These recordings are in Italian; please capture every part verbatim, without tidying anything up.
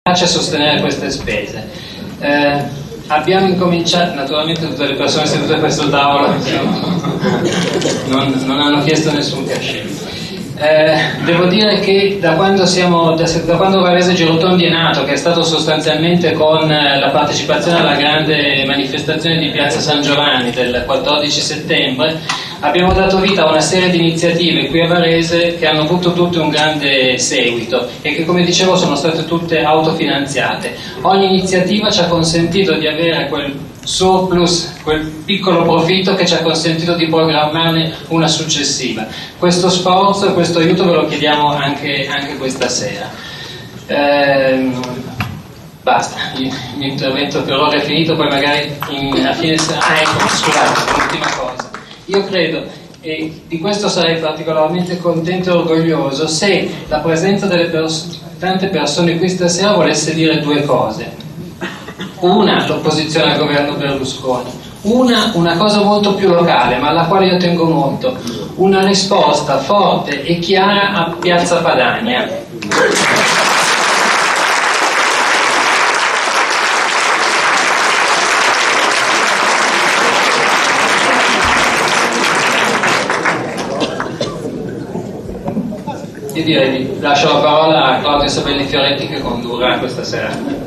piace sostenere queste spese. Eh, abbiamo incominciato, naturalmente tutte le persone sedute a questo tavolo non, non hanno chiesto nessun cachet. Eh, devo dire che da quando, siamo, da, da quando Varese Girotondi è nato, che è stato sostanzialmente con la partecipazione alla grande manifestazione di Piazza San Giovanni del quattordici settembre, abbiamo dato vita a una serie di iniziative qui a Varese che hanno avuto tutte un grande seguito e che, come dicevo, sono state tutte autofinanziate. Ogni iniziativa ci ha consentito di avere quel surplus, quel piccolo profitto che ci ha consentito di programmarne una successiva. Questo sforzo e questo aiuto ve lo chiediamo anche, anche questa sera. Ehm, basta, il mio intervento per ora è finito, poi magari in, a fine sera... Ah, ecco, scusate, l'ultima cosa. Io credo, e di questo sarei particolarmente contento e orgoglioso, se la presenza delle pers- tante persone qui stasera volesse dire due cose. Una, l'opposizione al governo Berlusconi. Una, una cosa molto più locale, ma alla quale io tengo molto. Una risposta forte e chiara a Piazza Padania. Io direi di lascio la parola a Claudio Sabelli Fioretti che condurrà questa sera.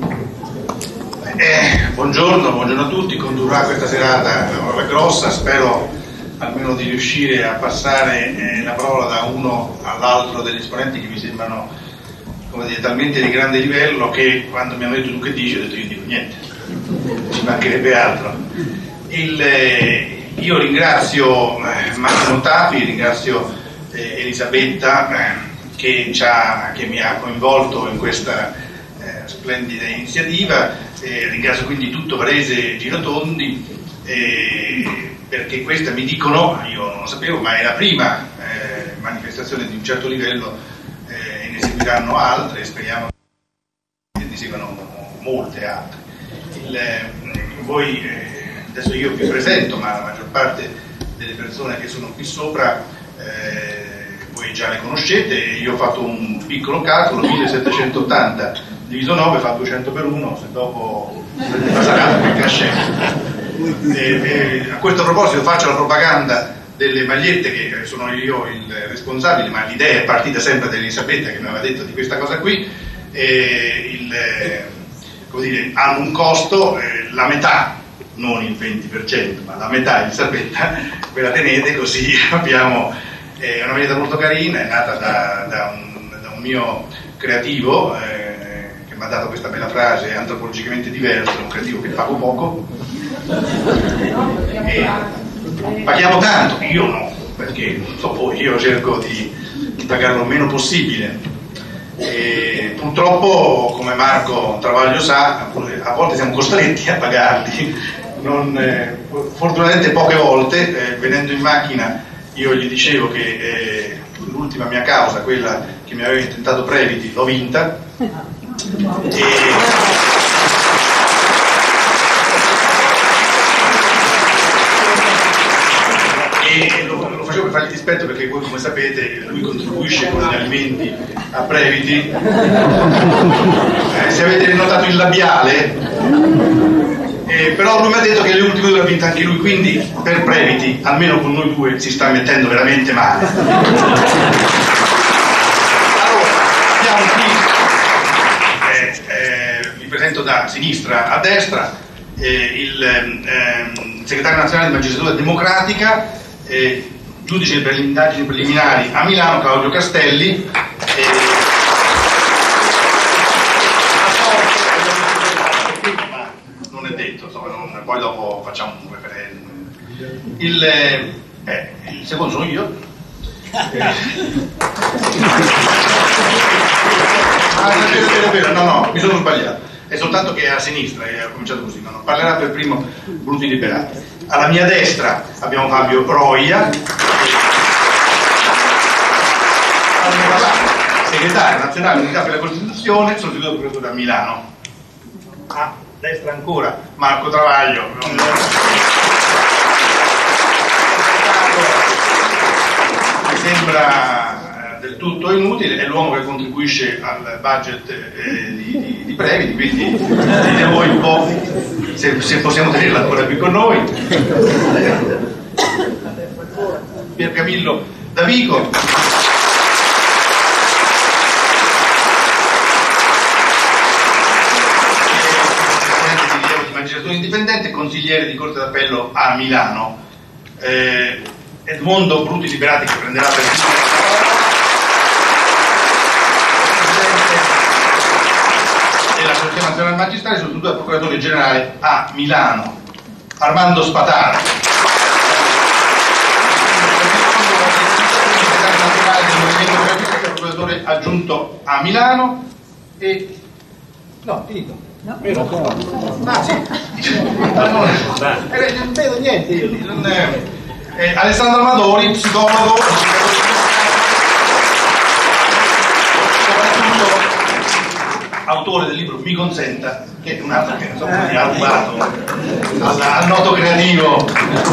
Eh, buongiorno, buongiorno a tutti, condurrà questa serata Ora Grossa, spero almeno di riuscire a passare eh, la parola da uno all'altro degli esponenti che mi sembrano, come dire, talmente di grande livello che quando mi hanno detto tu che dici, ho detto io dico niente, ci mancherebbe altro. Il, eh, io ringrazio eh, Massimo Tapi, ringrazio eh, Elisabetta eh, che, ci ha, che mi ha coinvolto in questa eh, splendida iniziativa. Eh, ringrazio quindi tutto Varese Girotondi eh, perché questa, mi dicono, io non lo sapevo, ma è la prima eh, manifestazione di un certo livello, eh, e ne seguiranno altre e speriamo che ne seguano molte altre. Il, eh, voi, eh, adesso io vi presento, ma la maggior parte delle persone che sono qui sopra eh, voi già le conoscete. Io ho fatto un piccolo calcolo, millesettecentottanta diviso nove fa duecento per uno, se dopo passerà quel cachet. E, e a questo proposito faccio la propaganda delle magliette, che sono io il responsabile, ma l'idea è partita sempre da Elisabetta che mi aveva detto di questa cosa qui. E il, come dire, hanno un costo, eh, la metà, non il venti per cento, ma la metà, Elisabetta, ve la tenete, così abbiamo eh, una maglietta molto carina, è nata da, da, un, da un mio creativo, eh, mi ha dato questa bella frase, antropologicamente diverso, un creativo che pago poco e paghiamo tanto, io no, perché dopo io cerco di, di pagarlo il meno possibile e purtroppo, come Marco Travaglio sa, a volte siamo costretti a pagarli, non, eh, fortunatamente poche volte. Eh, venendo in macchina io gli dicevo che eh, l'ultima mia causa, quella che mi aveva intentato Previti, l'ho vinta. E, e lo, lo facevo per fargli dispetto, perché voi, come sapete, lui contribuisce con gli alimenti a Previti. Eh, se avete notato il labiale, eh, però lui mi ha detto che le ultime due le ha vinte anche lui, quindi per Previti, almeno con noi due, si sta mettendo veramente male. Allora, abbiamo qui, eh, eh, vi presento da sinistra a destra, eh, il eh, segretario nazionale di Magistratura Democratica, eh, giudice per le indagini preliminari a Milano, Claudio Castelli, eh, non è detto, insomma, non, poi dopo facciamo un referendum. Il, eh, il secondo sono io. Eh. Ah, è vero, è vero, è vero, no, no, mi sono sbagliato. È soltanto che è a sinistra, e ha cominciato così, no, no. Parlerà per primo Bruti Liberati. Alla mia destra abbiamo Fabio Roia, segretario nazionale Unità per la Costituzione, sostituto procuratore a Milano. A destra ancora Marco Travaglio, mi sembra del tutto inutile, è l'uomo che contribuisce al budget eh, di, di, di Previti, quindi dite voi un po' se, se possiamo tenerla ancora qui con noi. Pier Camillo Davico, presidente di rilievo di magistratura indipendente, consigliere di Corte d'Appello a Milano. eh, Edmondo Bruti Liberati, che prenderà per dell'Associazione Nazionale Magistrati, sostituto al procuratore generale a Milano. Armando Spataro, nazionale del Movimento Progressista, procuratore aggiunto a Milano. E no, finito. No, ah, sì. Eh, non vedo niente io. Non, eh, eh, Alessandro Amadori, psicologo, autore del libro Mi consenta, che è un altro che insomma, mi ha rubato al, al noto creativo.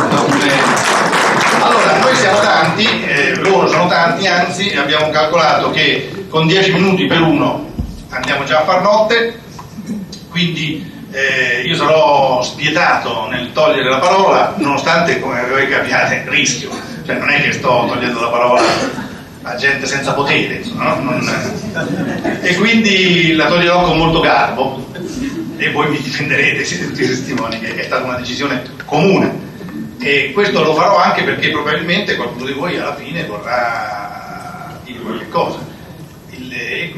Allora, noi siamo tanti, eh, loro sono tanti, anzi abbiamo calcolato che con dieci minuti per uno andiamo già a far notte, quindi eh, io sarò spietato nel togliere la parola, nonostante, come voi capiate, rischio, cioè non è che sto togliendo la parola a gente senza potere, insomma, no? Non... e quindi la toglierò con molto garbo e voi mi difenderete, siete tutti testimoni che è stata una decisione comune, e questo lo farò anche perché probabilmente qualcuno di voi alla fine vorrà dire qualche cosa. Il, e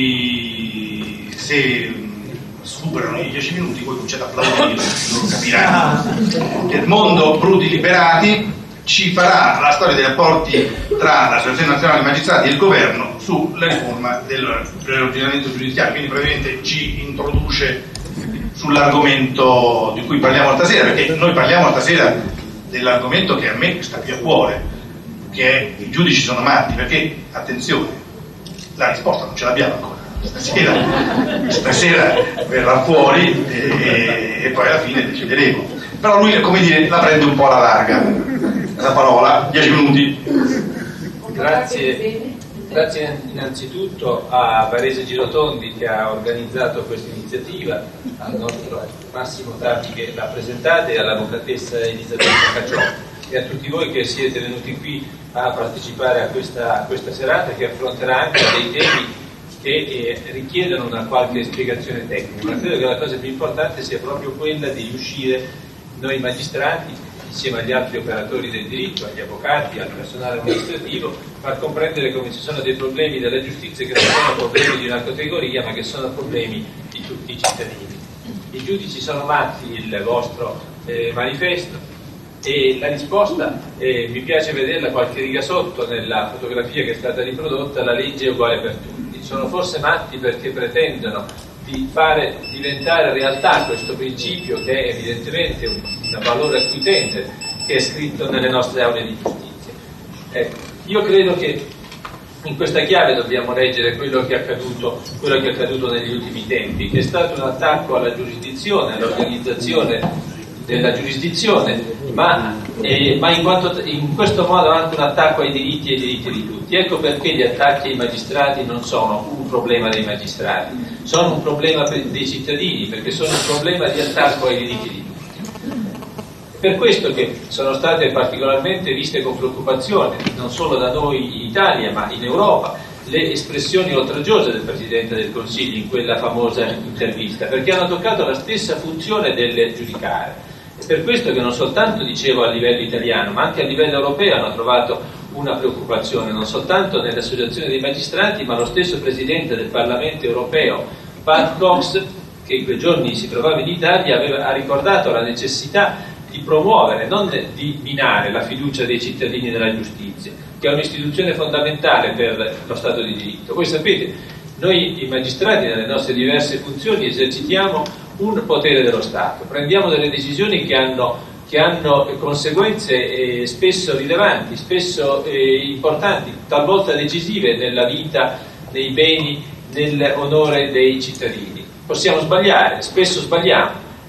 quindi se superano i dieci minuti voi cominciate a applaudire, loro capiranno. Edmondo Bruti Liberati ci farà la storia dei rapporti tra l'Associazione Nazionale Magistrati e il governo sulla riforma dell'ordinamento giudiziario, quindi probabilmente ci introduce sull'argomento di cui parliamo stasera, perché noi parliamo stasera dell'argomento che a me sta più a cuore, che è i giudici sono matti, perché, attenzione, la risposta non ce l'abbiamo ancora. Stasera, stasera verrà fuori e, e poi alla fine decideremo. Però lui, come dire, la prende un po' alla larga la parola, dieci minuti. Grazie, grazie innanzitutto a Varese Girotondi che ha organizzato questa iniziativa, al nostro Massimo Tardi che l'ha presentata e all'avvocatessa Elisabetta Cacciò, e a tutti voi che siete venuti qui a partecipare a questa, a questa serata che affronterà anche dei temi che eh, richiedono una qualche spiegazione tecnica, ma credo che la cosa più importante sia proprio quella di riuscire noi magistrati, insieme agli altri operatori del diritto, agli avvocati, al personale amministrativo, far comprendere come ci sono dei problemi della giustizia che non sono problemi di una categoria, ma che sono problemi di tutti i cittadini. I giudici sono matti, il vostro eh, manifesto, e la risposta, eh, mi piace vederla qualche riga sotto nella fotografia che è stata riprodotta: la legge è uguale per tutti. Sono forse matti perché pretendono di fare diventare realtà questo principio, che è evidentemente un, un valore acquitente che è scritto nelle nostre aule di giustizia. Ecco, io credo che in questa chiave dobbiamo leggere quello che è accaduto, quello che è accaduto negli ultimi tempi, che è stato un attacco alla giurisdizione, all'organizzazione della giurisdizione, ma, eh, ma in, quanto, in questo modo anche un attacco ai diritti e ai diritti di tutti. Ecco perché gli attacchi ai magistrati non sono un problema dei magistrati, sono un problema dei cittadini, perché sono un problema di attacco ai diritti di tutti. Per questo che sono state particolarmente viste con preoccupazione, non solo da noi in Italia, ma in Europa, le espressioni oltraggiose del Presidente del Consiglio in quella famosa intervista, perché hanno toccato la stessa funzione del giudicare. È per questo che non soltanto, dicevo, a livello italiano, ma anche a livello europeo hanno trovato una preoccupazione, non soltanto nell'Associazione dei Magistrati, ma lo stesso Presidente del Parlamento europeo, Pat Cox, che in quei giorni si trovava in Italia, aveva, ha ricordato la necessità di promuovere, non di minare, la fiducia dei cittadini nella giustizia, che è un'istituzione fondamentale per lo Stato di diritto. Voi sapete, noi i magistrati nelle nostre diverse funzioni esercitiamo un potere dello Stato, prendiamo delle decisioni che hanno, che hanno conseguenze eh, spesso rilevanti, spesso eh, importanti, talvolta decisive nella vita, nei beni, nell'onore dei cittadini. Possiamo sbagliare, spesso sbagliamo,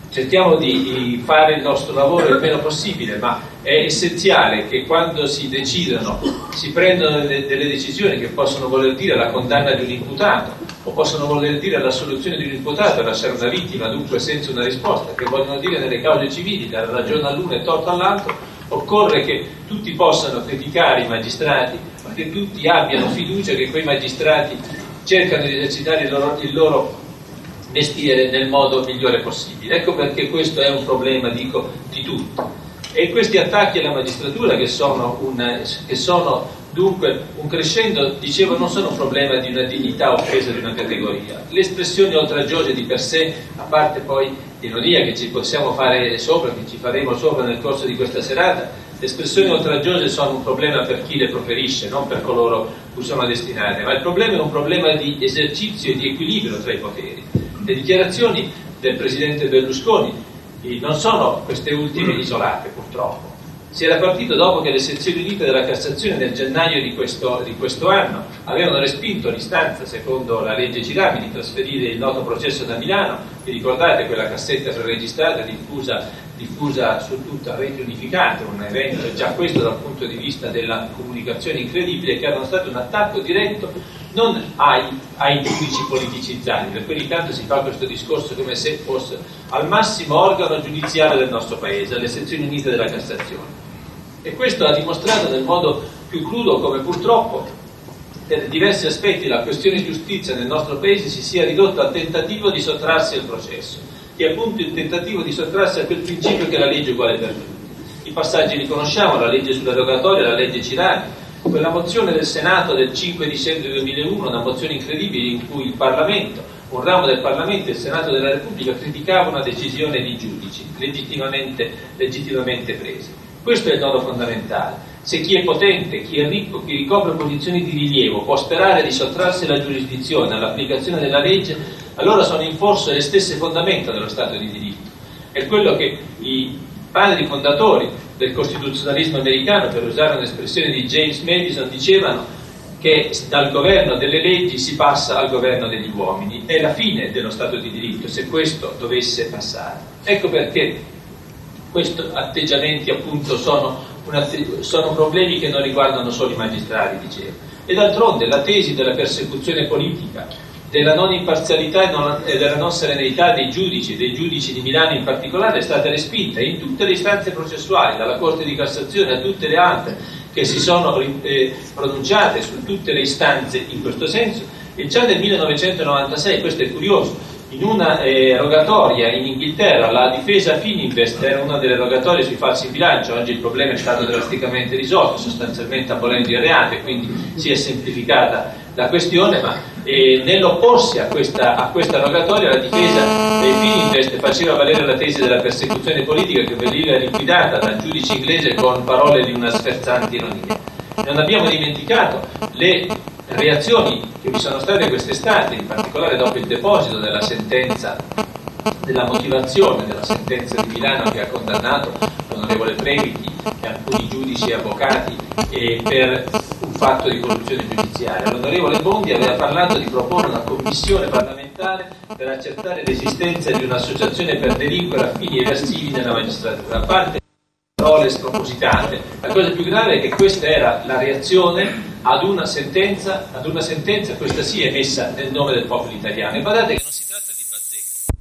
cerchiamo di fare il nostro lavoro il meno possibile, ma è essenziale che quando si decidono, si prendono delle, delle decisioni che possono voler dire la condanna di un imputato o possono voler dire l'assoluzione di un imputato e lasciare una vittima dunque senza una risposta, che vogliono dire nelle cause civili dare ragione all'uno e torto all'altro, occorre che tutti possano criticare i magistrati, ma che tutti abbiano fiducia che quei magistrati cercano di esercitare il loro, il loro mestiere nel modo migliore possibile. Ecco perché questo è un problema, dico, di tutti. E questi attacchi alla magistratura, che sono, un, che sono dunque un crescendo, dicevo, non sono un problema di una dignità offesa di una categoria. Le espressioni oltraggiose di per sé, a parte poi l'ironia che ci possiamo fare sopra, che ci faremo sopra nel corso di questa serata, le espressioni oltraggiose sono un problema per chi le proferisce, non per coloro cui sono destinate, ma il problema è un problema di esercizio e di equilibrio tra i poteri. Le dichiarazioni del presidente Berlusconi non sono queste ultime isolate, purtroppo. Si era partito dopo che le sezioni unite della Cassazione nel gennaio di questo, di questo anno avevano respinto l'istanza, secondo la legge Cirami, di trasferire il noto processo da Milano. Vi ricordate quella cassetta preregistrata diffusa, diffusa su tutta rete unificata, un evento già questo dal punto di vista della comunicazione incredibile, che era stato un attacco diretto non ai, ai giudici politicizzati, per cui ogni tanto si fa questo discorso come se fosse al massimo organo giudiziario del nostro paese, alle sezioni unite della Cassazione. E questo ha dimostrato nel modo più crudo come purtroppo per diversi aspetti la questione giustizia nel nostro paese si sia ridotta al tentativo di sottrarsi al processo, che è appunto il tentativo di sottrarsi a quel principio che la legge è uguale per tutti. I passaggi li conosciamo, la legge sulla rogatoria, la legge Cirami, quella mozione del Senato del cinque dicembre duemilauno, una mozione incredibile in cui il Parlamento, un ramo del Parlamento, il Senato della Repubblica, criticava una decisione di giudici legittimamente, legittimamente presa. Questo è il nodo fondamentale. Se chi è potente, chi è ricco, chi ricopre posizioni di rilievo può sperare di sottrarsi alla giurisdizione, all'applicazione della legge, allora sono in forza le stesse fondamenta dello Stato di diritto. È quello che i padri fondatori del costituzionalismo americano, per usare un'espressione di James Madison, dicevano che dal governo delle leggi si passa al governo degli uomini. È la fine dello Stato di diritto se questo dovesse passare. Ecco perché questi atteggiamenti appunto sono, un sono problemi che non riguardano solo i magistrati, dicevo. E d'altronde la tesi della persecuzione politica, della non imparzialità e, non, e della non serenità dei giudici, dei giudici di Milano in particolare, è stata respinta in tutte le istanze processuali, dalla Corte di Cassazione a tutte le altre che si sono eh, pronunciate su tutte le istanze in questo senso. E già nel millenovecentonovantasei, questo è curioso, in una eh, rogatoria in Inghilterra, la difesa Fininvest era una delle rogatorie sui falsi in bilancio. Oggi il problema è stato drasticamente risolto, sostanzialmente abolendo il reato, e quindi si è semplificata la questione, ma eh, nell'opporsi a questa, a questa rogatoria la difesa eh, Fininvest faceva valere la tesi della persecuzione politica, che veniva liquidata dal giudice inglese con parole di una sferzante ironia. Non abbiamo dimenticato le reazioni che vi sono state quest'estate, in particolare dopo il deposito della sentenza, della motivazione della sentenza di Milano che ha condannato l'onorevole Previti e alcuni giudici e avvocati eh, per un fatto di corruzione giudiziaria. L'onorevole Bondi aveva parlato di proporre una commissione parlamentare per accertare l'esistenza di un'associazione per delinquere a fini eversivi nella magistratura. A parte parole spropositate, la cosa più grave è che questa era la reazione ad una sentenza, ad una sentenza, questa sì, emessa nel nome del popolo italiano. E badate che non si tratta di bazzecco.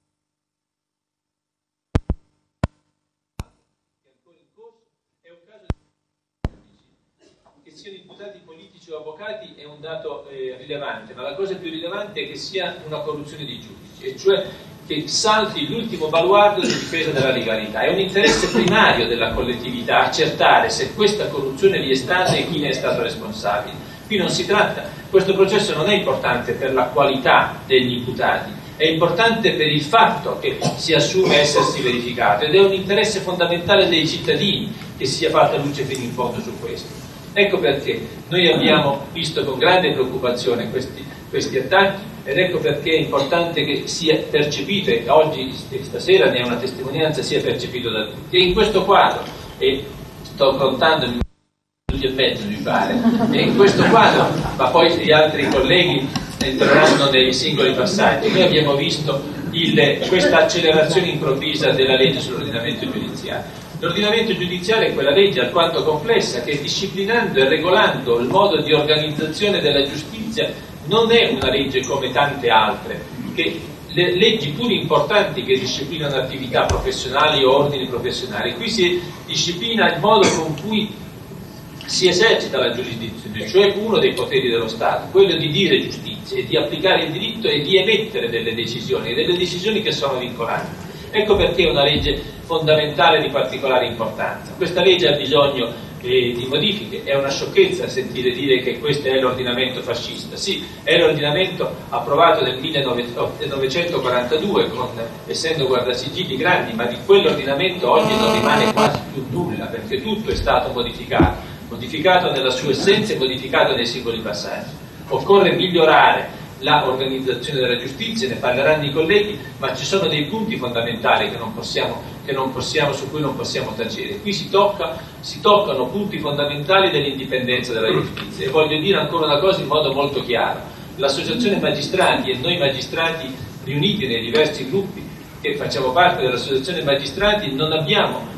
È un caso di che siano imputati politici o avvocati è un dato eh, rilevante, ma la cosa più rilevante è che sia una corruzione di giudici, e cioè che salti l'ultimo baluardo di difesa della legalità. È un interesse primario della collettività accertare se questa corruzione vi è stata e chi ne è stato responsabile. Qui non si tratta, questo processo non è importante per la qualità degli imputati, è importante per il fatto che si assume essersi verificato, ed è un interesse fondamentale dei cittadini che sia fatta luce fino in fondo su questo. Ecco perché noi abbiamo visto con grande preoccupazione questi, questi attacchi, ed ecco perché è importante che sia percepito, e oggi stasera ne è una testimonianza, sia percepito da tutti. E in questo quadro, e sto contando in minuti e mezzo mi pare, e in questo quadro, ma poi gli altri colleghi entreranno nei singoli passaggi, noi abbiamo visto il, questa accelerazione improvvisa della legge sull'ordinamento giudiziario. L'ordinamento giudiziario è quella legge alquanto complessa che, disciplinando e regolando il modo di organizzazione della giustizia, non è una legge come tante altre, che le leggi pur importanti che disciplinano attività professionali o ordini professionali. Qui si disciplina il modo con cui si esercita la giurisdizione, cioè uno dei poteri dello Stato, quello di dire giustizia e di applicare il diritto e di emettere delle decisioni, delle decisioni che sono vincolanti. Ecco perché è una legge fondamentale di particolare importanza. Questa legge ha bisogno eh, di modifiche. È una sciocchezza sentire dire che questo è l'ordinamento fascista. Sì, è l'ordinamento approvato nel millenovecentoquarantadue, con, essendo guardasigilli grandi, ma di quell'ordinamento oggi non rimane quasi più nulla, perché tutto è stato modificato, modificato nella sua essenza e modificato nei singoli passaggi. Occorre migliorare la organizzazione della giustizia, ne parleranno i colleghi, ma ci sono dei punti fondamentali che non possiamo, che non possiamo, su cui non possiamo tacere. Qui si, tocca, si toccano punti fondamentali dell'indipendenza della giustizia, e voglio dire ancora una cosa in modo molto chiaro: l'associazione magistrati e noi magistrati riuniti nei diversi gruppi che facciamo parte dell'associazione magistrati non abbiamo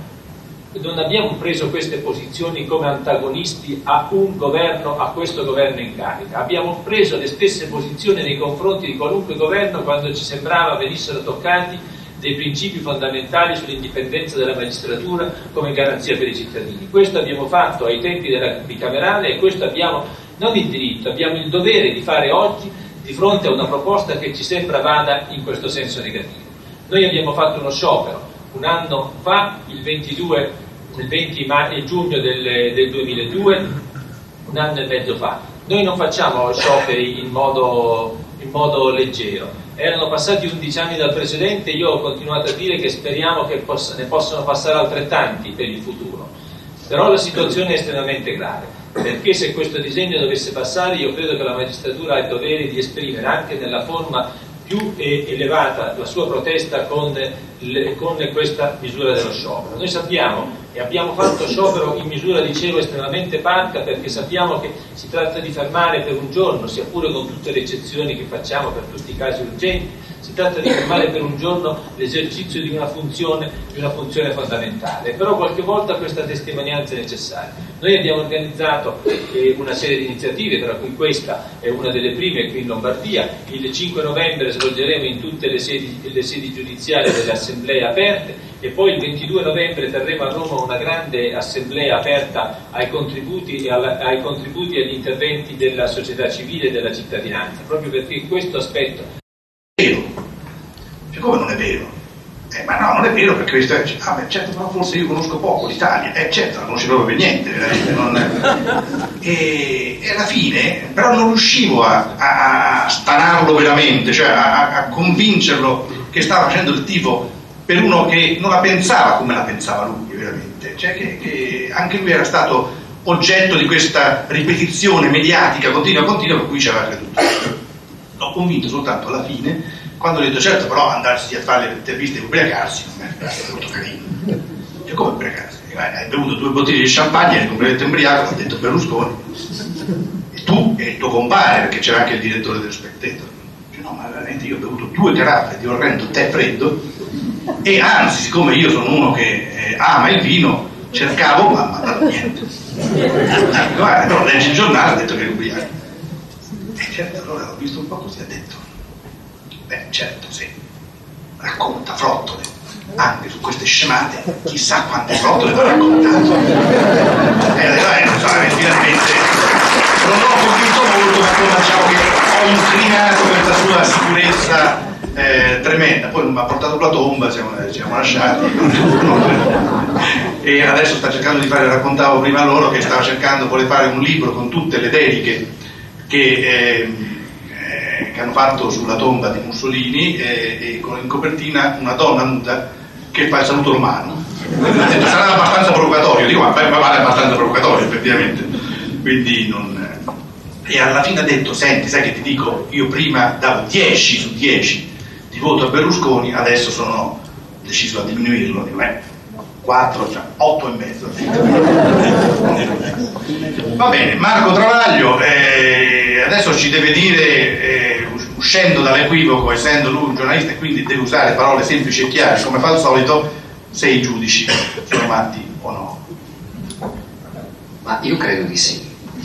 non abbiamo preso queste posizioni come antagonisti a un governo, a questo governo in carica. Abbiamo preso le stesse posizioni nei confronti di qualunque governo quando ci sembrava venissero toccati dei principi fondamentali sull'indipendenza della magistratura come garanzia per i cittadini. Questo abbiamo fatto ai tempi della bicamerale, e questo abbiamo non il diritto, abbiamo il dovere di fare oggi di fronte a una proposta che ci sembra vada in questo senso negativo. Noi abbiamo fatto uno sciopero un anno fa, il ventidue, il venti giugno del, del duemiladue, un anno e mezzo fa. Noi non facciamo scioperi in modo, in modo leggero. Erano passati undici anni dal precedente, io ho continuato a dire che speriamo che possa, ne possano passare altrettanti per il futuro. Però la situazione è estremamente grave, perché se questo disegno dovesse passare, io credo che la magistratura ha il dovere di esprimere anche nella forma più elevata la sua protesta con, le, con questa misura dello sciopero. Noi sappiamo e abbiamo fatto sciopero in misura, dicevo, estremamente parca, perché sappiamo che si tratta di fermare per un giorno, sia pure con tutte le eccezioni che facciamo per tutti i casi urgenti, si tratta di fermare per un giorno l'esercizio di una funzione, di una funzione fondamentale. Però qualche volta questa testimonianza è necessaria. Noi abbiamo organizzato eh, una serie di iniziative, tra cui questa è una delle prime qui in Lombardia. Il cinque novembre svolgeremo in tutte le sedi, le sedi giudiziarie delle assemblee aperte, e poi il ventidue novembre terremo a Roma una grande assemblea aperta ai contributi e alla, ai contributi e agli interventi della società civile e della cittadinanza, proprio perché questo aspetto è vero. Cioè, come non è vero? Eh, ma no, non è vero, perché questo è, ah, beh, certo, però forse io conosco poco l'Italia, eh certo, non conosco proprio per niente, veramente, non... e, e alla fine, però non riuscivo a, a, a stanarlo veramente, cioè a, a convincerlo che stava facendo il tifo per uno che non la pensava come la pensava lui, veramente, cioè che, che anche lui era stato oggetto di questa ripetizione mediatica continua continua per cui ci aveva creduto. L'ho convinto soltanto alla fine, quando ho detto certo, però andarsi a fare le interviste e ubriacarsi non è molto carino. Cioè, come ubriacarsi? Hai bevuto due bottiglie di champagne, eri completamente ubriaco, ha detto Berlusconi, e tu e il tuo compare, perché c'era anche il direttore dello Spectator. Cioè, no, ma veramente io ho bevuto due caraffe di orrendo tè freddo, e anzi, siccome io sono uno che eh, ama il vino, cercavo, ma non ha dato niente. Eh, guarda, però leggi il giornale, ha detto che eri ubriaco. E certo, allora ho visto un po' così, ha detto, beh certo, sì, racconta frottole, anche su queste scemate, chissà quante frottole va raccontato. E eh, non so, finalmente non l'ho convinto molto, ma come diciamo che ho inclinato questa sua sicurezza eh, tremenda. Poi non mi ha portato la tomba, siamo, ci siamo lasciati. E adesso sta cercando di fare, raccontavo prima loro che stava cercando, vuole fare un libro con tutte le dediche che, eh, eh, che hanno fatto sulla tomba di Mussolini, eh, e con in copertina una donna nuda che fa il saluto romano. Detto, sarà abbastanza provocatorio, dico, ma vale abbastanza provocatorio effettivamente, quindi non... E alla fine ha detto, senti, sai che ti dico, io prima davo dieci su dieci di voto a Berlusconi, adesso sono deciso a diminuirlo, dico, eh, quattro, cioè otto e mezzo. Va bene, Marco Travaglio eh, adesso ci deve dire eh, uscendo dall'equivoco, essendo lui un giornalista e quindi deve usare parole semplici e chiare come fa al solito, se i giudici sono matti o no. Ma io credo di sì.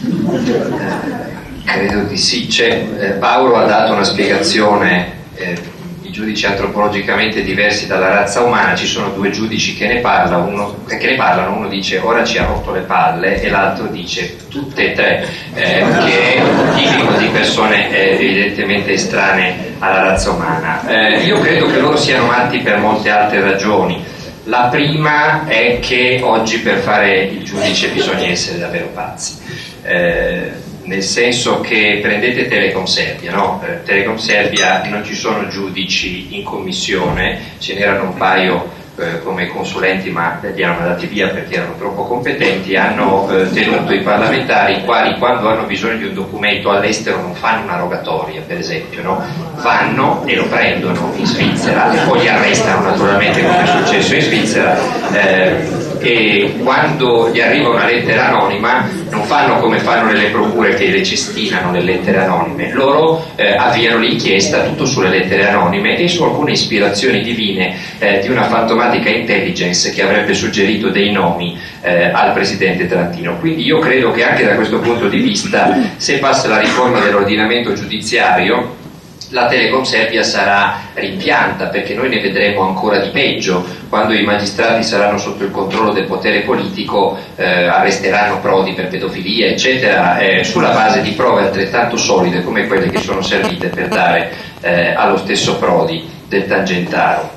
Credo di sì. C'è, eh, Paolo ha dato una spiegazione, eh, i giudici antropologicamente diversi dalla razza umana, ci sono due giudici che ne, parla, uno, che ne parlano, uno dice ora ci ha rotto le palle e l'altro dice tutte e tre, eh, che è tipico di persone eh, evidentemente estranee alla razza umana. Eh, io credo che loro siano matti per molte altre ragioni. La prima è che oggi per fare il giudice bisogna essere davvero pazzi, eh, nel senso che prendete Telecom Serbia, no? Eh, Telecom Serbia non ci sono giudici in commissione, ce n'erano un paio eh, come consulenti ma li hanno mandati via perché erano troppo competenti, hanno eh, tenuto i parlamentari i quali quando hanno bisogno di un documento all'estero non fanno una rogatoria per esempio, no? Vanno e lo prendono in Svizzera e poi li arrestano naturalmente come è successo in Svizzera, eh, e quando gli arriva una lettera anonima non fanno come fanno nelle procure che le cestinano le lettere anonime, loro eh, avviano l'inchiesta tutto sulle lettere anonime e su alcune ispirazioni divine eh, di una fantomatica intelligence che avrebbe suggerito dei nomi eh, al presidente Trantino. Quindi io credo che anche da questo punto di vista, se passa la riforma dell'ordinamento giudiziario, la Telecom Serbia sarà rimpianta, perché noi ne vedremo ancora di peggio. Quando i magistrati saranno sotto il controllo del potere politico, eh, arresteranno Prodi per pedofilia eccetera, eh, sulla base di prove altrettanto solide come quelle che sono servite per dare eh, allo stesso Prodi del Tangentaro.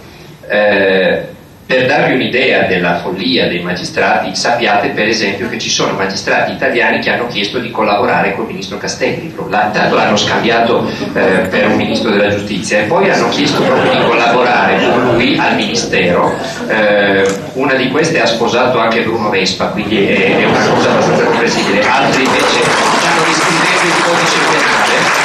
Eh, Per darvi un'idea della follia dei magistrati, sappiate per esempio che ci sono magistrati italiani che hanno chiesto di collaborare col ministro Castelli, intanto l'hanno scambiato eh, per un ministro della giustizia e poi hanno chiesto proprio di collaborare con lui al ministero. Eh, una di queste ha sposato anche Bruno Vespa, quindi è, è una cosa abbastanza comprensibile, altri invece stanno riscrivendo il codice penale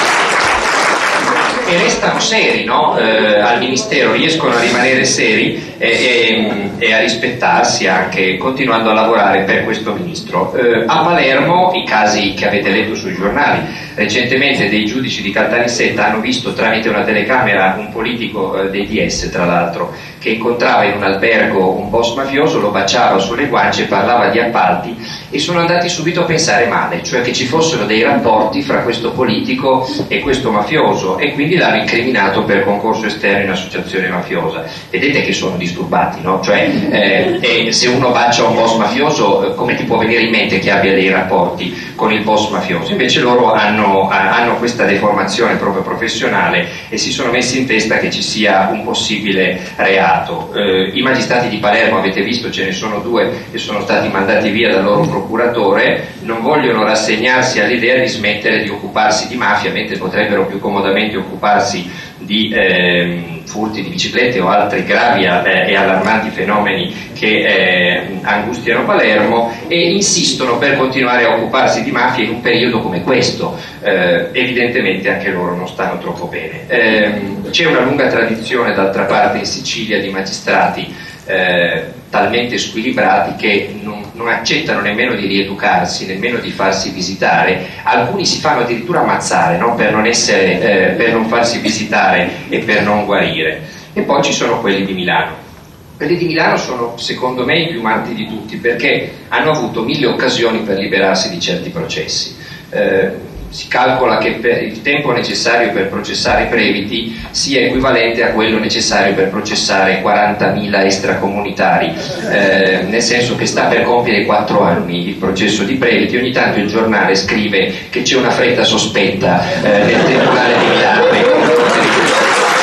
e restano seri, no? eh, al ministero riescono a rimanere seri e, e, e a rispettarsi anche continuando a lavorare per questo ministro. Eh, a Palermo i casi che avete letto sui giornali, recentemente dei giudici di Caltanissetta hanno visto tramite una telecamera un politico eh, dei D S tra l'altro che incontrava in un albergo un boss mafioso, lo baciava sulle guance, parlava di appalti e sono andati subito a pensare male, cioè che ci fossero dei rapporti fra questo politico e questo mafioso e quindi l'hanno incriminato per concorso esterno in associazione mafiosa. Vedete che sono disturbati, no? Cioè, eh, e se uno bacia un boss mafioso, eh, come ti può venire in mente che abbia dei rapporti con il boss mafioso? Invece loro hanno, hanno questa deformazione proprio professionale e si sono messi in testa che ci sia un possibile reato. Eh, I magistrati di Palermo, avete visto, ce ne sono due che sono stati mandati via dal loro procuratore, non vogliono rassegnarsi all'idea di smettere di occuparsi di mafia, mentre potrebbero più comodamente occuparsi di eh, furti di biciclette o altri gravi eh, e allarmanti fenomeni che eh, angustiano Palermo, e insistono per continuare a occuparsi di mafia in un periodo come questo. Eh, evidentemente anche loro non stanno troppo bene. Eh, c'è una lunga tradizione d'altra parte in Sicilia di magistrati eh, talmente squilibrati che non, non accettano nemmeno di rieducarsi, nemmeno di farsi visitare. Alcuni si fanno addirittura ammazzare, no? per, non essere, eh, per non farsi visitare e per non guarire. E poi ci sono quelli di Milano. Quelli di Milano sono secondo me i più matti di tutti, perché hanno avuto mille occasioni per liberarsi di certi processi. Eh, si calcola che per il tempo necessario per processare Previti sia equivalente a quello necessario per processare quarantamila extracomunitari, eh, nel senso che sta per compiere quattro anni il processo di Previti. Ogni tanto il giornale scrive che c'è una fretta sospetta eh, nel tribunale di Milano nei confronti di questo.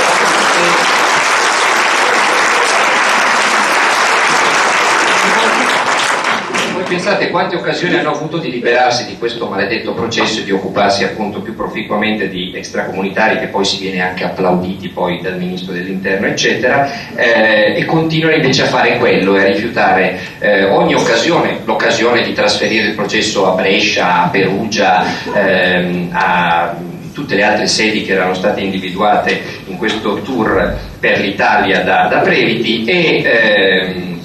Pensate quante occasioni hanno avuto di liberarsi di questo maledetto processo e di occuparsi appunto più proficuamente di extracomunitari, che poi si viene anche applauditi poi dal ministro dell'interno eccetera, eh, e continuano invece a fare quello e a rifiutare eh, ogni occasione, l'occasione di trasferire il processo a Brescia, a Perugia, ehm, a tutte le altre sedi che erano state individuate in questo tour per l'Italia da, da Previti, e ehm,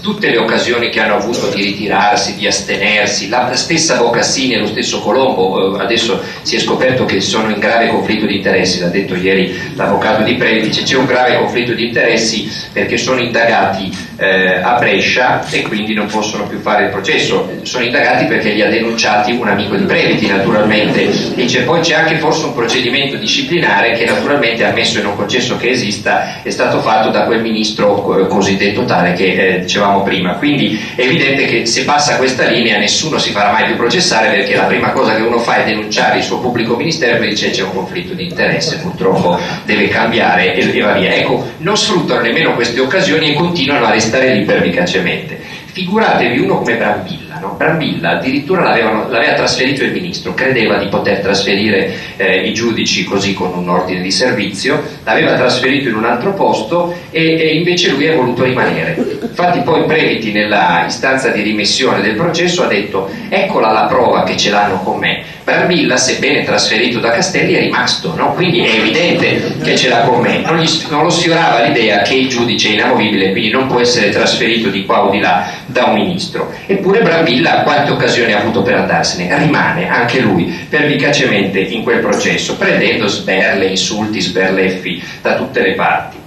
tutte le occasioni che hanno avuto di ritirarsi, di astenersi, la stessa Boccassini e lo stesso Colombo, eh, adesso si è scoperto che sono in grave conflitto di interessi, l'ha detto ieri l'avvocato di Previti, dice c'è un grave conflitto di interessi perché sono indagati eh, a Brescia e quindi non possono più fare il processo, sono indagati perché li ha denunciati un amico di Previti naturalmente, dice poi c'è anche forse un procedimento disciplinare che naturalmente ammesso e non concesso che esista è stato fatto da quel ministro eh, cosiddetto tale che eh, dicevamo prima, quindi è evidente che se passa questa linea nessuno si farà mai più processare perché la prima cosa che uno fa è denunciare il suo pubblico ministero e dice c'è un conflitto di interesse, purtroppo deve cambiare e, e va via. Ecco, non sfruttano nemmeno queste occasioni e continuano a restare lì pervicacemente. Figuratevi uno come Brambilla, no? Brambilla addirittura l'aveva trasferito il ministro, credeva di poter trasferire eh, i giudici così con un ordine di servizio, l'aveva trasferito in un altro posto e, e invece lui è voluto rimanere. Infatti poi Previti nella istanza di rimessione del processo ha detto eccola la prova che ce l'hanno con me. Brambilla, sebbene trasferito da Castelli, è rimasto, no? Quindi è evidente che ce l'ha con me, non, gli, non lo sfiorava l'idea che il giudice è inamovibile, quindi non può essere trasferito di qua o di là da un ministro. Eppure Brambilla quante occasioni ha avuto per andarsene? Rimane anche lui pervicacemente in quel processo, prendendo sberle, insulti, sberleffi da tutte le parti.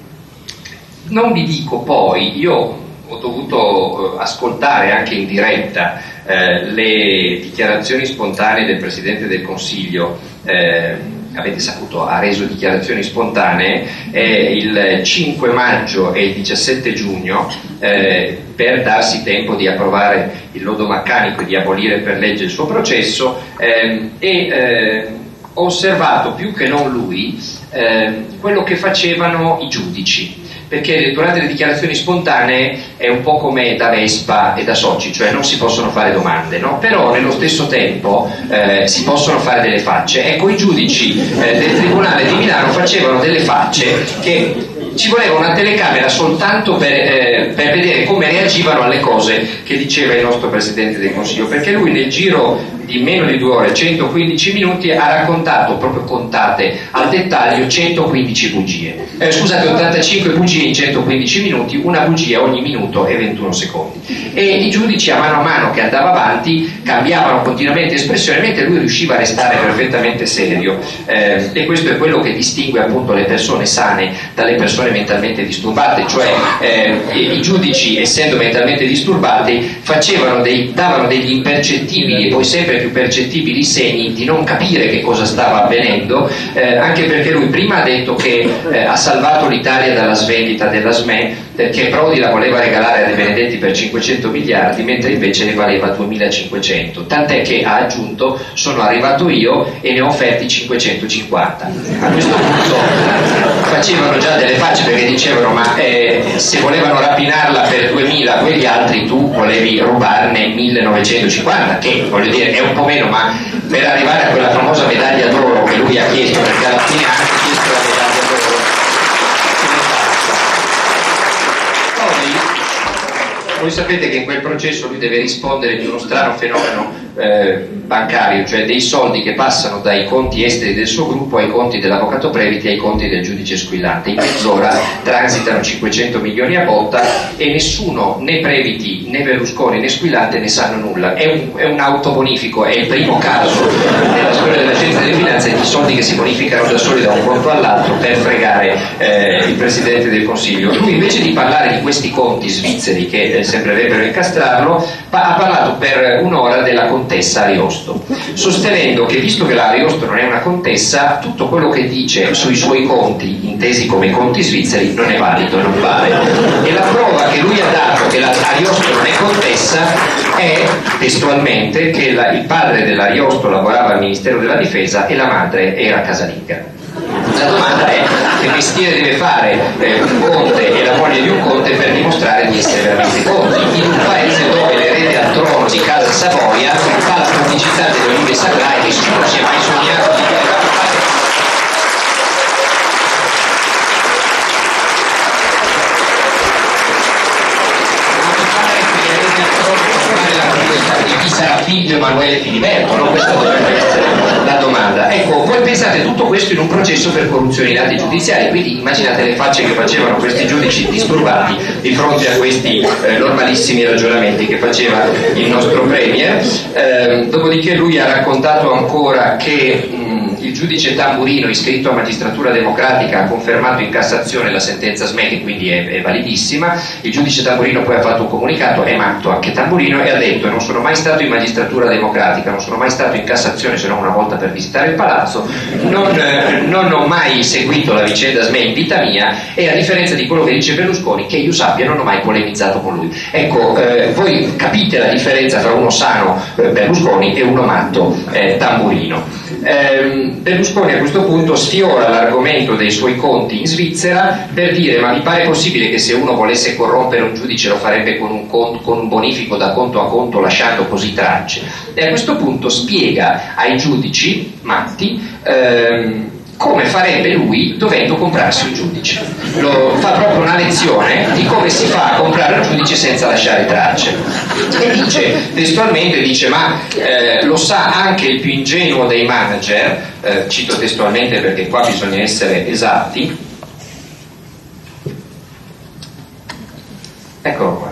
Non vi dico poi, io ho dovuto eh, ascoltare anche in diretta eh, le dichiarazioni spontanee del Presidente del Consiglio, eh, avete saputo, ha reso dichiarazioni spontanee eh, il cinque maggio e il diciassette giugno eh, per darsi tempo di approvare il lodo Maccanico e di abolire per legge il suo processo eh, e eh, ho osservato più che non lui eh, quello che facevano i giudici, perché durante le dichiarazioni spontanee è un po' come da Vespa e da Soci, cioè non si possono fare domande, no? Però nello stesso tempo eh, si possono fare delle facce. Ecco, i giudici eh, del Tribunale di Milano facevano delle facce che ci voleva una telecamera soltanto per, eh, per vedere come reagivano alle cose che diceva il nostro Presidente del Consiglio, perché lui nel giro di meno di due ore, centoquindici minuti, ha raccontato, proprio contate al dettaglio, centoquindici bugie. Eh, scusate, ottantacinque bugie in centoquindici minuti, una bugia ogni minuto e ventuno secondi. E i giudici a mano a mano che andava avanti cambiavano continuamente espressione, mentre lui riusciva a restare perfettamente serio. Eh, e questo è quello che distingue appunto le persone sane dalle persone mentalmente disturbate, cioè eh, i giudici, essendo mentalmente disturbati, facevano dei, davano degli impercettibili e poi sempre più percettibili segni di non capire che cosa stava avvenendo, eh, anche perché lui prima ha detto che eh, ha salvato l'Italia dalla svendita della S M E, eh, che Prodi la voleva regalare a De Benedetti per cinquecento miliardi, mentre invece ne valeva duemilacinquecento, tant'è che ha aggiunto sono arrivato io e ne ho offerti cinquecentocinquanta. A questo punto facevano già delle facce perché dicevano ma eh, se volevano rapinarla per duemila quegli altri tu volevi rubarne millenovecentocinquanta, che voglio dire è un po' meno, ma per arrivare a quella famosa medaglia d'oro che lui ha chiesto, perché alla fine ha anche chiesto la medaglia d'oro, poi voi sapete che in quel processo lui deve rispondere di uno strano fenomeno eh, bancario, cioè dei soldi che passano dai conti esteri del suo gruppo ai conti dell'avvocato Previti e ai conti del giudice Squillante. In mezz'ora transitano cinquecento milioni a botta e nessuno, né Previti né Berlusconi né Squillante ne sanno nulla. È un, è un autobonifico, è il primo caso nella storia della scienza delle finanze di soldi che si bonificano da soli da un conto all'altro per fregare eh, il Presidente del Consiglio. Lui invece di parlare di questi conti svizzeri che eh, sembrerebbero incastrarlo, ha parlato per un'ora della contessa Ariosto, sostenendo che visto che la Ariosto non è una contessa, tutto quello che dice sui suoi conti, intesi come conti svizzeri, non è valido, non vale. E la prova che lui ha dato che la Ariosto non è contessa è testualmente che la, il padre dell'Ariosto lavorava al Ministero della Difesa e la madre era casalinga. La domanda è che mestiere deve fare eh, un conte e la moglie di un conte per dimostrare di essere veramente conti. In un paese dove l'erede al trono di Casa Savoia fa la pubblicità delle olive sacrae, nessuno si è mai sognato di fare. Di chi sarà figlio Emanuele Filiberto, no? Questa dovrebbe essere la domanda. Ecco, voi pensate pensate, tutto questo in un processo per corruzione in atti giudiziari, quindi immaginate le facce che facevano questi giudici disturbati di fronte a questi eh, normalissimi ragionamenti che faceva il nostro Premier. Eh, dopodiché lui ha raccontato ancora che mh, il giudice Tamburino, iscritto a Magistratura Democratica, ha confermato in Cassazione la sentenza S M E, che quindi è, è validissima. Il giudice Tamburino poi ha fatto un comunicato, è matto anche Tamburino, e ha detto: non sono mai stato in Magistratura Democratica, non sono mai stato in Cassazione se non una volta per visitare il palazzo, non, eh, non ho mai seguito la vicenda S M E in vita mia, e a differenza di quello che dice Berlusconi, che io sappia non ho mai polemizzato con lui. Ecco, eh, voi capite la differenza tra uno sano eh, Berlusconi e uno matto eh, Tamburino. Eh, Berlusconi a questo punto sfiora l'argomento dei suoi conti in Svizzera per dire: ma vi pare possibile che se uno volesse corrompere un giudice lo farebbe con un, conto, con un bonifico da conto a conto, lasciando così tracce? E a questo punto spiega ai giudici matti ehm, come farebbe lui dovendo comprarsi un giudice. Lo, fa proprio una lezione di come si fa a comprare un giudice senza lasciare tracce, e dice testualmente, dice ma eh, lo sa anche il più ingenuo dei manager, eh, cito testualmente perché qua bisogna essere esatti, eccolo qua.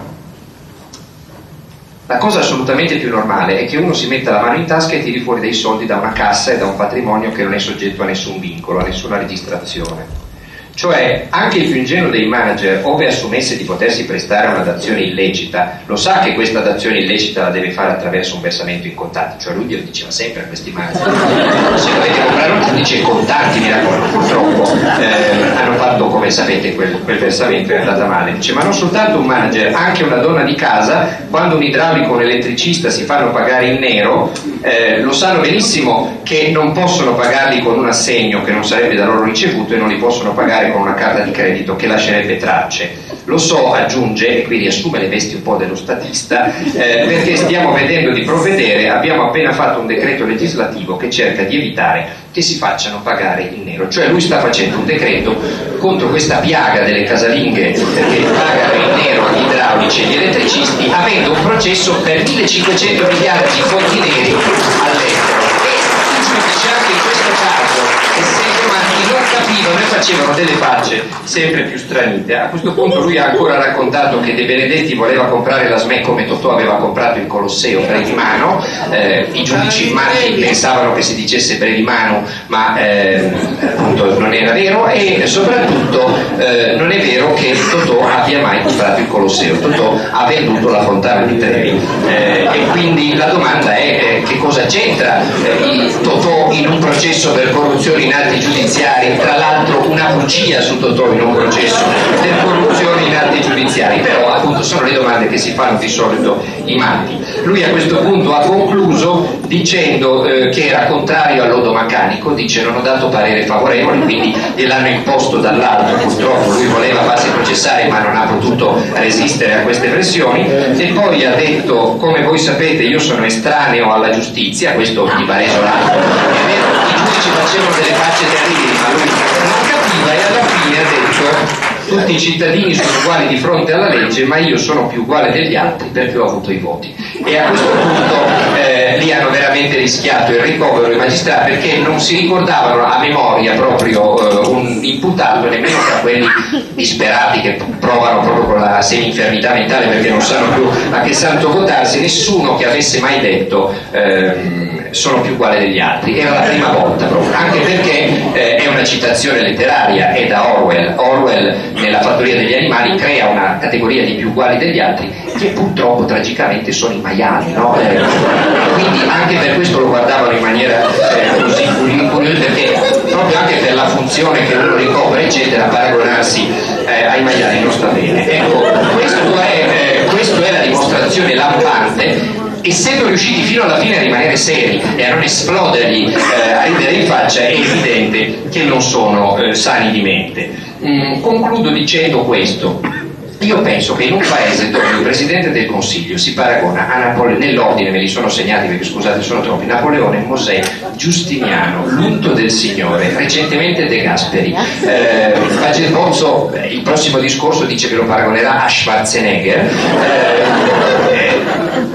La cosa assolutamente più normale è che uno si metta la mano in tasca e tiri fuori dei soldi da una cassa e da un patrimonio che non è soggetto a nessun vincolo, a nessuna registrazione. Cioè, anche il più ingenuo dei manager, ove assumesse di potersi prestare a una dazione illecita, lo sa che questa dazione illecita la deve fare attraverso un versamento in contanti. Cioè lui glielo diceva sempre a questi manager: se dovete comprare un giudice, contanti, mi raccomando. Purtroppo eh, hanno fatto, come sapete, quel, quel versamento è andata male. Dice: ma non soltanto un manager, anche una donna di casa, quando un idraulico o un elettricista si fanno pagare in nero, eh, lo sanno benissimo che non possono pagarli con un assegno che non sarebbe da loro ricevuto, e non li possono pagare con una carta di credito che lascerebbe tracce. Lo so, aggiunge, e qui riassume le vesti un po' dello statista, eh, perché stiamo vedendo di provvedere, abbiamo appena fatto un decreto legislativo che cerca di evitare che si facciano pagare in nero. Cioè lui sta facendo un decreto contro questa piaga delle casalinghe che pagano in nero gli idraulici e gli elettricisti, avendo un processo per millecinquecento miliardi di fondi neri all'estero. E il giudice anche in questo caso, essendo matti, non capivano e facevano delle facce sempre più stranite. A questo punto lui ha ancora raccontato che De Benedetti voleva comprare la S M E come Totò aveva comprato il Colosseo Brevimano. Eh, i giudici matti pensavano che si dicesse Brevimano, ma eh, appunto non era vero, e soprattutto eh, non è vero che Totò abbia mai comprato il Colosseo. Totò ha venduto la Fontana di Trevi, eh, e quindi la domanda è eh, che cosa c'entra eh, il Totò in un processo per corruzione in atti giudiziari, tra l'altro una bugia su Totò in un processo per corruzione in atti giudiziari. Però appunto sono le domande che si fanno di solito i matti. Lui a questo punto ha concluso dicendo eh, che era contrario al lodo Maccanico, dice: non ho dato parere favorevole, quindi gliel'hanno imposto dall'alto, purtroppo lui voleva farsi processare ma non ha potuto resistere a queste pressioni. E poi ha detto: come voi sapete io sono estraneo alla giustizia, questo di Bareso Lato. È vero, i giudici facevano delle facce terribili, ma lui non capiva, e alla fine ha detto: tutti i cittadini sono uguali di fronte alla legge, ma io sono più uguale degli altri perché ho avuto i voti. E a questo punto eh, lì hanno veramente rischiato il ricovero i magistrati, perché non si ricordavano a memoria proprio eh, un imputato, nemmeno tra quelli disperati che provano proprio con la semi-infermità mentale perché non sanno più a che santo votarsi, nessuno che avesse mai detto ehm, sono più uguale degli altri. Era la prima volta proprio, anche perché eh, è una citazione letteraria, è da Orwell. Orwell nella Fattoria degli animali crea una categoria di più uguali degli altri che purtroppo tragicamente sono i maiali, no? Eh, quindi anche per questo lo guardavano in maniera eh, così curiosa, perché proprio anche per la funzione che uno ricopre eccetera, paragonarsi eh, ai maiali non sta bene. Ecco, questo è, eh, questo è la dimostrazione lampante. Essendo riusciti fino alla fine a rimanere seri e a non esplodergli eh, a ridere in faccia, è evidente che non sono eh, sani di mente. Mm, concludo dicendo questo: io penso che in un paese dove il Presidente del Consiglio si paragona a Napoleone, nell'ordine me li sono segnati perché scusate sono troppi: Napoleone, Mosè, Giustiniano, l'unto del Signore, recentemente De Gasperi, eh, Baget Bozzo, eh, il prossimo discorso dice che lo paragonerà a Schwarzenegger, eh, eh,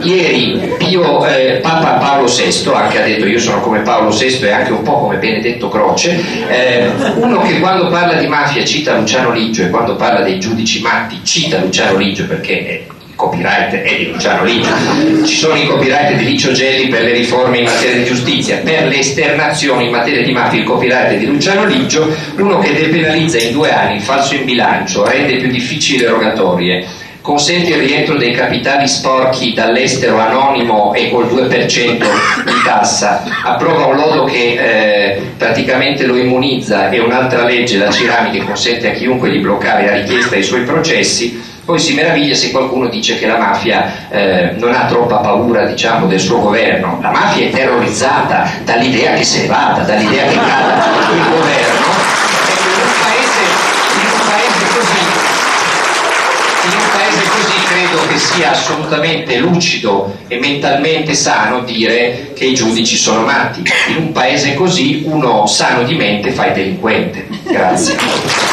ieri Pio, eh, Papa Paolo sesto anche ha detto io sono come Paolo sesto e anche un po' come Benedetto Croce, eh, uno che quando parla di mafia cita Luciano Liggio e quando parla dei giudici matti cita Luciano Liggio perché è copyright è di Luciano Liggio, ci sono i copyright di Licio Gelli per le riforme in materia di giustizia, per le esternazioni in materia di mafia il copyright è di Luciano Liggio, uno che depenalizza in due anni il falso in bilancio, rende più difficili le rogatorie, consente il rientro dei capitali sporchi dall'estero anonimo e col due per cento di tassa, approva un lodo che eh, praticamente lo immunizza e un'altra legge, la Cirami, che consente a chiunque di bloccare a richiesta i suoi processi. Poi si meraviglia se qualcuno dice che la mafia eh, non ha troppa paura, diciamo, del suo governo. La mafia è terrorizzata dall'idea che se ne vada, dall'idea che cada il governo. Ecco, in un paese, in un paese così, in un paese così credo che sia assolutamente lucido e mentalmente sano dire che i giudici sono matti. In un paese così uno sano di mente fa il delinquente. Grazie.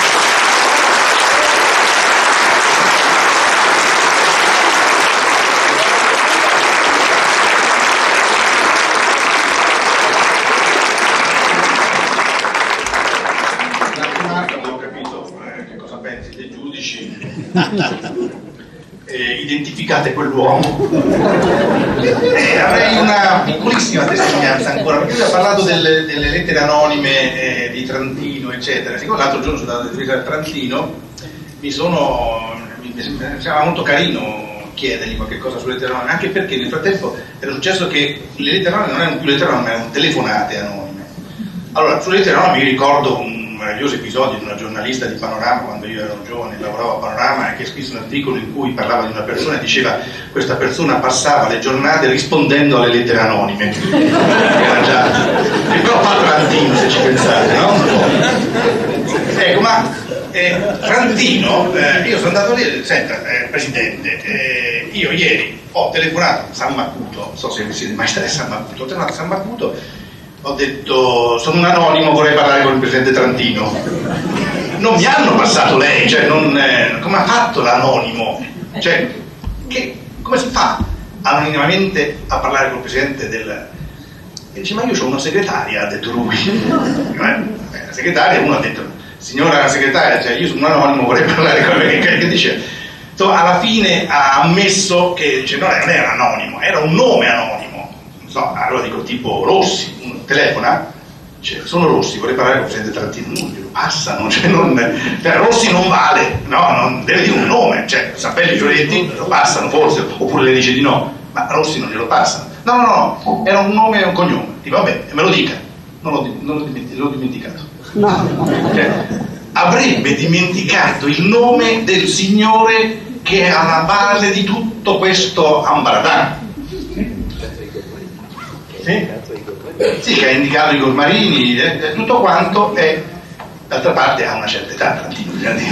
Eh, identificate quell'uomo. Eh, avrei una piccolissima testimonianza ancora, perché lui ha parlato delle, delle lettere anonime eh, di Trantino, eccetera. Siccome l'altro giorno sono andato a vedere Trantino, mi sono mi, mi sembrava molto carino chiedergli qualche cosa sulle lettere anonime, anche perché nel frattempo era successo che le lettere anonime non erano più lettere anonime, erano telefonate anonime. Allora, sulle lettere anonime mi ricordo un meraviglioso episodio di una giornalista di Panorama, quando io ero giovane, lavoravo a Panorama, e che scrisse un articolo in cui parlava di una persona e diceva questa persona passava le giornate rispondendo alle lettere anonime. Era già e però fa Trantino, se ci pensate, no? Ecco, ma eh, Trantino, eh, io sono andato lì, senta eh, Presidente, eh, io ieri ho telefonato a San Macuto, non so se siete mai stati a San Macuto, ho telefonato a San Macuto, ho detto sono un anonimo, vorrei parlare con il Presidente Trantino. Non mi hanno passato lei, cioè non, eh, come ha fatto l'anonimo? Cioè, che, come si fa anonimamente a parlare col Presidente del... E dice, ma io ho una segretaria, ha detto lui. Eh, la segretaria, uno ha detto, signora segretaria, cioè io sono un anonimo, vorrei parlare con lei, che dice... Insomma, alla fine ha ammesso che dice, no, non era anonimo, era un nome anonimo. No, allora dico tipo Rossi, uno telefona, dice, sono Rossi, vorrei parlare con il Presidente Trantino, non glielo passano, cioè non, per Rossi non vale, no, non, deve dire un nome, cioè Sappelli Gioretti lo passano forse, oppure le dice di no, ma Rossi non glielo passano, no, no, no, era un nome e un cognome, dico vabbè, me lo dica, non l'ho, non l'ho, dimenticato, l'ho dimenticato. No. Cioè, avrebbe dimenticato il nome del signore che è alla base di tutto questo ambaradan. Sì? Sì, che ha indicato i Gormarini, eh, tutto quanto, e d'altra parte ha una certa età, Trantino.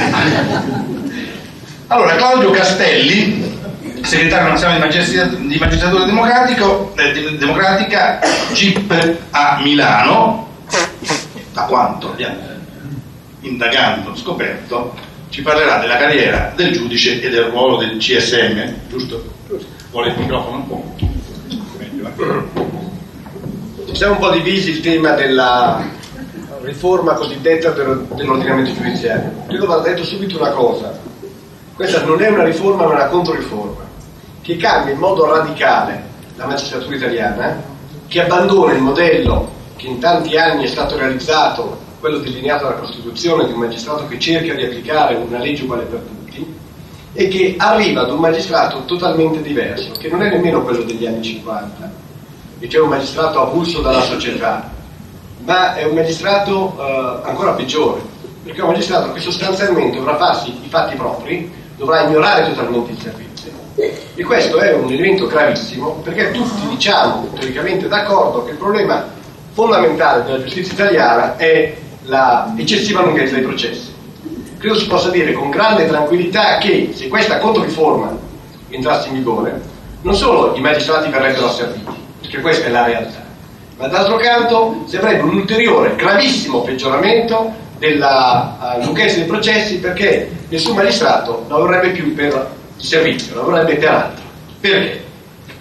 Allora, Claudio Castelli, segretario nazionale di magistratura, di magistratura democratico, eh, democratica, G I P a Milano, da quanto abbiamo indagando, scoperto, ci parlerà della carriera del giudice e del ruolo del C S M, giusto? Vuole il microfono? Meglio, Ci siamo un po' divisi il tema della riforma cosiddetta dell'ordinamento giudiziario. Credo vada detto subito una cosa: questa non è una riforma ma una controriforma che cambia in modo radicale la magistratura italiana, che abbandona il modello che in tanti anni è stato realizzato, quello delineato dalla Costituzione, di un magistrato che cerca di applicare una legge uguale per tutti, e che arriva ad un magistrato totalmente diverso, che non è nemmeno quello degli anni cinquanta, e cioè un magistrato avulso dalla società, ma è un magistrato eh, ancora peggiore, perché è un magistrato che sostanzialmente dovrà farsi i fatti propri, dovrà ignorare totalmente il servizio, e questo è un elemento gravissimo, perché tutti diciamo teoricamente d'accordo che il problema fondamentale della giustizia italiana è la eccessiva lunghezza dei processi. Credo si possa dire con grande tranquillità che se questa controriforma entrasse in vigore, non solo i magistrati verrebbero asserviti, perché questa è la realtà, ma d'altro canto si avrebbe un ulteriore gravissimo peggioramento della uh, lunghezza dei processi, perché nessun magistrato lavorerebbe più per il servizio, lavorerebbe per altro. Perché?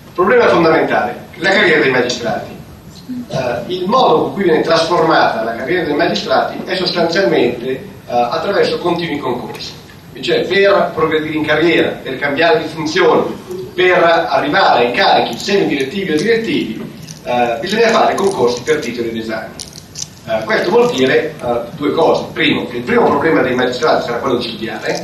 Problema fondamentale, la carriera dei magistrati. Uh, il modo con cui viene trasformata la carriera dei magistrati è sostanzialmente uh, attraverso continui concorsi, cioè per progredire in carriera, per cambiare di funzione, per arrivare a incarichi semidirettivi o direttivi, uh, bisogna fare concorsi per titoli d'esame. Uh, questo vuol dire uh, due cose. Primo, che il primo problema dei magistrati sarà quello di studiare,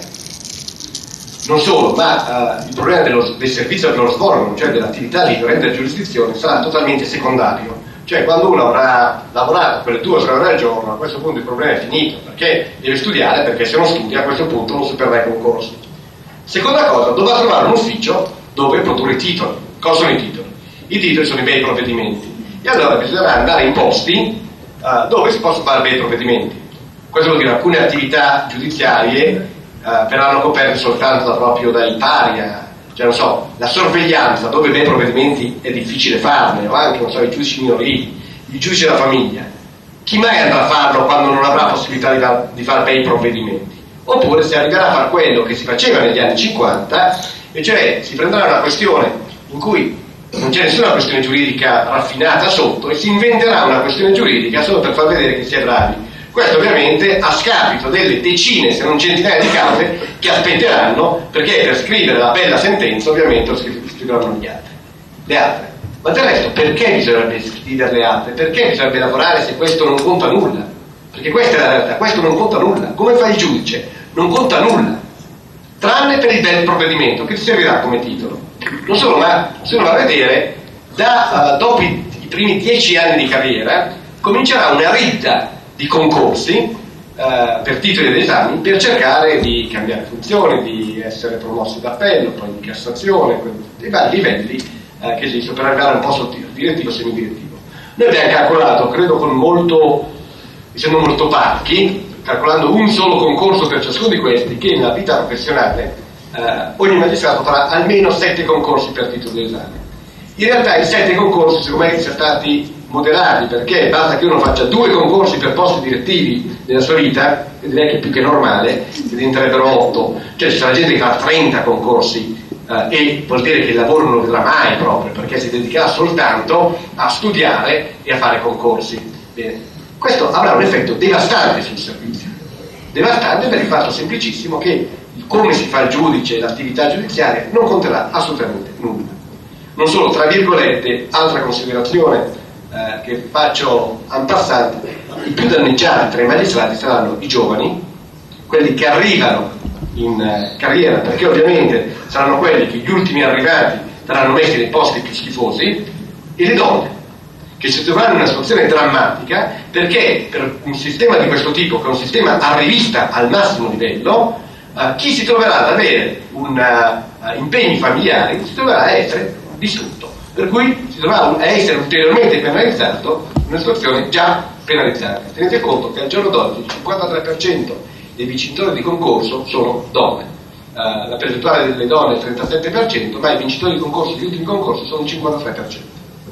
non solo, ma uh, il problema dello, del servizio che loro svolgono, cioè dell'attività libera della giurisdizione, sarà totalmente secondario. Cioè quando uno avrà lavorato quelle due o tre ore al giorno, a questo punto il problema è finito, perché deve studiare, perché se non studia a questo punto non supererà i concorsi. Seconda cosa, dovrà trovare un ufficio dove produrre i titoli. Cosa sono i titoli? I titoli sono i bei provvedimenti. E allora bisognerà andare in posti uh, dove si possono fare bei provvedimenti. Questo vuol dire che alcune attività giudiziarie uh, verranno coperte soltanto da, proprio dai paria. Cioè, non so, la sorveglianza, dove bei provvedimenti è difficile farne, o anche, non so, i giudici minorili, i giudici della famiglia. Chi mai andrà a farlo quando non avrà possibilità di, fa- di fare bei provvedimenti? Oppure si arriverà a fare quello che si faceva negli anni cinquanta, e cioè si prenderà una questione in cui non c'è nessuna questione giuridica raffinata sotto e si inventerà una questione giuridica solo per far vedere che si è bravi. Questo ovviamente a scapito delle decine, se non centinaia di cause che aspetteranno, perché per scrivere la bella sentenza ovviamente lo scriveranno gli altri, le altre. Ma del resto perché bisognerebbe scrivere le altre? Perché bisognerebbe lavorare se questo non conta nulla? Perché questa è la realtà, questo non conta nulla. Come fa il giudice? Non conta nulla, tranne per il bel provvedimento che ti servirà come titolo. Non solo, ma se uno va a vedere, da, uh, dopo i, i primi dieci anni di carriera comincerà una ritta di concorsi uh, per titoli ed esami per cercare di cambiare funzione, di essere promossi d'appello, poi di Cassazione, dei vari livelli uh, che esistono per arrivare a un posto direttivo o semidirettivo. Noi abbiamo calcolato, credo con molto, essendo molto parchi, calcolando un solo concorso per ciascuno di questi, che nella vita professionale uh, ogni magistrato farà almeno sette concorsi per titolo di esame. In realtà i sette concorsi secondo me sono stati moderati, perché basta che uno faccia due concorsi per posti direttivi nella sua vita, e direi che più che normale, che diventerebbero otto, cioè ci sarà gente che fa trenta concorsi eh, e vuol dire che il lavoro non lo vedrà mai proprio, perché si dedicherà soltanto a studiare e a fare concorsi. Bene. Questo avrà un effetto devastante sul servizio, devastante per il fatto semplicissimo che come si fa il giudice e l'attività giudiziaria non conterà assolutamente nulla. Non solo, tra virgolette, altra considerazione Eh, che faccio en passant, i più danneggiati tra i magistrati saranno i giovani, quelli che arrivano in eh, carriera, perché ovviamente saranno quelli che gli ultimi arrivati saranno messi nei posti più schifosi, e le donne, che si troveranno in una situazione drammatica, perché per un sistema di questo tipo, che è un sistema arrivista al massimo livello, eh, chi si troverà ad avere un, uh, impegni familiari si troverà a essere distrutto. Per cui si dovrà essere ulteriormente penalizzato in una situazione già penalizzata. Tenete conto che al giorno d'oggi il cinquantatré per cento dei vincitori di concorso sono donne, uh, la percentuale delle donne è il trentasette per cento, ma i vincitori di concorso, gli ultimi concorsi, sono il cinquantatré per cento.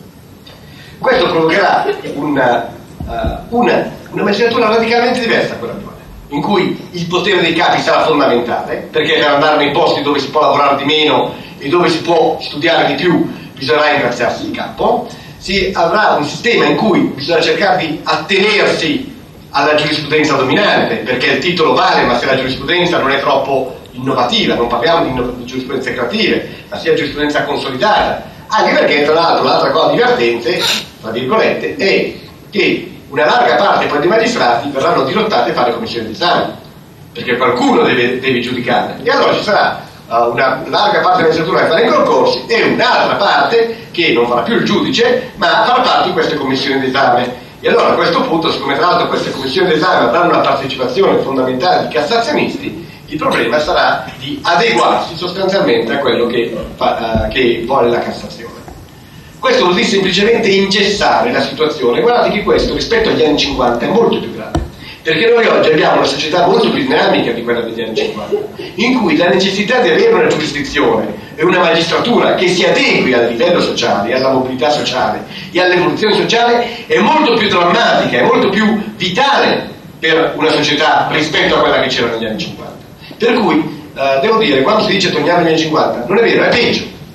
Questo provocherà una, uh, una, una magistratura radicalmente diversa da quella attuale, in cui il potere dei capi sarà fondamentale, perché per andare nei posti dove si può lavorare di meno e dove si può studiare di più bisognerà ingraziarsi il capo. Si avrà un sistema in cui bisogna cercare di attenersi alla giurisprudenza dominante, perché il titolo vale, ma se la giurisprudenza non è troppo innovativa, non parliamo di, inno- di giurisprudenze creative, ma sia giurisprudenza consolidata. Anche perché, tra l'altro, l'altra cosa divertente, tra virgolette, è che una larga parte poi dei magistrati verranno dirottati a fare commissioni di esame, perché qualcuno deve, deve giudicare, e allora ci sarà uh, una larga parte della magistratura che farà i concorsi e un'altra parte che non farà più il giudice, ma farà parte di queste commissioni d'esame. E allora a questo punto, siccome tra l'altro queste commissioni d'esame avranno una partecipazione fondamentale di cassazionisti, il problema sarà di adeguarsi sostanzialmente a quello che, fa, uh, che vuole la Cassazione. Questo vuol dire semplicemente ingessare la situazione. Guardate che questo rispetto agli anni cinquanta è molto più grave, perché noi oggi abbiamo una società molto più dinamica di quella degli anni cinquanta, in cui la necessità di avere una giurisdizione e una magistratura che si adegui al livello sociale, alla mobilità sociale e all'evoluzione sociale è molto più drammatica, è molto più vitale per una società rispetto a quella che c'era negli anni cinquanta. Per cui, eh, devo dire, quando si dice togliamo gli anni cinquanta, non è vero, è peggio.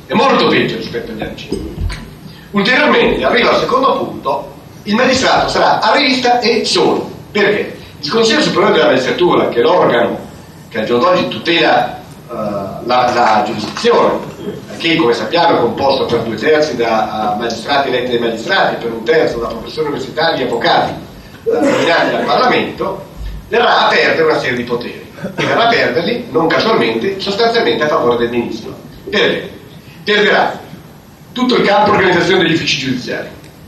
è molto peggio rispetto agli anni cinquanta. Ulteriormente, arriva al secondo punto, il magistrato sarà a rivista e solo. Perché? Il Consiglio Superiore della Magistratura, che è l'organo che al giorno d'oggi tutela uh, la, la giurisdizione, che come sappiamo è composto per due terzi da uh, magistrati eletti dai magistrati, per un terzo da professori universitari e avvocati uh, nominati dal Parlamento, verrà a perdere una serie di poteri. E verrà a perderli, non casualmente, sostanzialmente a favore del ministro. Perché? Perderà tutto il campo organizzazione degli uffici giudiziari,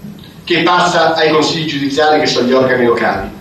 che passa ai consigli giudiziari, che sono gli organi locali.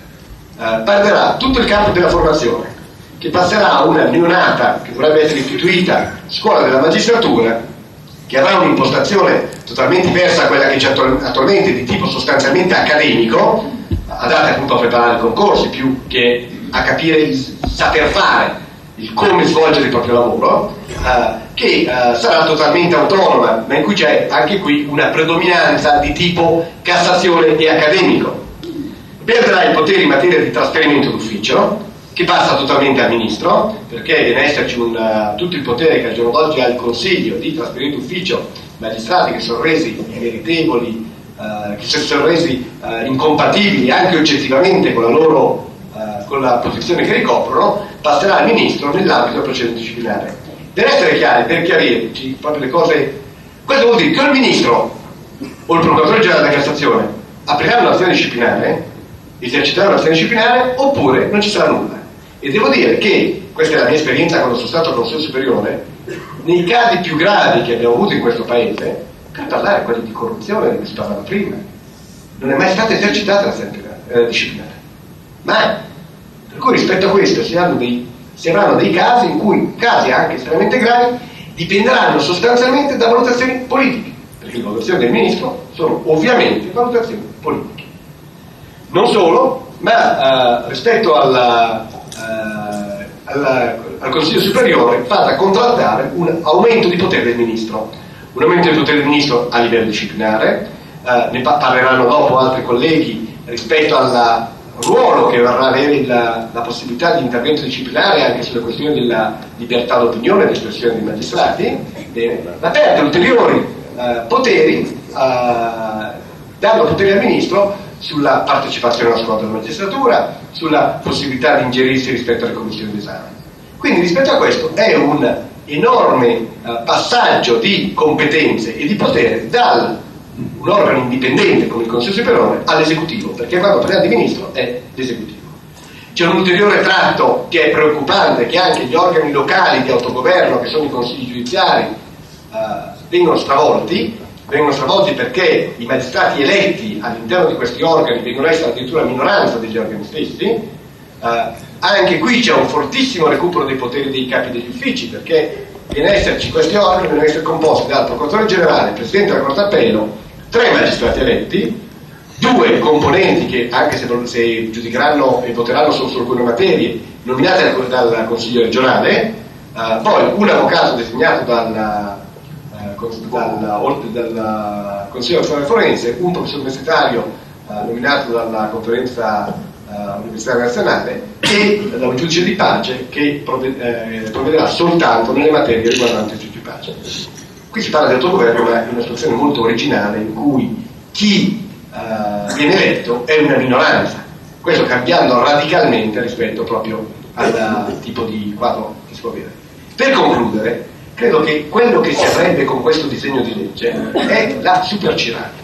Uh, perderà tutto il campo della formazione, che passerà a una neonata, che dovrebbe essere istituita, scuola della magistratura, che avrà un'impostazione totalmente diversa da quella che c'è attualmente, di tipo sostanzialmente accademico, adatta appunto a preparare i concorsi più che a capire il saper fare, il come svolgere il proprio lavoro, uh, che uh, sarà totalmente autonoma, ma in cui c'è anche qui una predominanza di tipo Cassazione e accademico. Perderà i poteri in materia di trasferimento d'ufficio, che passa totalmente al ministro, perché viene a esserci un, uh, tutto il potere che al giorno d'oggi ha il Consiglio di trasferire d'ufficio magistrati che sono resi meritevoli, uh, che sono resi uh, incompatibili anche oggettivamente con la loro uh, con la posizione che ricoprono, passerà al ministro nell'ambito del procedimento disciplinare. Per essere chiari, per chiarirci proprio le cose, questo vuol dire che o il ministro o il procuratore generale della Cassazione apriranno un'azione disciplinare, eserciteranno un'azione disciplinare, oppure non ci sarà nulla. E devo dire che, questa è la mia esperienza quando sono stato al Consiglio Superiore, nei casi più gravi che abbiamo avuto in questo paese, per parlare quelli di corruzione di cui si parlava prima, non è mai stata esercitata l'azione eh, disciplinare. Mai. Per cui rispetto a questo si hanno dei, si avranno dei casi in cui, casi anche estremamente gravi, dipenderanno sostanzialmente da valutazioni politiche, perché le valutazioni del Ministro sono ovviamente valutazioni politiche. Non solo, ma uh, rispetto alla, uh, alla, al Consiglio Superiore va da contrattare un aumento di potere del Ministro, un aumento di potere del Ministro a livello disciplinare, uh, ne pa- parleranno dopo altri colleghi rispetto al ruolo che verrà avere la, la possibilità di intervento disciplinare anche sulle questioni della libertà d'opinione e dell'espressione dei magistrati. Bene, ma perde ulteriori uh, poteri, uh, dando poteri al Ministro sulla partecipazione alla scuola della magistratura, sulla possibilità di ingerirsi rispetto alle commissioni d'esame. Quindi rispetto a questo è un enorme uh, passaggio di competenze e di potere dal un organo indipendente come il Consiglio Superiore all'esecutivo, perché quando parliamo di ministro è l'esecutivo. C'è un ulteriore tratto che è preoccupante, che anche gli organi locali di autogoverno, che sono i consigli giudiziari, uh, vengono stravolti, vengono stravolti perché i magistrati eletti all'interno di questi organi vengono a essere addirittura minoranza degli organi stessi. Uh, anche qui c'è un fortissimo recupero dei poteri dei capi degli uffici, perché viene a esserci questi organi, vengono a essere composti dal procuratore generale, presidente della Corte d'Appello, tre magistrati eletti, due componenti che anche se, non, se giudicheranno e voteranno solo su alcune materie, nominati dal, dal Consiglio regionale, uh, poi un avvocato designato dal, uh, dal, dal Consiglio nazionale forense, un professore universitario uh, nominato dalla conferenza uh, universitaria nazionale e da un giudice di pace che provved- eh, provvederà soltanto nelle materie riguardanti il giudice di pace. Qui si parla di autogoverno, ma è una situazione molto originale in cui chi uh, viene eletto è una minoranza, questo cambiando radicalmente rispetto proprio al tipo di quadro che si può avere. Per concludere, credo che quello che si avrebbe con questo disegno di legge è la supercirata.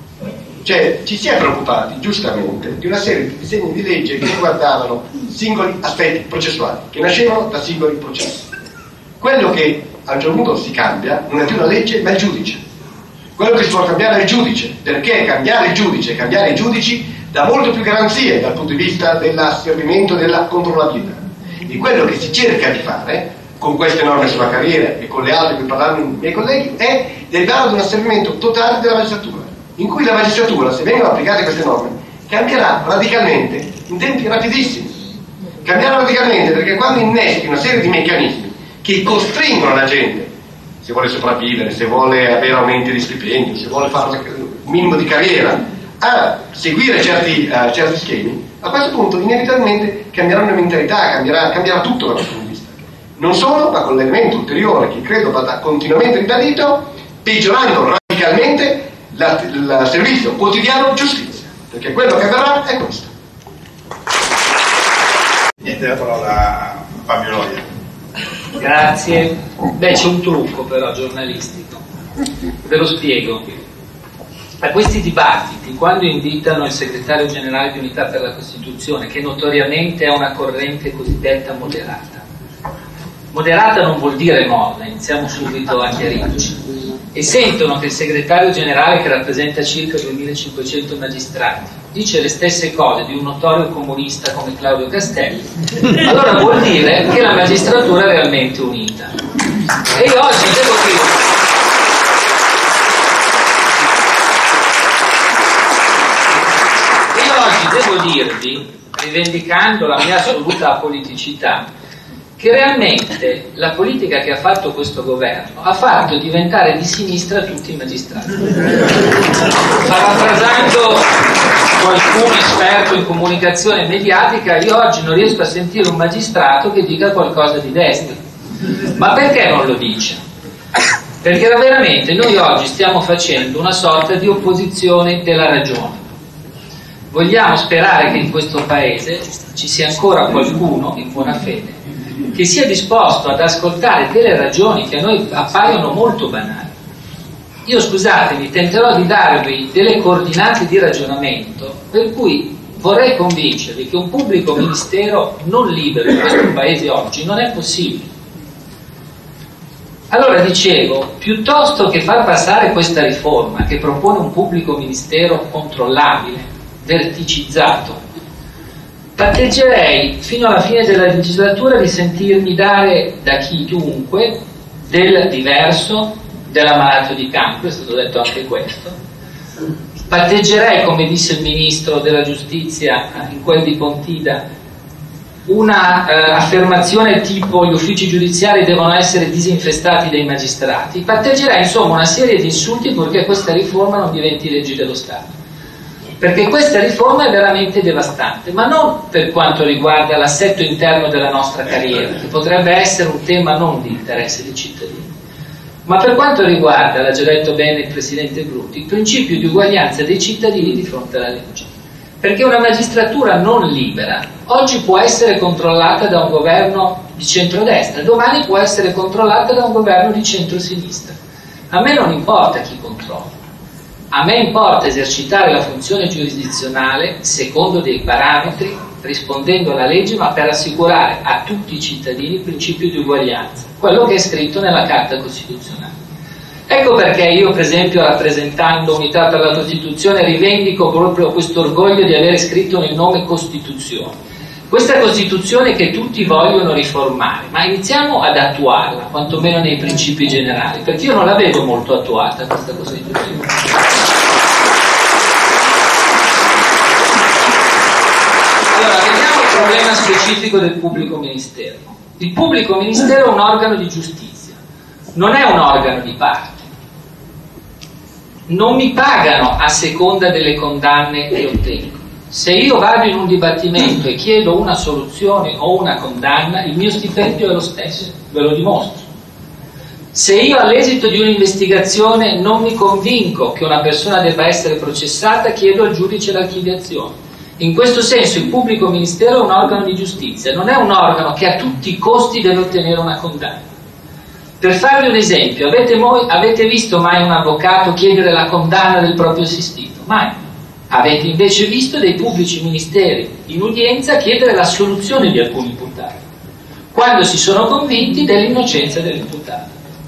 Cioè ci si è preoccupati giustamente di una serie di disegni di legge che riguardavano singoli aspetti processuali, che nascevano da singoli processi. Quello che a un certo punto si cambia non è più la legge ma il giudice. Quello che si può cambiare è il giudice, perché cambiare il giudice, cambiare i giudici dà molto più garanzie dal punto di vista dell'asservimento della controllabilità. E quello che si cerca di fare con queste norme sulla carriera e con le altre che parlavano i miei colleghi è derivare ad un asservimento totale della magistratura, in cui la magistratura, se vengono applicate queste norme, cambierà radicalmente in tempi rapidissimi. Cambierà radicalmente perché quando innesti una serie di meccanismi che costringono la gente, se vuole sopravvivere, se vuole avere aumenti di stipendio, se vuole fare un minimo di carriera, a seguire certi, uh, certi schemi, a questo punto inevitabilmente cambierà una mentalità, cambierà, cambierà tutto da questo punto di vista. Non solo, ma con l'elemento ulteriore che credo vada continuamente ribadito, peggiorando radicalmente il servizio quotidiano di giustizia, perché quello che avverrà è questo. Niente, la parola a Fabio Loia. Grazie. Beh, c'è un trucco però giornalistico, ve lo spiego. A questi dibattiti, quando invitano il segretario generale di Unità per la Costituzione, che notoriamente è una corrente cosiddetta moderata, moderata non vuol dire morna, iniziamo subito a chiarirci, e sentono che il segretario generale, che rappresenta circa duemilacinquecento magistrati, dice le stesse cose di un notorio comunista come Claudio Castelli, allora vuol dire che la magistratura è realmente unita. E io oggi devo dire, io oggi devo dirvi, rivendicando la mia assoluta apoliticità, che realmente la politica che ha fatto questo governo ha fatto diventare di sinistra tutti i magistrati. Parafrasando qualcuno esperto in comunicazione mediatica, io oggi non riesco a sentire un magistrato che dica qualcosa di destra. Ma perché non lo dice? Perché veramente noi oggi stiamo facendo una sorta di opposizione della ragione. Vogliamo sperare che in questo paese ci sia ancora qualcuno in buona fede che sia disposto ad ascoltare delle ragioni che a noi appaiono molto banali. Io, scusatemi, tenterò di darvi delle coordinate di ragionamento per cui vorrei convincervi che un pubblico ministero non libero in questo paese oggi non è possibile. Allora dicevo, piuttosto che far passare questa riforma che propone un pubblico ministero controllabile, verticizzato, patteggerei fino alla fine della legislatura di sentirmi dare da chiunque del diverso, dell'ammalato di cancro, è stato detto anche questo. Patteggerei, come disse il ministro della giustizia in quel di Pontida, una eh, affermazione tipo gli uffici giudiziari devono essere disinfestati dai magistrati. Patteggerei insomma una serie di insulti purché questa riforma non diventi legge dello Stato. Perché questa riforma è veramente devastante, ma non per quanto riguarda l'assetto interno della nostra carriera, che potrebbe essere un tema non di interesse dei cittadini, ma per quanto riguarda, l'ha già detto bene il Presidente Brutti, il principio di uguaglianza dei cittadini di fronte alla legge. Perché una magistratura non libera oggi può essere controllata da un governo di centrodestra, domani può essere controllata da un governo di centrosinistra. A me non importa chi controlla. A me importa esercitare la funzione giurisdizionale secondo dei parametri, rispondendo alla legge, ma per assicurare a tutti i cittadini il principio di uguaglianza, quello che è scritto nella Carta Costituzionale. Ecco perché io, per esempio, rappresentando Unità per la Costituzione, rivendico proprio questo orgoglio di avere scritto nel nome Costituzione. Questa Costituzione che tutti vogliono riformare, ma iniziamo ad attuarla, quantomeno nei principi generali, perché io non la vedo molto attuata questa Costituzione. Allora, vediamo il problema specifico del pubblico ministero. Il pubblico ministero è un organo di giustizia, non è un organo di parte. Non mi pagano a seconda delle condanne che ottengo. Se io vado in un dibattimento e chiedo una soluzione o una condanna, il mio stipendio è lo stesso, ve lo dimostro. Se io all'esito di un'investigazione non mi convinco che una persona debba essere processata, chiedo al giudice l'archiviazione. In questo senso il pubblico ministero è un organo di giustizia, non è un organo che a tutti i costi deve ottenere una condanna. Per farvi un esempio, avete, mo- avete visto mai un avvocato chiedere la condanna del proprio assistito? Mai. Avete invece visto dei pubblici ministeri in udienza chiedere l'assoluzione di alcuni imputati, quando si sono convinti dell'innocenza dell'imputato.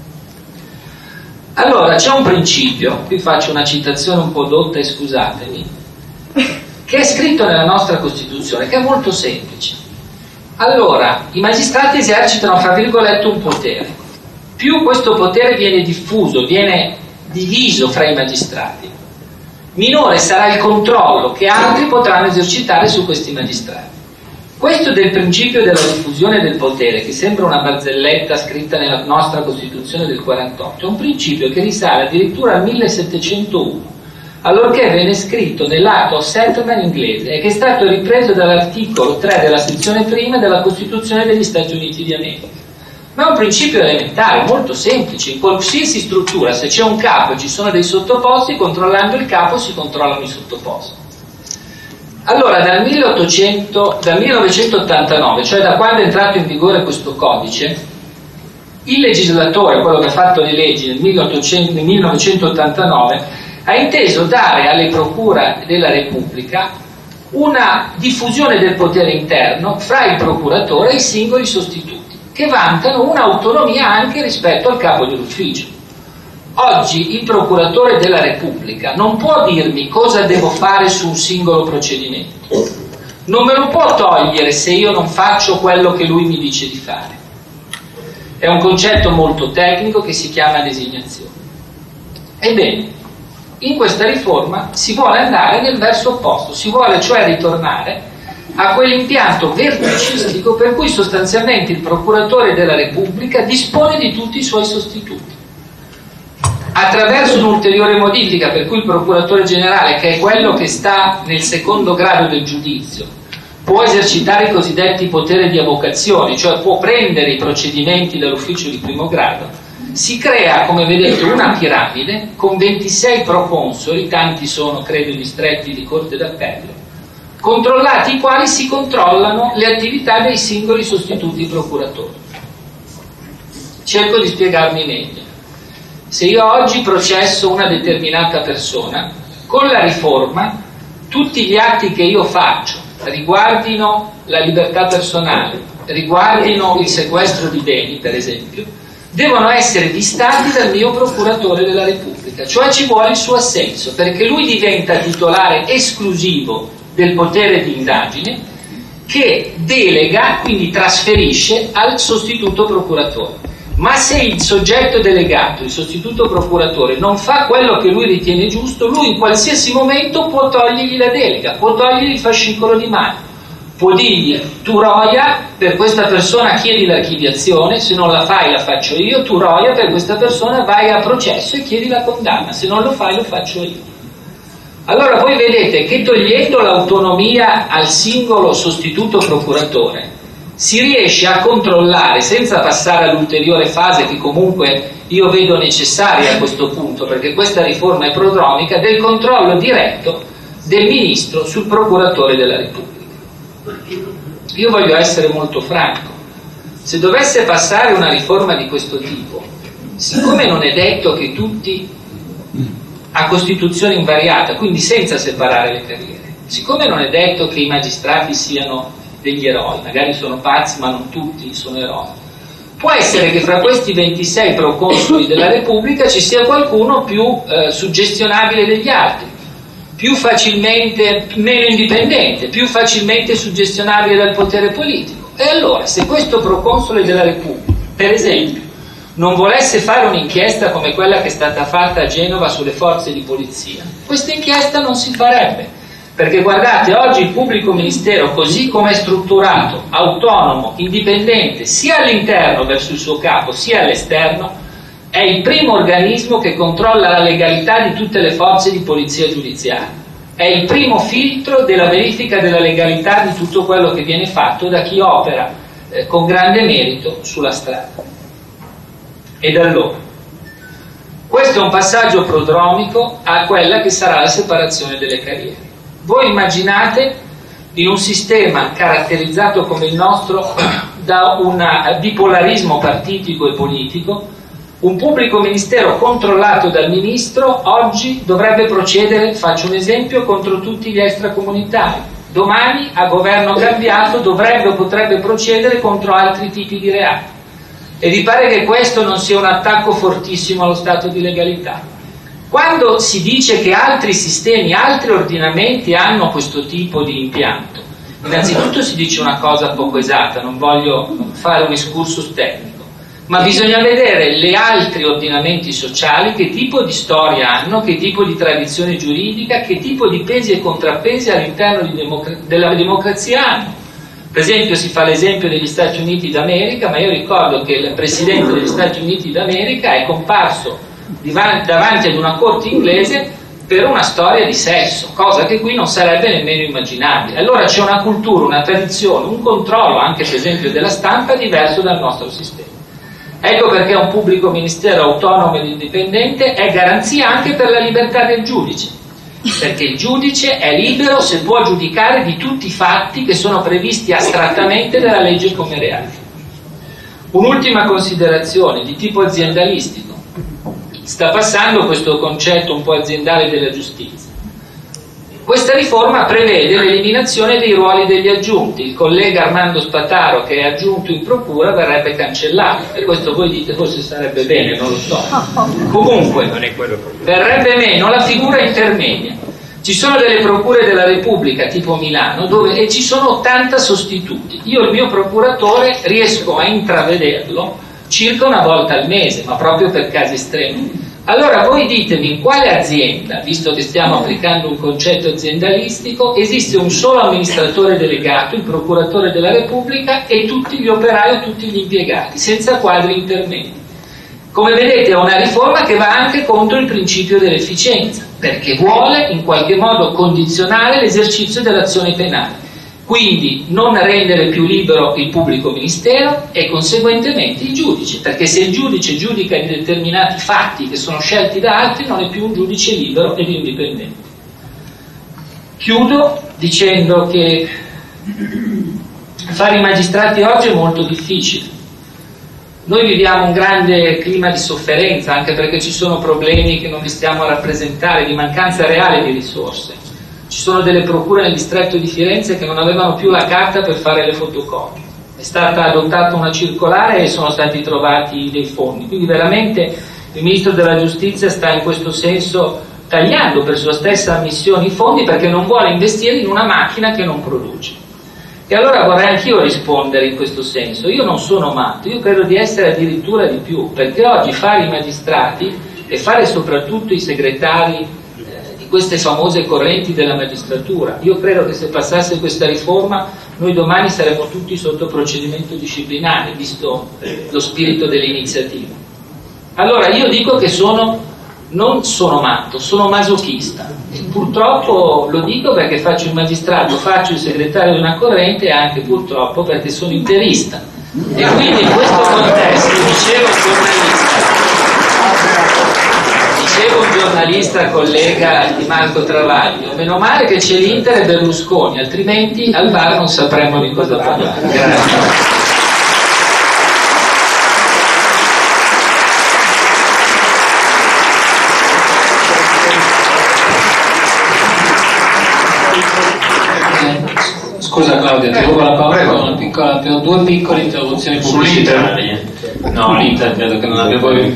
Allora, c'è un principio, qui faccio una citazione un po' dotta e scusatemi, che è scritto nella nostra Costituzione, che è molto semplice. Allora, i magistrati esercitano, fra virgolette, un potere. Più questo potere viene diffuso, viene diviso fra i magistrati, minore sarà il controllo che altri potranno esercitare su questi magistrati. Questo del principio della diffusione del potere, che sembra una barzelletta scritta nella nostra Costituzione del quarantotto, è un principio che risale addirittura al millesettecentouno, allorché venne scritto nell'Act of Settlement inglese e che è stato ripreso dall'articolo tre della sezione prima della Costituzione degli Stati Uniti d'America. ma è un principio elementare, molto semplice. In qualsiasi struttura, se c'è un capo e ci sono dei sottoposti, controllando il capo si controllano i sottoposti. Allora, dal, milleottocento, dal millenovecentottantanove, cioè da quando è entrato in vigore questo codice, il legislatore, quello che ha fatto le leggi nel millenovecentottantanove, ha inteso dare alle procure della Repubblica una diffusione del potere interno fra il procuratore e i singoli sostituti, che vantano un'autonomia anche rispetto al capo dell'ufficio. Oggi il procuratore della Repubblica non può dirmi cosa devo fare su un singolo procedimento, non me lo può togliere se io non faccio quello che lui mi dice di fare. È un concetto molto tecnico che si chiama designazione. Ebbene, in questa riforma si vuole andare nel verso opposto, si vuole cioè ritornare a quell'impianto verticistico per cui sostanzialmente il procuratore della Repubblica dispone di tutti i suoi sostituti. Attraverso un'ulteriore modifica per cui il procuratore generale, che è quello che sta nel secondo grado del giudizio, può esercitare i cosiddetti poteri di avocazione, cioè può prendere i procedimenti dall'ufficio di primo grado, si crea, come vedete, una piramide con ventisei proconsoli, tanti sono credo i distretti di corte d'appello, controllati i quali si controllano le attività dei singoli sostituti procuratori. Cerco di spiegarmi meglio. Se io oggi processo una determinata persona, con la riforma tutti gli atti che io faccio riguardino la libertà personale, riguardino il sequestro di beni, per esempio, devono essere distati dal mio procuratore della Repubblica, cioè ci vuole il suo assenso, perché lui diventa titolare esclusivo del potere di indagine che delega, quindi trasferisce al sostituto procuratore. Ma se il soggetto delegato, il sostituto procuratore, non fa quello che lui ritiene giusto, lui in qualsiasi momento può togliergli la delega, può togliergli il fascicolo di mano, può dirgli: tu Roia, per questa persona chiedi l'archiviazione, se non la fai la faccio io, tu Roia, per questa persona vai a processo e chiedi la condanna, se non lo fai lo faccio io. Allora voi vedete che togliendo l'autonomia al singolo sostituto procuratore si riesce a controllare, senza passare all'ulteriore fase che comunque io vedo necessaria a questo punto, perché questa riforma è prodromica, del controllo diretto del ministro sul procuratore della Repubblica. Io voglio essere molto franco: se dovesse passare una riforma di questo tipo, siccome non è detto che tutti a Costituzione invariata, quindi senza separare le carriere, siccome non è detto che i magistrati siano degli eroi, magari sono pazzi ma non tutti sono eroi, può essere che fra questi ventisei proconsoli della Repubblica ci sia qualcuno più eh, suggestionabile degli altri, più facilmente, meno indipendente, più facilmente suggestionabile dal potere politico. E allora, se questo proconsole della Repubblica, per esempio, non volesse fare un'inchiesta come quella che è stata fatta a Genova sulle forze di polizia, questa inchiesta non si farebbe. Perché guardate, oggi il pubblico ministero, così come è strutturato, autonomo, indipendente, sia all'interno verso il suo capo, sia all'esterno, è il primo organismo che controlla la legalità di tutte le forze di polizia giudiziaria. È il primo filtro della verifica della legalità di tutto quello che viene fatto da chi opera eh, con grande merito sulla strada. Ed allora, questo è un passaggio prodromico a quella che sarà la separazione delle carriere. Voi immaginate, in un sistema caratterizzato come il nostro da un bipolarismo partitico e politico, un pubblico ministero controllato dal ministro oggi dovrebbe procedere, faccio un esempio, contro tutti gli extracomunitari. Domani, a governo cambiato, dovrebbe o potrebbe procedere contro altri tipi di reati. E vi pare che questo non sia un attacco fortissimo allo stato di legalità? Quando si dice che altri sistemi, altri ordinamenti hanno questo tipo di impianto, innanzitutto si dice una cosa poco esatta, non voglio fare un excursus tecnico, ma bisogna vedere gli altri ordinamenti sociali che tipo di storia hanno, che tipo di tradizione giuridica, che tipo di pesi e contrappesi all'interno di democ- della democrazia hanno. Per esempio si fa l'esempio degli Stati Uniti d'America, ma io ricordo che il presidente degli Stati Uniti d'America è comparso davanti ad una corte inglese per una storia di sesso, cosa che qui non sarebbe nemmeno immaginabile. Allora c'è una cultura, una tradizione, un controllo anche per esempio della stampa diverso dal nostro sistema. Ecco perché un pubblico ministero autonomo ed indipendente è garanzia anche per la libertà del giudice, perché il giudice è libero se può giudicare di tutti i fatti che sono previsti astrattamente dalla legge come reati. Un'ultima considerazione di tipo aziendalistico. Sta passando questo concetto un po' aziendale della giustizia. Questa riforma prevede l'eliminazione dei ruoli degli aggiunti. Il collega Armando Spataro, che è aggiunto in procura, verrebbe cancellato, e questo voi dite forse sarebbe bene, non lo so. Comunque verrebbe meno la figura intermedia. Ci sono delle procure della Repubblica tipo Milano dove e ci sono ottanta sostituti. Io il mio procuratore riesco a intravederlo circa una volta al mese, ma proprio per casi estremi. Allora voi ditemi in quale azienda, visto che stiamo applicando un concetto aziendalistico, esiste un solo amministratore delegato, il procuratore della Repubblica, e tutti gli operai o tutti gli impiegati, senza quadri intermedi. Come vedete è una riforma che va anche contro il principio dell'efficienza, perché vuole in qualche modo condizionare l'esercizio dell'azione penale. Quindi non rendere più libero il pubblico ministero e conseguentemente il giudice, perché se il giudice giudica di determinati fatti che sono scelti da altri non è più un giudice libero ed indipendente. Chiudo dicendo che fare i magistrati oggi è molto difficile. Noi viviamo un grande clima di sofferenza, anche perché ci sono problemi che non vi stiamo a rappresentare, di mancanza reale di risorse. Ci sono delle procure nel distretto di Firenze che non avevano più la carta per fare le fotocopie. È stata adottata una circolare e sono stati trovati dei fondi. Quindi veramente il Ministro della Giustizia sta in questo senso tagliando per sua stessa ammissione i fondi perché non vuole investire in una macchina che non produce. E allora vorrei anch'io rispondere in questo senso. Io non sono matto, io credo di essere addirittura di più, perché oggi fare i magistrati e fare soprattutto i segretari queste famose correnti della magistratura. Io credo che se passasse questa riforma noi domani saremmo tutti sotto procedimento disciplinare, visto lo spirito dell'iniziativa. Allora io dico che sono, non sono matto, sono masochista. E purtroppo lo dico perché faccio il magistrato, faccio il segretario di una corrente e anche purtroppo perché sono interista. E quindi in questo contesto, dicevo giornalista, Dicevo un giornalista collega di Marco Travaglio, meno male che c'è l'Inter e Berlusconi, altrimenti al V A R non sapremmo di cosa parlare. Grazie. Scusa Claudio, ti rubo la parola per, una piccola, per due piccole interruzioni pubblicitarie. No, l'Inter credo che non abbia poi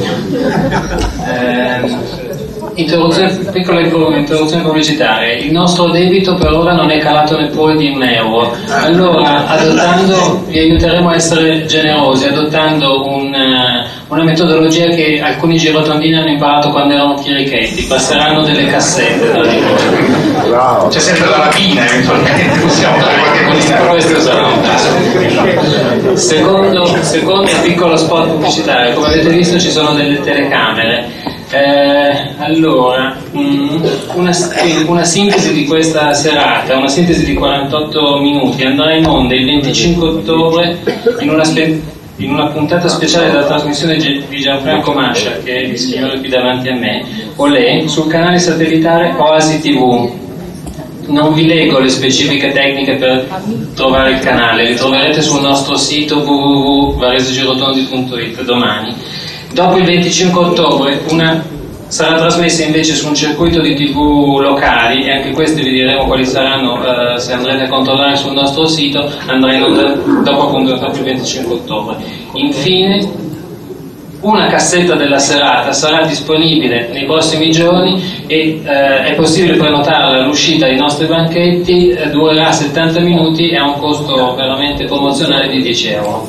eh, interruzione, piccola interruzione pubblicitaria. Il nostro debito per ora non è calato neppure di un euro. Allora, adottando, vi aiuteremo a essere generosi, adottando un, una metodologia che alcuni girotondini hanno imparato quando erano chirichetti. Passeranno delle cassette tra di voi. Wow. C'è sempre la rapina, eventualmente possiamo fare qualche cosa. Questo sarà un caso. Secondo, secondo piccolo spot pubblicitario, come avete visto ci sono delle telecamere. Eh, allora, mh, una, una sintesi di questa serata, una sintesi di quarantotto minuti, andrà in onda il venticinque ottobre in una, spe, in una puntata speciale della trasmissione di Gianfranco Mascia, che è il signore qui davanti a me, Olè, sul canale satellitare Oasi tivù. Non vi leggo le specifiche tecniche per trovare il canale, li troverete sul nostro sito w w w punto varesegirotondi punto it domani. Dopo il venticinque ottobre una, sarà trasmessa invece su un circuito di tivù locali, e anche questi vi diremo quali saranno eh, se andrete a controllare sul nostro sito, andrà in onda dopo, appunto, dopo il venticinque ottobre. Infine, una cassetta della serata sarà disponibile nei prossimi giorni e eh, è possibile prenotarla all'uscita dei nostri banchetti, eh, durerà settanta minuti e ha un costo veramente promozionale di dieci euro.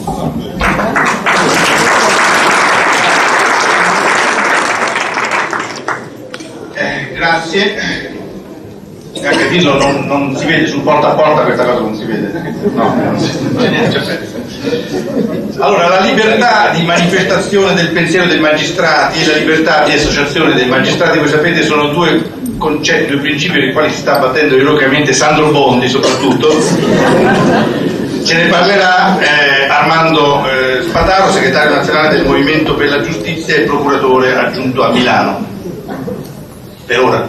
Eh, grazie. E anche dirlo, non, non si vede sul porta a porta, questa cosa non si vede. No, non c'è niente. Allora, la libertà di manifestazione del pensiero dei magistrati e la libertà di associazione dei magistrati, voi sapete, sono due concetti, due principi per i quali si sta battendo eroicamente Sandro Bondi soprattutto. Ce ne parlerà eh, Armando eh, Spataro, segretario nazionale del Movimento per la Giustizia e procuratore aggiunto a Milano. Per ora.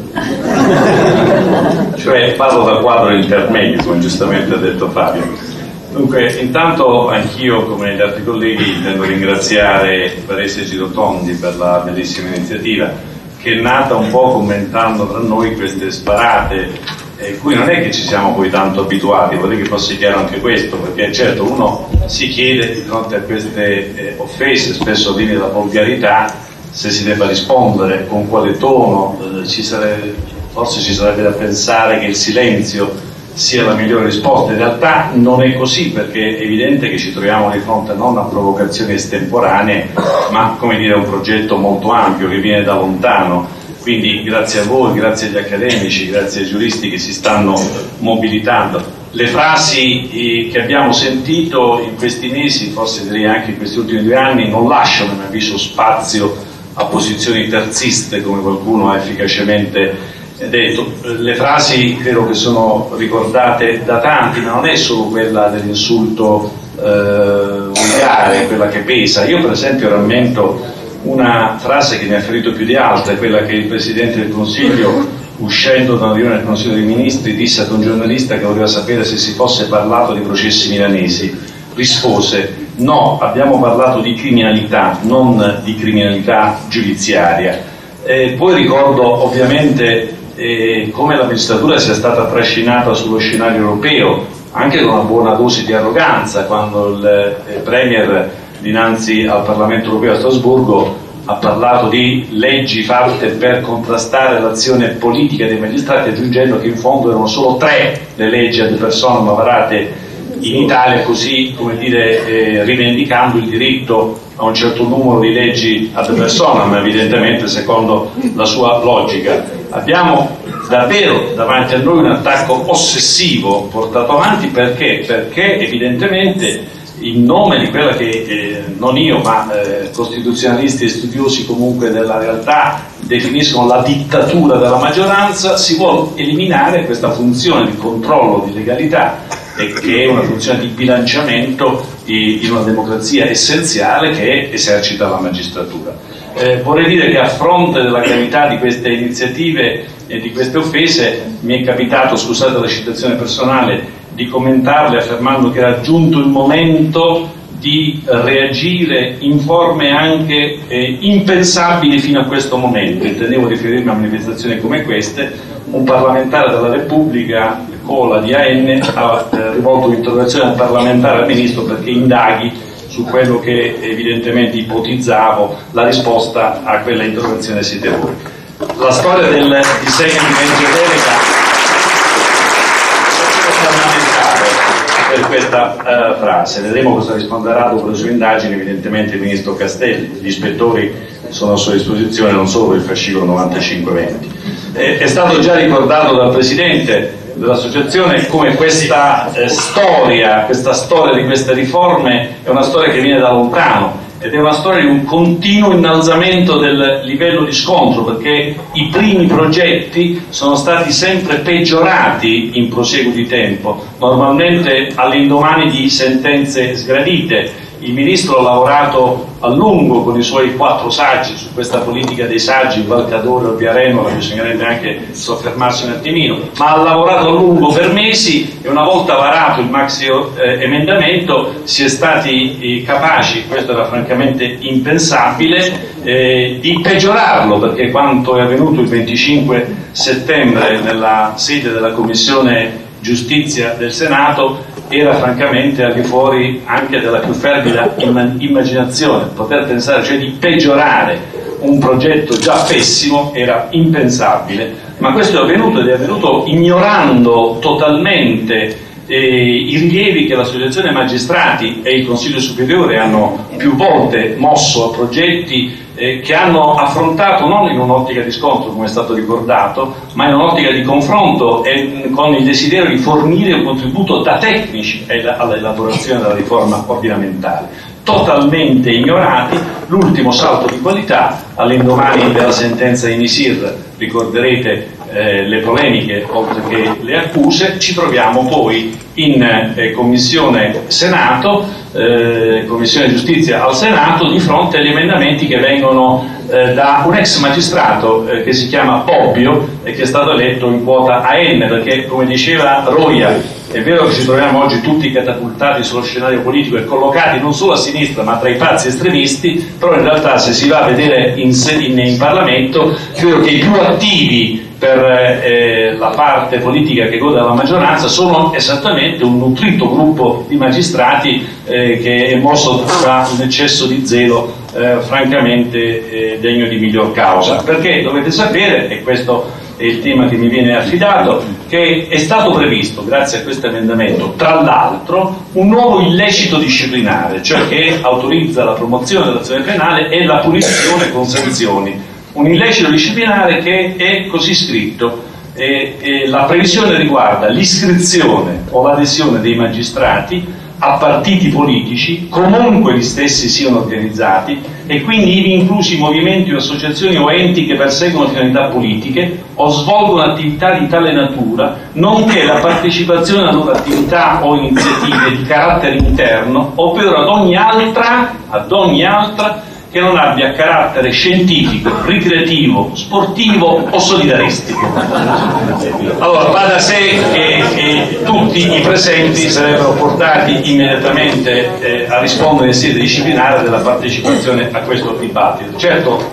Cioè parlo dal quadro intermedio, come giustamente ha detto Fabio. Dunque, intanto anch'io, come gli altri colleghi, intendo ringraziare Varese Girotondi per la bellissima iniziativa, che è nata un po' commentando tra noi queste sparate, eh, cui non è che ci siamo poi tanto abituati, vorrei che fosse chiaro anche questo, perché certo uno si chiede di fronte a queste eh, offese, spesso al limite della volgarità, se si debba rispondere, con quale tono, eh, ci sarebbe, forse ci sarebbe da pensare che il silenzio sia la migliore risposta. In realtà non è così, perché è evidente che ci troviamo di fronte non a provocazioni estemporanee, ma come dire a un progetto molto ampio che viene da lontano. Quindi grazie a voi, grazie agli accademici, grazie ai giuristi che si stanno mobilitando. Le frasi eh, che abbiamo sentito in questi mesi, forse direi anche in questi ultimi due anni, non lasciano a mio avviso spazio a posizioni terziste, come qualcuno ha efficacemente detto. Le frasi credo che sono ricordate da tanti, ma non è solo quella dell'insulto eh, vulgare, quella che pesa. Io per esempio rammento una frase che mi ha ferito più di altre, quella che il Presidente del Consiglio, uscendo da una riunione del Consiglio dei Ministri, disse ad un giornalista che voleva sapere se si fosse parlato di processi milanesi. Rispose: no, abbiamo parlato di criminalità, non di criminalità giudiziaria. Eh, poi ricordo ovviamente eh, come la magistratura sia stata trascinata sullo scenario europeo, anche con una buona dose di arroganza, quando il eh, Premier dinanzi al Parlamento europeo a Strasburgo ha parlato di leggi fatte per contrastare l'azione politica dei magistrati, aggiungendo che in fondo erano solo tre le leggi ad personam varate in Italia, così come dire eh, rivendicando il diritto a un certo numero di leggi ad personam, evidentemente secondo la sua logica. Abbiamo davvero davanti a noi un attacco ossessivo portato avanti, perché? Perché evidentemente in nome di quella che eh, non io ma eh, costituzionalisti e studiosi comunque della realtà definiscono la dittatura della maggioranza, si vuole eliminare questa funzione di controllo di legalità, e che è una funzione di bilanciamento in una democrazia essenziale che esercita la magistratura. Eh, vorrei dire che a fronte della gravità di queste iniziative e di queste offese mi è capitato, scusate la citazione personale, di commentarle affermando che era giunto il momento di reagire in forme anche eh, impensabili fino a questo momento. Intendevo riferirmi a manifestazioni come queste. Un parlamentare della Repubblica, Cola di A N, ha eh, rivolto un'interrogazione al parlamentare al ministro perché indaghi su quello che evidentemente ipotizzavo. La risposta a quella interrogazione siete voi. La storia del disegno di legge delega per questa uh, frase. Vedremo cosa risponderà dopo le sue indagini, evidentemente il ministro Castelli. Gli ispettori sono a sua disposizione non solo per il fascicolo novantacinque venti. Eh, è stato già ricordato dal Presidente dell'associazione come questa eh, storia, questa storia di queste riforme è una storia che viene da lontano, ed è una storia di un continuo innalzamento del livello di scontro, perché i primi progetti sono stati sempre peggiorati in proseguo di tempo, normalmente all'indomani di sentenze sgradite. Il Ministro ha lavorato a lungo con i suoi quattro saggi su questa politica dei saggi, il Valcadore o Viarenola, bisognerebbe anche soffermarsi un attimino, ma ha lavorato a lungo per mesi, e una volta varato il maxi eh, emendamento si è stati eh, capaci, questo era francamente impensabile, eh, di peggiorarlo, perché quanto è avvenuto il venticinque settembre nella sede della Commissione Giustizia del Senato era francamente al di fuori anche della più fervida immaginazione. Poter pensare cioè di peggiorare un progetto già pessimo era impensabile, ma questo è avvenuto, ed è avvenuto ignorando totalmente eh, i rilievi che l'Associazione Magistrati e il Consiglio Superiore hanno più volte mosso a progetti eh, che hanno affrontato non in un'ottica di scontro, come è stato ricordato, ma in un'ottica di confronto e con il desiderio di fornire un contributo da tecnici all'elaborazione della riforma ordinamentale. Totalmente ignorati. L'ultimo salto di qualità all'indomani della sentenza di Nisir, ricorderete, eh, le polemiche oltre che le accuse, ci troviamo poi in eh, Commissione Senato, eh, Commissione Giustizia al Senato, di fronte agli emendamenti che vengono eh, da un ex magistrato eh, che si chiama Bobbio e che è stato eletto in quota A N, perché come diceva Roia, è vero che ci troviamo oggi tutti catapultati sullo scenario politico e collocati non solo a sinistra ma tra i pazzi estremisti, però in realtà se si va a vedere in, in, in Parlamento, credo che i più attivi per eh, la parte politica che gode della maggioranza sono esattamente un nutrito gruppo di magistrati eh, che è mosso da un eccesso di zelo eh, francamente eh, degno di miglior causa, perché dovete sapere, e questo è il tema che mi viene affidato, che è stato previsto, grazie a questo emendamento, tra l'altro, un nuovo illecito disciplinare, cioè che autorizza la promozione dell'azione penale e la punizione con sanzioni. Un illecito disciplinare che è così scritto: e, e la previsione riguarda l'iscrizione o l'adesione dei magistrati a partiti politici, comunque gli stessi siano organizzati, e quindi ivi inclusi movimenti o associazioni o enti che perseguono finalità politiche o svolgono attività di tale natura, nonché la partecipazione a loro attività o iniziative di carattere interno, ovvero ad ogni altra, ad ogni altra che non abbia carattere scientifico, ricreativo, sportivo o solidaristico. Allora va da sé che, che tutti i presenti sarebbero portati immediatamente eh, a rispondere in sede disciplinare della partecipazione a questo dibattito. Certo,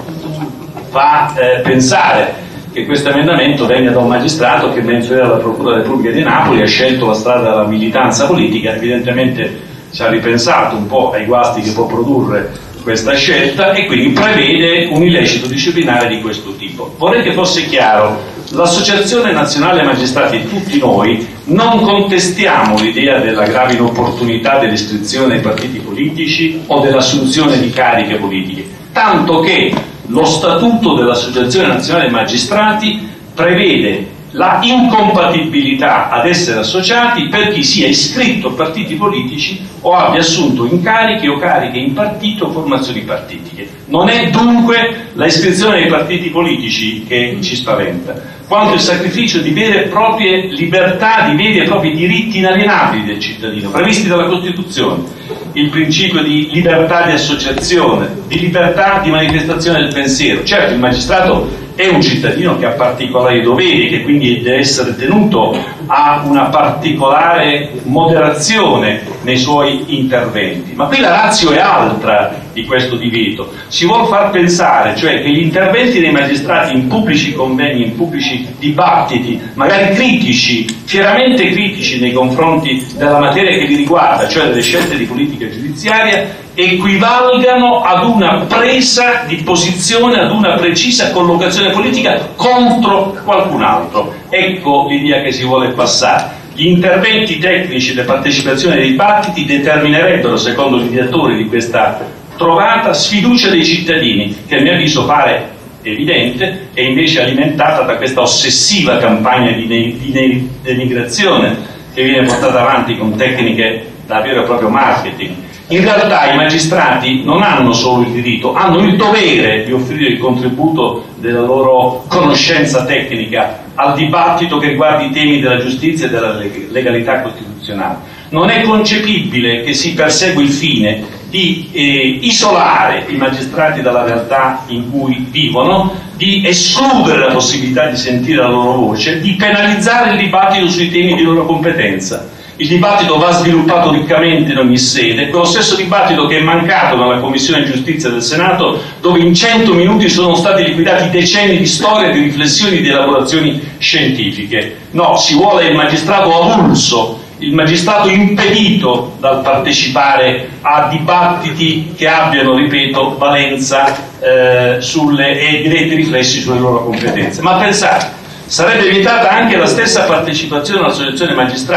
fa eh, pensare che questo emendamento venga da un magistrato che, mentre era alla Procura della Repubblica di Napoli, ha scelto la strada della militanza politica. Evidentemente ci ha ripensato un po' ai guasti che può produrre questa scelta e quindi prevede un illecito disciplinare di questo tipo. Vorrei che fosse chiaro: l'Associazione Nazionale Magistrati e tutti noi non contestiamo l'idea della grave inopportunità dell'iscrizione ai partiti politici o dell'assunzione di cariche politiche, tanto che lo Statuto dell'Associazione Nazionale Magistrati prevede la incompatibilità ad essere associati per chi sia iscritto a partiti politici o abbia assunto incarichi o cariche in partito o formazioni partitiche. Non è dunque la iscrizione ai partiti politici che ci spaventa, quanto il sacrificio di vere e proprie libertà, di veri e propri diritti inalienabili del cittadino, previsti dalla Costituzione: il principio di libertà di associazione, di libertà di manifestazione del pensiero. Certo, il magistrato è un cittadino che ha particolari doveri, che quindi deve essere tenuto a una particolare moderazione nei suoi interventi, ma qui la ratio è altra di questo divieto. Si vuol far pensare, cioè, che gli interventi dei magistrati in pubblici convegni, in pubblici dibattiti, magari critici, fieramente critici nei confronti della materia che li riguarda, cioè delle scelte di politica giudiziaria, equivalgano ad una presa di posizione, ad una precisa collocazione politica contro qualcun altro. Ecco l'idea che si vuole passare. Gli interventi tecnici e le partecipazioni ai dibattiti determinerebbero, secondo gli ideatori di questa trovata, sfiducia dei cittadini, che a mio avviso pare evidente, è invece alimentata da questa ossessiva campagna di, ne- di ne- denigrazione che viene portata avanti con tecniche da vero e proprio marketing. In realtà i magistrati non hanno solo il diritto, hanno il dovere di offrire il contributo della loro conoscenza tecnica al dibattito che riguarda i temi della giustizia e della legalità costituzionale. Non è concepibile che si persegua il fine di eh, isolare i magistrati dalla realtà in cui vivono, di escludere la possibilità di sentire la loro voce, di penalizzare il dibattito sui temi di loro competenza. Il dibattito va sviluppato riccamente in ogni sede, quello stesso dibattito che è mancato nella Commissione Giustizia del Senato, dove in cento minuti sono stati liquidati decenni di storia, di riflessioni, di elaborazioni scientifiche. No, si vuole il magistrato avulso, il magistrato impedito dal partecipare a dibattiti che abbiano, ripeto, valenza eh, sulle, e diretti riflessi sulle loro competenze. Ma pensate, sarebbe vietata anche la stessa partecipazione all'associazione magistrati.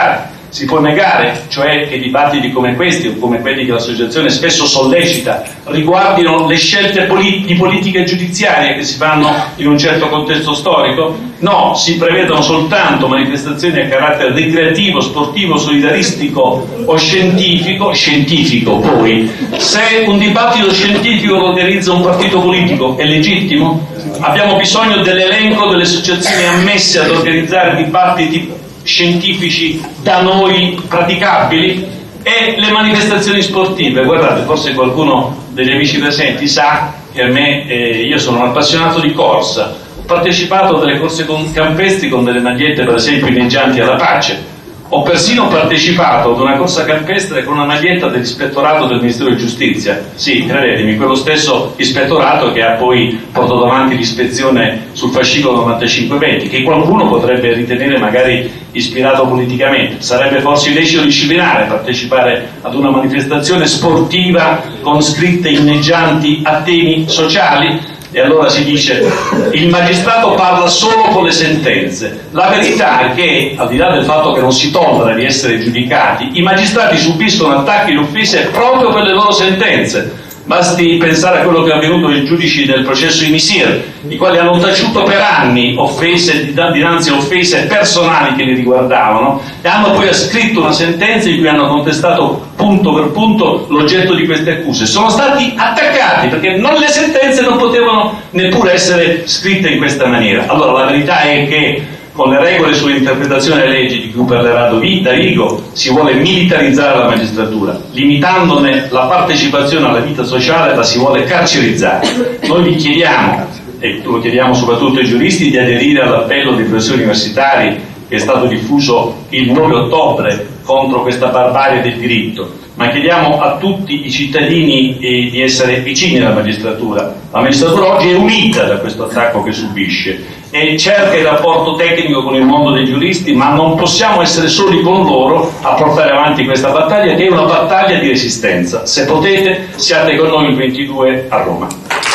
si può negare, cioè che dibattiti come questi o come quelli che l'associazione spesso sollecita riguardino le scelte polit- di politica giudiziaria che si fanno in un certo contesto storico? No, si prevedono soltanto manifestazioni a carattere ricreativo, sportivo, solidaristico o scientifico, scientifico poi. Se un dibattito scientifico lo organizza un partito politico è legittimo? Abbiamo bisogno dell'elenco delle associazioni ammesse ad organizzare dibattiti scientifici da noi praticabili. E le manifestazioni sportive, guardate, forse qualcuno degli amici presenti sa che a me, eh, io sono un appassionato di corsa, ho partecipato a delle corse con campestri con delle magliette per esempio inneggianti alla pace, ho persino partecipato ad una corsa campestre con una maglietta dell'ispettorato del Ministero di Giustizia, sì, credetemi, quello stesso ispettorato che ha poi portato avanti l'ispezione sul fascicolo novantacinque venti, che qualcuno potrebbe ritenere magari ispirato politicamente. Sarebbe forse illecito disciplinare partecipare ad una manifestazione sportiva con scritte inneggianti a temi sociali? E allora si dice il magistrato parla solo con le sentenze. La verità è che, al di là del fatto che non si tollera di essere giudicati, i magistrati subiscono attacchi e offese proprio per le loro sentenze. Basti pensare a quello che è avvenuto ai giudici del processo di Misir, i quali hanno taciuto per anni offese, dinanzi a offese personali che li riguardavano, e hanno poi scritto una sentenza in cui hanno contestato punto per punto l'oggetto di queste accuse. Sono stati attaccati perché non, le sentenze non potevano neppure essere scritte in questa maniera. Allora la verità è che con le regole sull'interpretazione delle leggi di cui parlerà Davigo si vuole militarizzare la magistratura, limitandone la partecipazione alla vita sociale la si vuole carcerizzare. Noi vi chiediamo, e lo chiediamo soprattutto ai giuristi, di aderire all'appello dei professori universitari che è stato diffuso il nove ottobre contro questa barbarie del diritto, ma chiediamo a tutti i cittadini eh, di essere vicini alla magistratura. La magistratura oggi è unita da questo attacco che subisce e cerca il rapporto tecnico con il mondo dei giuristi, ma non possiamo essere soli con loro a portare avanti questa battaglia, che è una battaglia di resistenza. Se potete, siate con noi il ventidue a Roma.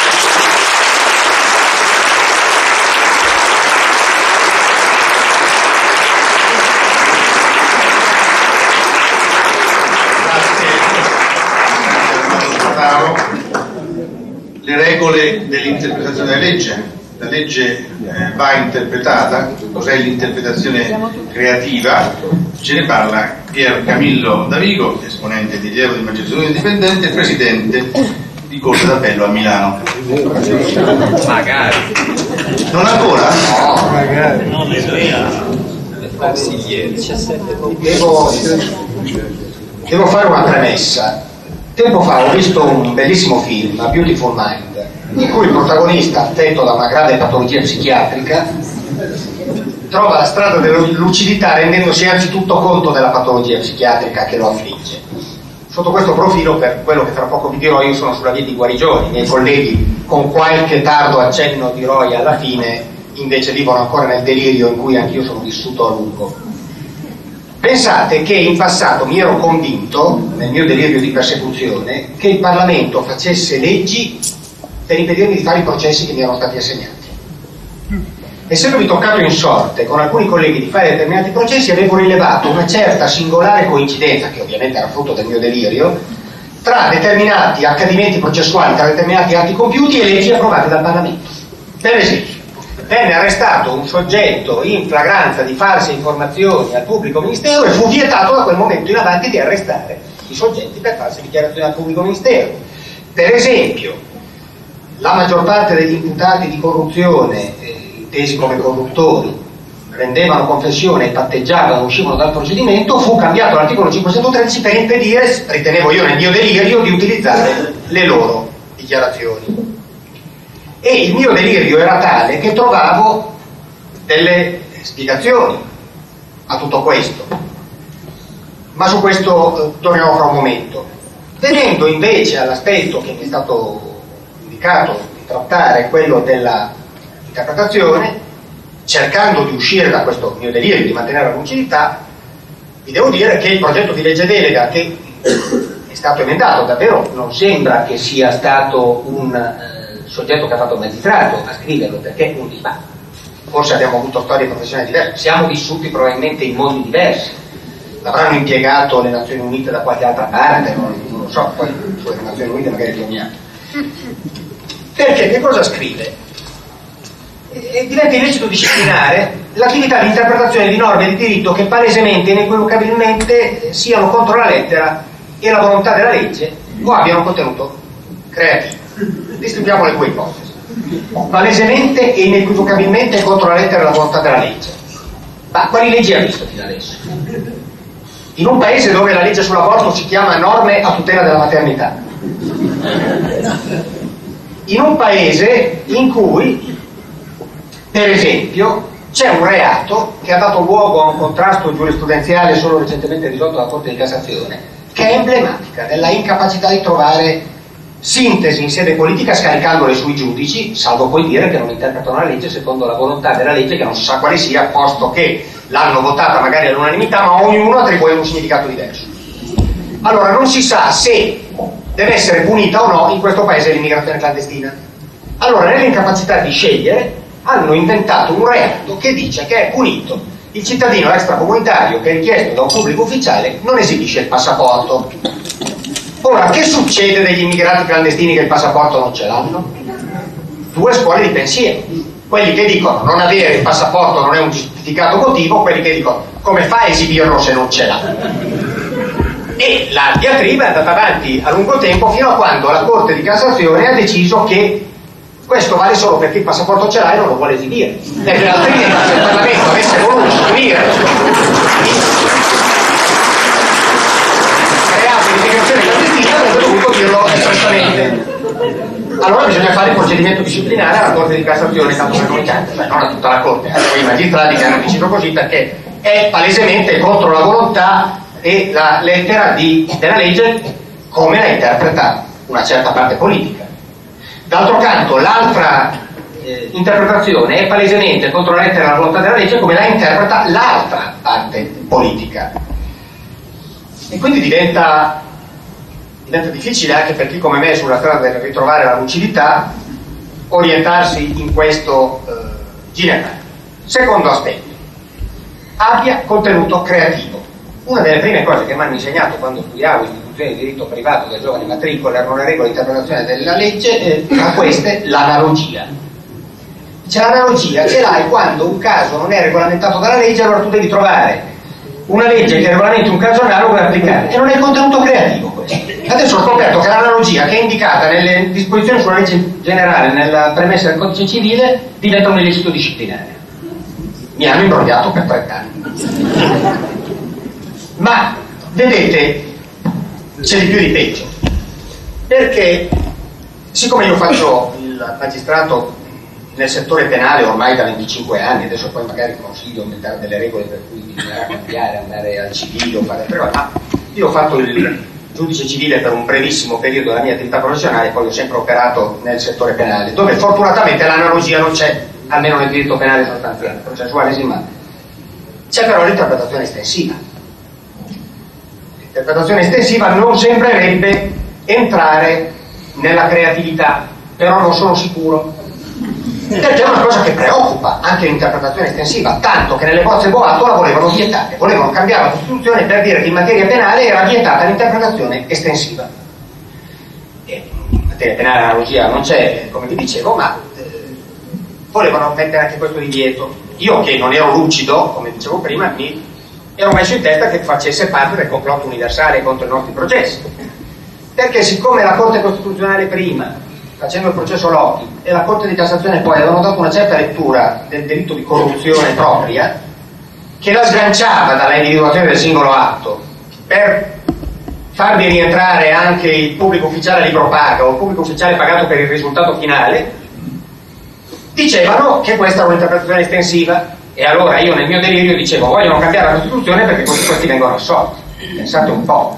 Le regole dell'interpretazione della legge. La legge eh, va interpretata. Cos'è l'interpretazione creativa? Ce ne parla Pier Camillo Davigo, esponente di rilievo di magistratura indipendente e presidente di Corte d'Appello a Milano. Magari. Non ancora? No, magari. No, consigliere. Devo, devo fare una premessa. Tempo fa ho visto un bellissimo film, A Beautiful Mind, in cui il protagonista, affetto da una grave patologia psichiatrica, trova la strada della lucidità rendendosi anzitutto conto della patologia psichiatrica che lo affligge. Sotto questo profilo, per quello che tra poco vi dirò, io sono sulla via di guarigione. I miei colleghi, con qualche tardo accenno di roia alla fine, invece vivono ancora nel delirio in cui anch'io sono vissuto a lungo. Pensate che in passato mi ero convinto, nel mio delirio di persecuzione, che il Parlamento facesse leggi per impedirmi di fare i processi che mi erano stati assegnati. Essendomi toccato in sorte con alcuni colleghi di fare determinati processi, avevo rilevato una certa singolare coincidenza, che ovviamente era frutto del mio delirio, tra determinati accadimenti processuali, tra determinati atti compiuti e leggi approvate dal Parlamento. Per esempio, venne arrestato un soggetto in flagranza di false informazioni al pubblico ministero e fu vietato da quel momento in avanti di arrestare i soggetti per false dichiarazioni al pubblico ministero. Per esempio, la maggior parte degli imputati di corruzione eh, intesi come corruttori rendevano confessione e patteggiavano, uscivano dal procedimento, fu cambiato l'articolo cinquecentotredici per impedire, ritenevo io nel mio delirio, di utilizzare le loro dichiarazioni. E il mio delirio era tale che trovavo delle spiegazioni a tutto questo, ma su questo eh, tornerò fra un momento. Venendo invece all'aspetto che mi è stato indicato di trattare, quello della interpretazione, cercando di uscire da questo mio delirio di mantenere la lucidità, vi devo dire che il progetto di legge delega che è stato emendato davvero non sembra che sia stato un eh, soggetto che ha fatto il magistrato a scriverlo, perché un forse abbiamo avuto storie professionali diverse, siamo vissuti probabilmente in mondi diversi, l'avranno impiegato le Nazioni Unite da qualche altra parte, non, non lo so, poi sulle Nazioni Unite magari torniamo. Perché che cosa scrive? E diventa illecito disciplinare l'attività di interpretazione di norme di diritto che palesemente e inequivocabilmente siano contro la lettera e la volontà della legge o abbiano un contenuto creativo. Descriviamo le due ipotesi. Palesemente e inequivocabilmente contro la lettera e la volontà della legge. Ma quali leggi ha visto fino adesso? In un paese dove la legge sull'aborto si chiama norme a tutela della maternità, in un paese in cui, per esempio, c'è un reato che ha dato luogo a un contrasto giurisprudenziale solo recentemente risolto dalla Corte di Cassazione, che è emblematica della incapacità di trovare sintesi in sede politica scaricandole sui giudici, salvo poi dire che non interpretano la legge secondo la volontà della legge, che non si sa quale sia, posto che l'hanno votata magari all'unanimità, ma ognuno attribuisce un significato diverso. Allora non si sa se deve essere punita o no in questo paese l'immigrazione clandestina. Allora, nell'incapacità di scegliere, hanno inventato un reato che dice che è punito il cittadino extracomunitario che, richiesto da un pubblico ufficiale, non esibisce il passaporto. Ora, che succede degli immigrati clandestini che il passaporto non ce l'hanno? Due scuole di pensiero. Quelli che dicono non avere il passaporto non è un giustificato motivo, quelli che dicono come fa a esibirlo se non ce l'ha? E la diatriba è andata avanti a lungo tempo fino a quando la Corte di Cassazione ha deciso che questo vale solo perché il passaporto ce l'ha e non lo vuole esibire, perché altrimenti se il Parlamento avesse voluto istituire reato di immigrazione clandestina avrebbe dovuto dirlo espressamente. Allora bisogna fare il procedimento disciplinare alla Corte di Cassazione, tanto per cominciare, cioè non a tutta la Corte, a quei magistrati che hanno deciso così, perché è palesemente contro la volontà e la lettera di, della legge come la interpreta una certa parte politica. D'altro canto l'altra eh, interpretazione è palesemente contro la lettera e la volontà della legge come la interpreta l'altra parte politica. E quindi diventa, diventa difficile anche per chi come me è sulla strada del ritrovare la lucidità orientarsi in questo eh, generale. Secondo aspetto, abbia contenuto creativo. Una delle prime cose che mi hanno insegnato quando studiavo istituzioni di diritto privato da giovani matricole erano le regole di interpretazione della legge, eh, tra queste l'analogia. C'è l'analogia, ce l'hai quando un caso non è regolamentato dalla legge, allora tu devi trovare una legge che regolamenti un caso analogo da applicare, e non è contenuto creativo questo. Adesso ho scoperto che l'analogia che è indicata nelle disposizioni sulla legge generale, nella premessa del codice civile, diventa un illecito disciplinare. Mi hanno imbrogliato per trent'anni. Ma vedete, c'è di più di peggio, perché siccome io faccio il magistrato nel settore penale ormai da venticinque anni, adesso poi magari consiglio aumentare delle regole per cui bisognerà cambiare, andare al civile o fare altre cose, ma io ho fatto il giudice civile per un brevissimo periodo della mia attività professionale, poi ho sempre operato nel settore penale, dove fortunatamente l'analogia non c'è, almeno nel diritto penale sostanziale, processuale sì, ma c'è però l'interpretazione estensiva. L'interpretazione estensiva non sembrerebbe entrare nella creatività, però non sono sicuro, perché è una cosa che preoccupa anche l'interpretazione estensiva, tanto che nelle bozze Boato la volevano vietare, volevano cambiare la Costituzione per dire che in materia penale era vietata l'interpretazione estensiva. E in materia penale l'analogia non c'è, come vi dicevo, ma eh, volevano mettere anche questo divieto. Io, che non ero lucido, come dicevo prima, mi ero messo in testa che facesse parte del complotto universale contro i nostri processi, perché siccome la Corte Costituzionale prima, facendo il processo Lotti, e la Corte di Cassazione poi avevano dato una certa lettura del delitto di corruzione propria, che la sganciava dalla individuazione del singolo atto per farvi rientrare anche il pubblico ufficiale a libro paga o il pubblico ufficiale pagato per il risultato finale, dicevano che questa era un'interpretazione estensiva. E allora io nel mio delirio dicevo vogliono cambiare la Costituzione perché così questi vengono assolti. Pensate un po'.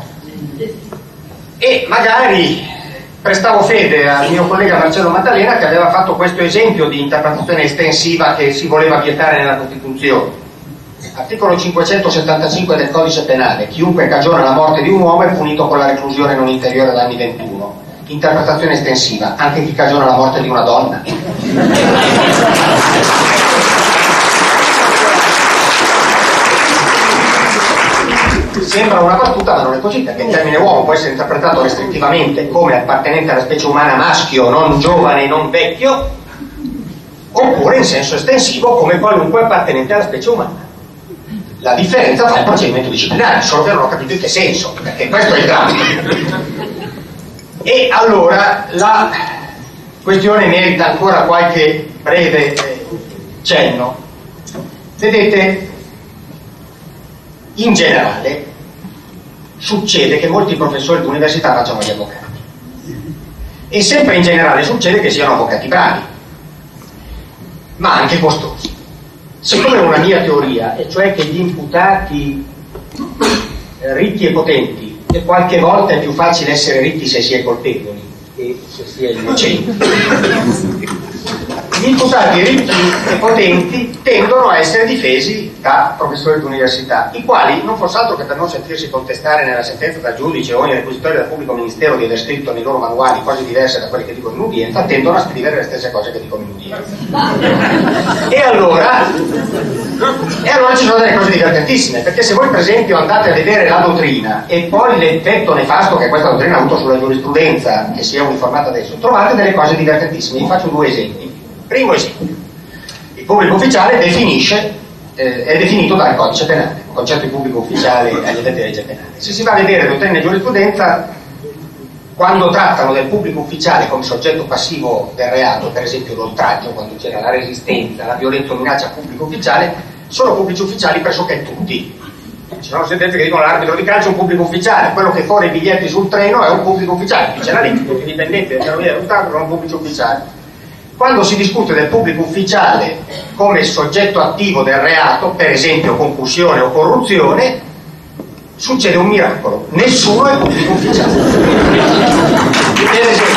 E magari prestavo fede al mio collega Marcello Maddalena, che aveva fatto questo esempio di interpretazione estensiva che si voleva vietare nella Costituzione. Articolo cinquecentosettantacinque del Codice Penale: chiunque cagiona la morte di un uomo è punito con la reclusione non inferiore ad anni ventuno. Interpretazione estensiva: anche chi cagiona la morte di una donna. Sembra una battuta, ma non è così, perché il termine uomo può essere interpretato restrittivamente come appartenente alla specie umana maschio, non giovane, non vecchio, oppure in senso estensivo come qualunque appartenente alla specie umana. La differenza tra il procedimento disciplinare, solo che non ho capito in che senso, perché questo è il dramma. E allora la questione merita ancora qualche breve eh, cenno. Vedete, in generale succede che molti professori di università facciano gli avvocati, e sempre in generale succede che siano avvocati bravi, ma anche costosi. Siccome una mia teoria, e cioè che gli imputati eh, ricchi e potenti, e qualche volta è più facile essere ricchi se si è colpevoli e se si è innocenti, gli imputati ricchi e potenti tendono a essere difesi da professori di università, i quali, non fosse altro che per non sentirsi contestare nella sentenza dal giudice o nei requisitori del pubblico ministero di aver scritto nei loro manuali cose diverse da quelle che dicono in udienza, tendono a scrivere le stesse cose che dicono in udienza. E allora, e allora ci sono delle cose divertentissime, perché se voi per esempio andate a vedere la dottrina e poi l'effetto nefasto che questa dottrina ha avuto sulla giurisprudenza che si è uniformata adesso, trovate delle cose divertentissime. Vi faccio due esempi. Primo esempio: il pubblico ufficiale definisce, eh, è definito dal codice penale, il concetto di pubblico ufficiale agli effetti di legge penale. Se si va a vedere dottrina e giurisprudenza, quando trattano del pubblico ufficiale come soggetto passivo del reato, per esempio l'oltraggio, quando c'era la resistenza, la violenza o minaccia a pubblico ufficiale, sono pubblici ufficiali pressoché tutti. Ci sono sentenze che dicono l'arbitro di calcio è un pubblico ufficiale, quello che fuori i biglietti sul treno è un pubblico ufficiale, dice la legge, tutti i dipendenti del ferrovia dello Stato sono pubblici ufficiali. Quando si discute del pubblico ufficiale come soggetto attivo del reato, per esempio concussione o corruzione, succede un miracolo: nessuno è pubblico ufficiale. Per esempio,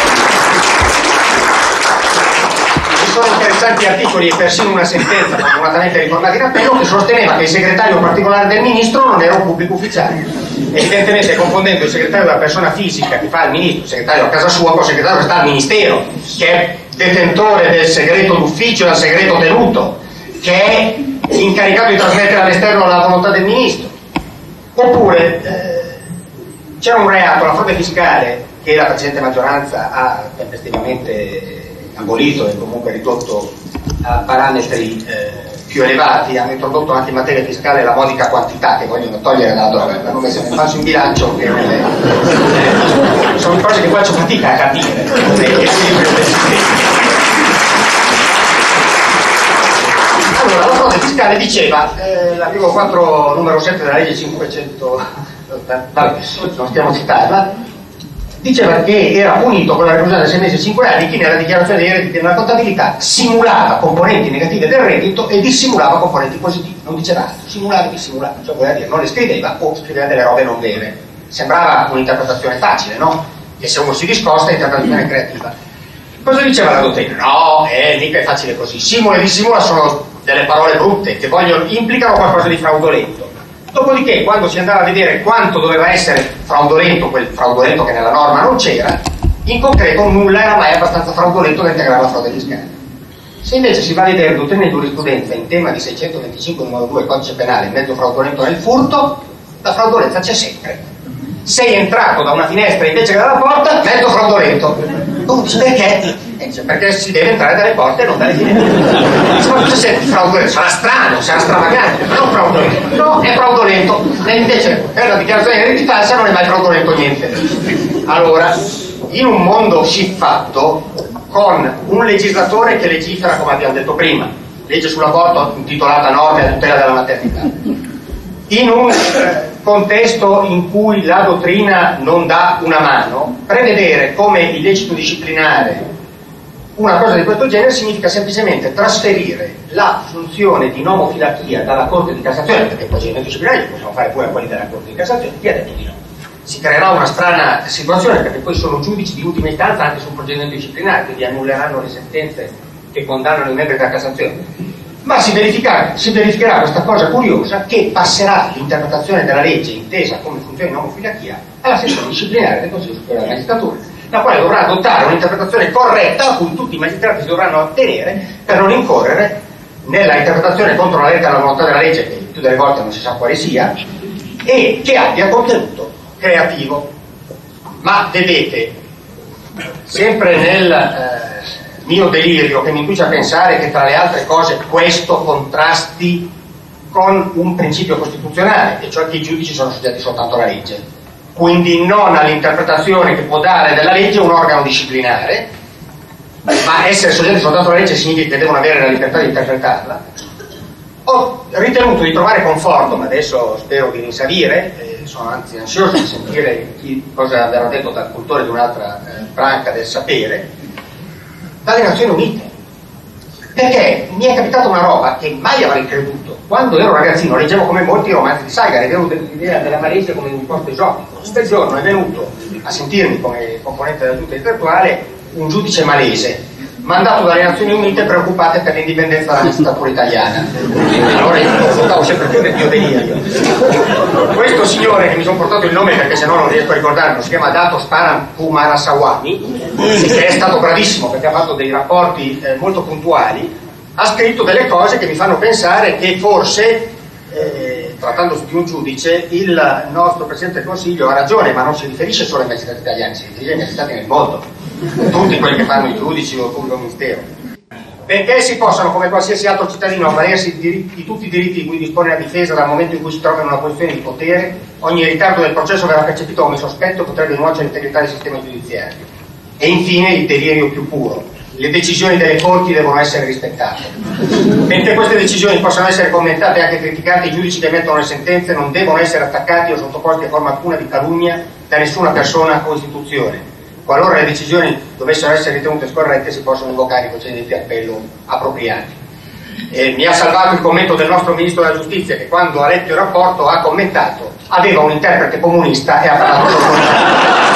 ci sono interessanti articoli e persino una sentenza fortunatamente riformata in appello che sosteneva che il segretario particolare del ministro non era un pubblico ufficiale, evidentemente confondendo il segretario della persona fisica che fa il ministro, il segretario a casa sua, con il segretario che sta al ministero, che è detentore del segreto d'ufficio e del segreto tenuto, che è incaricato di trasmettere all'esterno la volontà del ministro. Oppure eh, c'era un reato, la frode fiscale, che la precedente maggioranza ha tempestivamente abolito e comunque ridotto a parametri eh, più elevati. Hanno introdotto anche in materia fiscale la modica quantità che vogliono togliere dalla droga, l'hanno messo nel falso in bilancio, che nelle, eh, sono cose che faccio fatica a capire. Allora, la frode fiscale diceva, eh, l'articolo quattro numero sette della legge cinquecento, vabbè, non stiamo a citarla, diceva che era punito con la reclusione da sei mesi e cinque anni chi nella dichiarazione dei redditi e nella contabilità simulava componenti negative del reddito e dissimulava componenti positivi. Non diceva altro, simulava e dissimulava, cioè voleva dire non le scriveva o scriveva delle robe non vere. Sembrava un'interpretazione facile, no? Che se uno si discosta è interpretazione creativa. Cosa diceva la dottrina? No, eh, mica è facile così. Simula e dissimula sono delle parole brutte che vogliono, implicano qualcosa di fraudolento. Dopodiché, quando si andava a vedere quanto doveva essere fraudolento, quel fraudolento che nella norma non c'era, in concreto nulla era mai abbastanza fraudolento da integrare la frode fiscale. Se invece si va a vedere dottrina e giurisprudenza in tema di seicentoventicinque numero due codice penale, mezzo fraudolento nel furto, la fraudolenza c'è sempre. Sei entrato da una finestra invece che dalla porta, mezzo fraudolento. Oh, dice perché? Eh, cioè, perché si deve entrare dalle porte e non dalle finestre. Dice, ma cosa sei fraudolento? Sarà strano, sarà stravagante, ma non fraudolento. No, è fraudolento. E invece per la dichiarazione di redditi falsa non è mai fraudolento niente. Allora, in un mondo siffatto, con un legislatore che legifera, come abbiamo detto prima, legge sull'aborto intitolata Norme a tutela della maternità, in un eh, contesto in cui la dottrina non dà una mano, prevedere come illecito disciplinare una cosa di questo genere significa semplicemente trasferire la funzione di nomofilachia dalla Corte di Cassazione, perché il procedimento disciplinare lo possiamo fare pure a quelli della Corte di Cassazione. Chi ha detto di no? Si creerà una strana situazione, perché poi sono giudici di ultima istanza anche sul procedimento disciplinare, quindi annulleranno le sentenze che condannano i membri della Cassazione. Ma si verificherà, si verificherà questa cosa curiosa, che passerà l'interpretazione della legge intesa come funzione di nomofilachia alla sezione disciplinare del Consiglio Superiore della Magistratura, la quale dovrà adottare un'interpretazione corretta a cui tutti i magistrati si dovranno attenere per non incorrere nella interpretazione contro la lettera della volontà della legge, che più delle volte non si sa quale sia, e che abbia contenuto creativo. Ma vedete, sempre nel eh, mio delirio che mi induce a pensare che tra le altre cose questo contrasti con un principio costituzionale, e cioè che i giudici sono soggetti soltanto alla legge, quindi non all'interpretazione che può dare della legge un organo disciplinare, ma essere soggetti soltanto alla legge significa che devono avere la libertà di interpretarla. Ho ritenuto di trovare conforto, ma adesso spero di rinsavire, eh, sono anzi ansioso di sentire chi, cosa verrà detto dal cultore di un'altra eh, branca del sapere, dalle Nazioni Unite. Perché mi è capitata una roba che mai avrei creduto. Quando ero ragazzino leggevo come molti romanzi di Saga, avevo l'idea della Malesia come un posto esotico. Un bel giorno è venuto a sentirmi come componente della giunta intellettuale un giudice malese, mandato dalle Nazioni Unite preoccupate per l'indipendenza della magistratura italiana. Allora io confrontavo sempre più nel mio delirio. Questo signore, che mi sono portato il nome perché sennò non riesco a ricordarlo, si chiama Dato Sparan Kumaraswamy, che è stato bravissimo perché ha fatto dei rapporti eh, molto puntuali, ha scritto delle cose che mi fanno pensare che forse, eh, trattandosi di un giudice, il nostro Presidente del Consiglio ha ragione, ma non si riferisce solo ai magistrati italiani, si riferisce ai magistrati nel mondo, tutti quelli che fanno i giudici o il pubblico ministero, perché si possano, come qualsiasi altro cittadino, avvalersi di, di tutti i diritti di cui dispone la difesa dal momento in cui si trova in una posizione di potere. Ogni ritardo del processo verrà percepito come sospetto e potrebbe nuocere all'integrità del sistema giudiziario. E infine il delirio più puro: le decisioni delle corti devono essere rispettate. Mentre queste decisioni possono essere commentate e anche criticate, i giudici che emettono le sentenze non devono essere attaccati o sottoposti a forma alcuna di calunnia da nessuna persona o istituzione. Qualora le decisioni dovessero essere ritenute scorrette, si possono invocare i procedimenti di appello appropriati. E mi ha salvato il commento del nostro Ministro della Giustizia, che quando ha letto il rapporto ha commentato: aveva un interprete comunista e ha parlato solo con lui.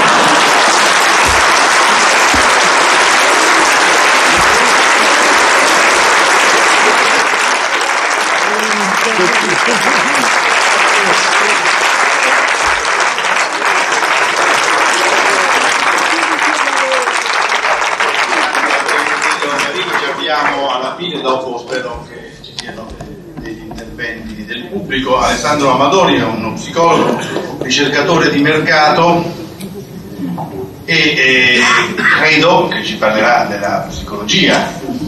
Alla fine, dopo spero che ci siano degli interventi del pubblico. Alessandro Amadori è uno psicologo, ricercatore di mercato e, e credo che ci parlerà della psicologia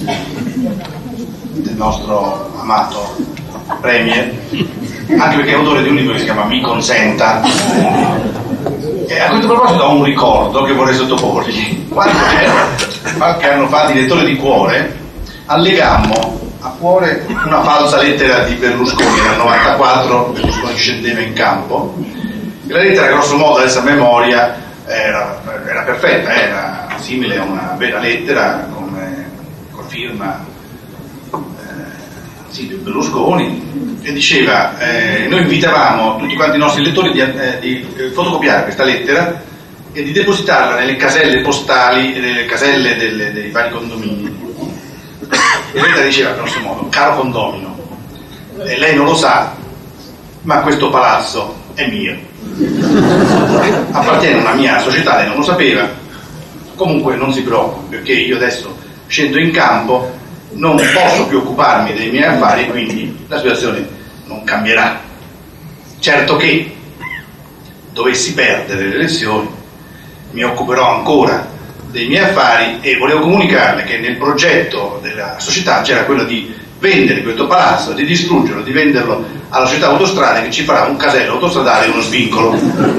del nostro amato Premier, anche perché è autore di un libro che si chiama Mi consenta. E a questo proposito ho un ricordo che vorrei sottoporgli. Quando ero qualche anno fa direttore di Cuore, allegammo a Cuore una falsa lettera di Berlusconi nel novantaquattro. Berlusconi scendeva in campo e la lettera, grosso modo, adesso a memoria, era, era perfetta, era simile a una vera lettera con, con firma eh, sì, di Berlusconi, e diceva eh, noi invitavamo tutti quanti i nostri lettori di, eh, di fotocopiare questa lettera e di depositarla nelle caselle postali e nelle caselle delle, dei vari condomini. E lei diceva, a grosso modo: caro condomino, e lei non lo sa, ma questo palazzo è mio, appartiene a una mia società, lei non lo sapeva, comunque non si preoccupi, perché io adesso scendo in campo, non posso più occuparmi dei miei affari, quindi la situazione non cambierà. Certo che dovessi perdere le elezioni, mi occuperò ancora dei miei affari, e volevo comunicarle che nel progetto della società c'era quello di vendere questo palazzo, di distruggerlo, di venderlo alla società autostrade, che ci farà un casello autostradale e uno svincolo.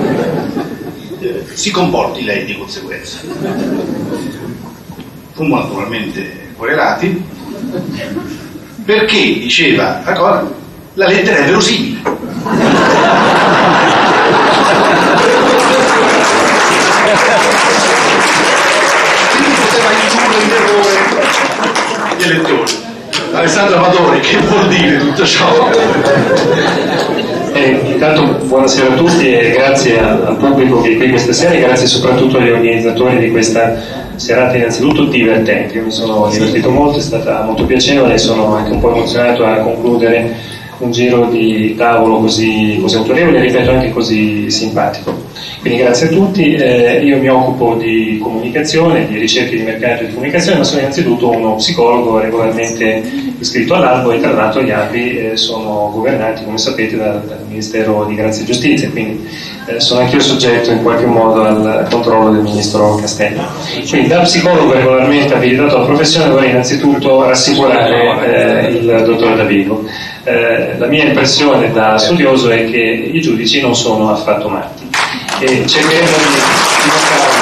Si comporti lei di conseguenza. Fummo naturalmente querelati perché, diceva la cosa, la lettera è verosimile. Gli elettori. Alessandro Amadori, che vuol dire tutto ciò? Eh, intanto buonasera a tutti e grazie al pubblico che è qui questa sera, e grazie soprattutto agli organizzatori di questa serata innanzitutto divertente. Io mi sono divertito molto, è stata molto piacevole e sono anche un po' emozionato a concludere un giro di tavolo così, così autorevole e ripeto anche così simpatico. Quindi grazie a tutti, eh, io mi occupo di comunicazione, di ricerche di mercato e di comunicazione, ma sono innanzitutto uno psicologo regolarmente iscritto all'albo e tra l'altro gli albi eh, sono governati, come sapete, dal, dal Ministero di Grazia e Giustizia, quindi eh, sono anch'io soggetto in qualche modo al controllo del Ministro Castelli. Quindi da psicologo regolarmente abilitato alla professione vorrei innanzitutto rassicurare eh, il dottor Davigo. Eh, la mia impressione da studioso è che i giudici non sono affatto matti e cercheremo di dimostrarlo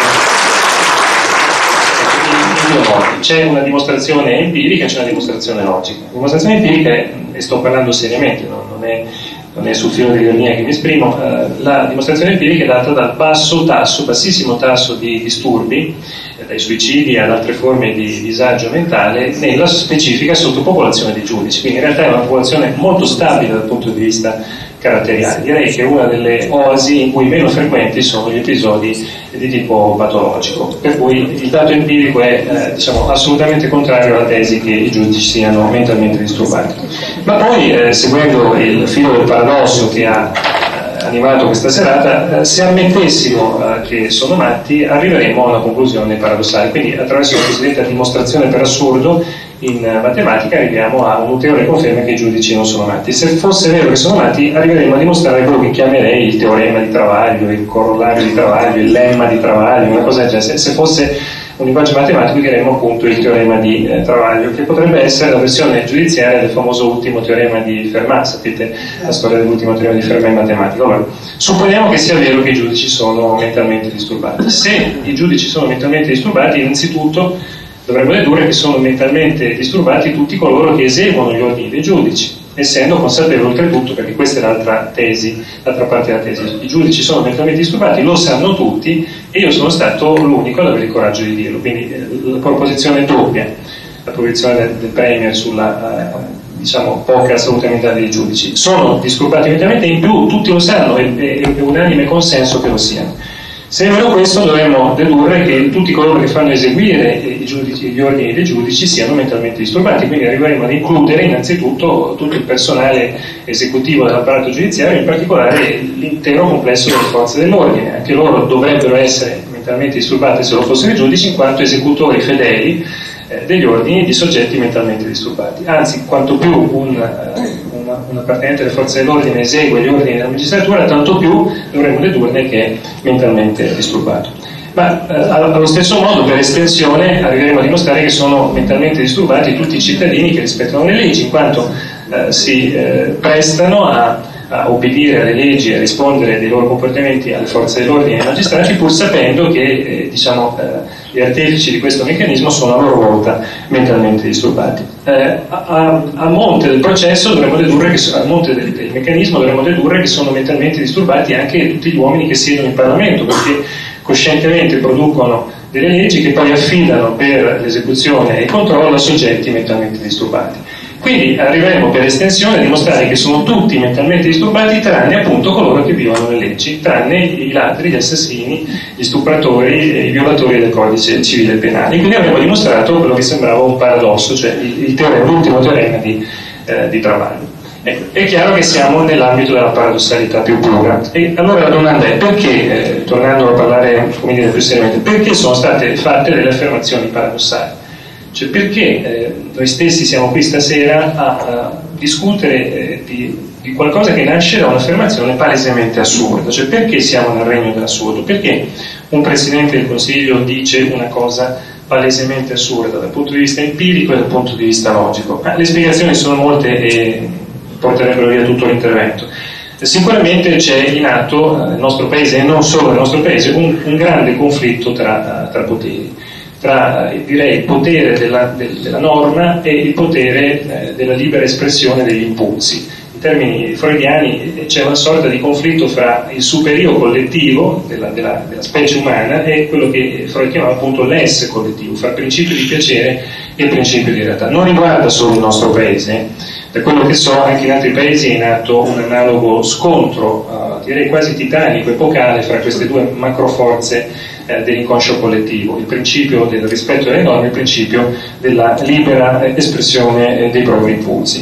in due modi. C'è una dimostrazione empirica e c'è una dimostrazione logica. La dimostrazione empirica è, e sto parlando seriamente, no? non, è, non è sul filo dell'ironia che mi esprimo, eh, la dimostrazione empirica è data dal basso tasso, bassissimo tasso di disturbi, eh, dai suicidi ad altre forme di disagio mentale, nella specifica sottopopolazione di giudici. Quindi in realtà è una popolazione molto stabile dal punto di vista caratteriali. Direi che è una delle oasi in cui meno frequenti sono gli episodi di tipo patologico, per cui il dato empirico è eh, diciamo, assolutamente contrario alla tesi che i giudici siano mentalmente disturbati. Ma poi, eh, seguendo il filo del paradosso che ha eh, animato questa serata, eh, se ammettessimo eh, che sono matti, arriveremo a una conclusione paradossale. Quindi attraverso la cosiddetta dimostrazione per assurdo in matematica arriviamo a un'ulteriore conferma che i giudici non sono matti. Se fosse vero che sono matti, arriveremo a dimostrare quello che chiamerei il teorema di Travaglio, il corollario di Travaglio, il lemma di Travaglio, una cosa del genere. Se fosse un linguaggio matematico diremmo appunto il teorema di eh, Travaglio, che potrebbe essere la versione giudiziaria del famoso ultimo teorema di Fermat. Sapete la storia dell'ultimo teorema di Fermat in matematica. Allora, supponiamo che sia vero che i giudici sono mentalmente disturbati. Se i giudici sono mentalmente disturbati, innanzitutto dovremmo dedurre che sono mentalmente disturbati tutti coloro che eseguono gli ordini dei giudici, essendo consapevoli oltretutto, perché questa è l'altra tesi, l'altra parte della tesi, i giudici sono mentalmente disturbati, lo sanno tutti e io sono stato l'unico ad avere il coraggio di dirlo. Quindi la proposizione doppia, la proposizione del, del Premier sulla uh, diciamo poca salutabilità dei giudici, sono disturbati mentalmente e in più tutti lo sanno, è, è, è unanime consenso che lo siano. Se è vero questo, dovremmo dedurre che tutti coloro che fanno eseguire i giudici, gli ordini dei giudici siano mentalmente disturbati, quindi arriveremo ad includere innanzitutto tutto il personale esecutivo dell'apparato giudiziario, in particolare l'intero complesso delle forze dell'ordine. Anche loro dovrebbero essere mentalmente disturbati se lo fossero i giudici, in quanto esecutori fedeli eh, degli ordini di soggetti mentalmente disturbati. Anzi, quanto più un... Eh, un appartenente alle forze dell'ordine esegue gli ordini della magistratura, tanto più dovremmo dedurne che è mentalmente disturbato. Ma eh, allo stesso modo, per estensione, arriveremo a dimostrare che sono mentalmente disturbati tutti i cittadini che rispettano le leggi, in quanto eh, si eh, prestano a, a obbedire alle leggi e a rispondere dei loro comportamenti alle forze dell'ordine e ai magistrati, pur sapendo che eh, diciamo, eh, gli artefici di questo meccanismo sono a loro volta mentalmente disturbati. Eh, a, a monte del processo dovremmo dedurre che a monte del, del meccanismo dovremmo dedurre che sono mentalmente disturbati anche tutti gli uomini che siedono in Parlamento, perché coscientemente producono delle leggi che poi affidano per l'esecuzione e il controllo a soggetti mentalmente disturbati. Quindi arriveremo per estensione a dimostrare che sono tutti mentalmente disturbati, tranne appunto coloro che violano le leggi, tranne i ladri, gli assassini, gli stupratori e i violatori del codice civile e penale. Quindi avremo dimostrato quello che sembrava un paradosso, cioè il, il teorema, l'ultimo teorema di, eh, di Travaglio. Ecco, è chiaro che siamo nell'ambito della paradossalità più pura. E allora la domanda è perché, eh, tornando a parlare come dire, più seriamente, perché sono state fatte delle affermazioni paradossali? Cioè perché eh, noi stessi siamo qui stasera a, a discutere eh, di, di qualcosa che nasce da un'affermazione palesemente assurda? Cioè perché siamo nel regno dell'assurdo? Perché un Presidente del Consiglio dice una cosa palesemente assurda dal punto di vista empirico e dal punto di vista logico? Ma le spiegazioni sono molte e porterebbero via tutto l'intervento. Sicuramente c'è in atto nel nostro paese, e non solo nel nostro paese, un, un grande conflitto tra, tra poteri, tra direi il potere della, del, della norma e il potere eh, della libera espressione degli impulsi. In termini freudiani c'è una sorta di conflitto fra il superio collettivo della, della, della specie umana e quello che Freud chiamava appunto l'esse collettivo, fra il principio di piacere e il principio di realtà. Non riguarda solo il nostro paese. Da quello che so, anche in altri paesi è in atto un analogo scontro, uh, direi quasi titanico, epocale, fra queste due macroforze eh, dell'inconscio collettivo, il principio del rispetto delle norme e il principio della libera espressione eh, dei propri impulsi.